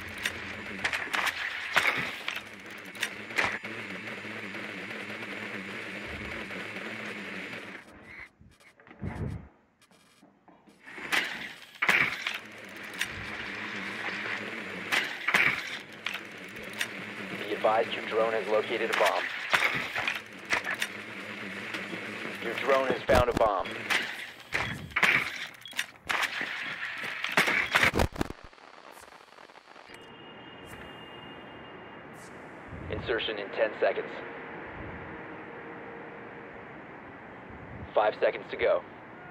S1: Be advised your drone has located a bomb. Your drone has found a bomb. Insertion in 10 seconds. 5 seconds to go.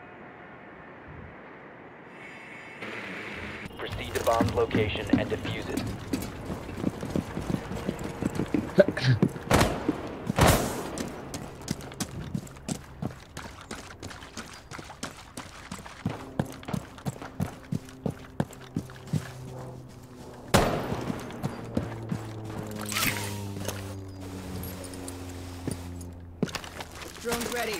S1: Proceed to bomb's location and defuse it.
S10: Drone ready.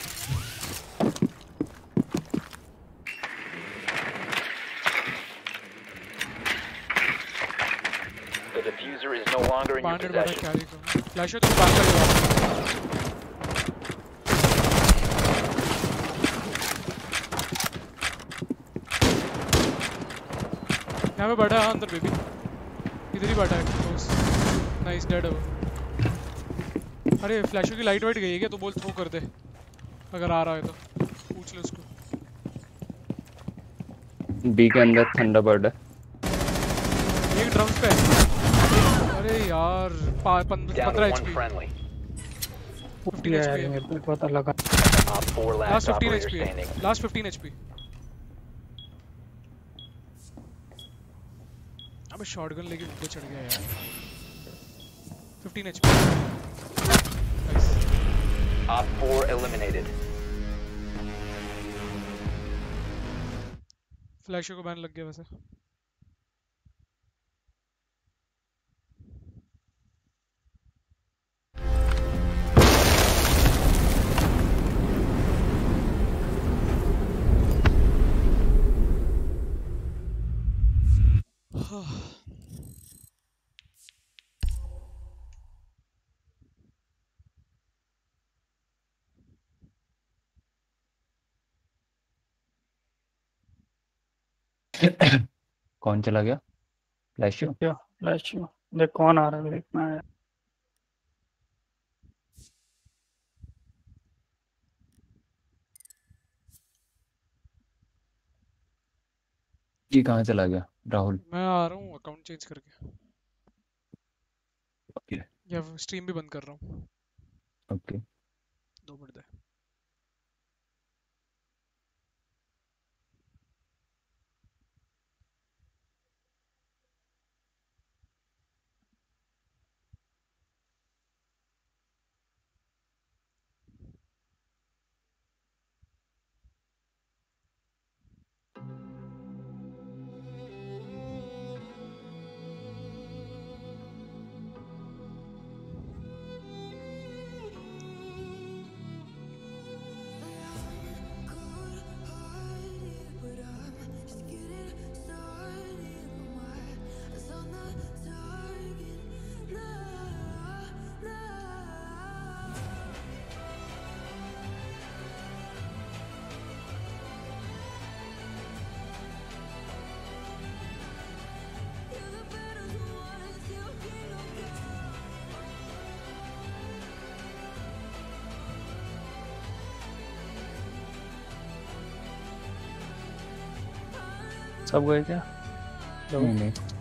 S1: The diffuser is no longer in your possession.
S8: Flash हो तो बात करेगा। यहाँ पे बैठा है अंदर baby, इधर ही बैठा है क्लोज। नाइस, डेड है वो। अरे फ्लैशो की लाइट वाइट गई है क्या? तो बोल थ्रो कर दे अगर आ रहा है तो, पूछ ले उसको।
S2: बी के अंदर थंडरबर्ड है।
S8: एक ड्रम्स पे है। अरे यार 15 HP। 15 HP है।
S9: मेरे को पता लगा।
S8: लास्ट 15 HP है। Last 15 HP। अबे शॉटगन लेके ऊपर चढ़ गया यार। 15 HP।
S1: Op 4 eliminated.
S8: फ्लैशो को बैन लग गया वैसे।
S2: कौन चला गया? फ्लैशो।
S9: क्या फ्लैशो? देख कौन आ रहा है, देखना है।
S2: जी कहाँ चला गया राहुल?
S8: मैं आ रहा हूँ अकाउंट चेंज करके।
S2: ओके
S8: या स्ट्रीम भी बंद कर रहा हूँ।
S2: ओके
S8: 2 मिनट दे।
S9: सब गए क्या?
S2: नहीं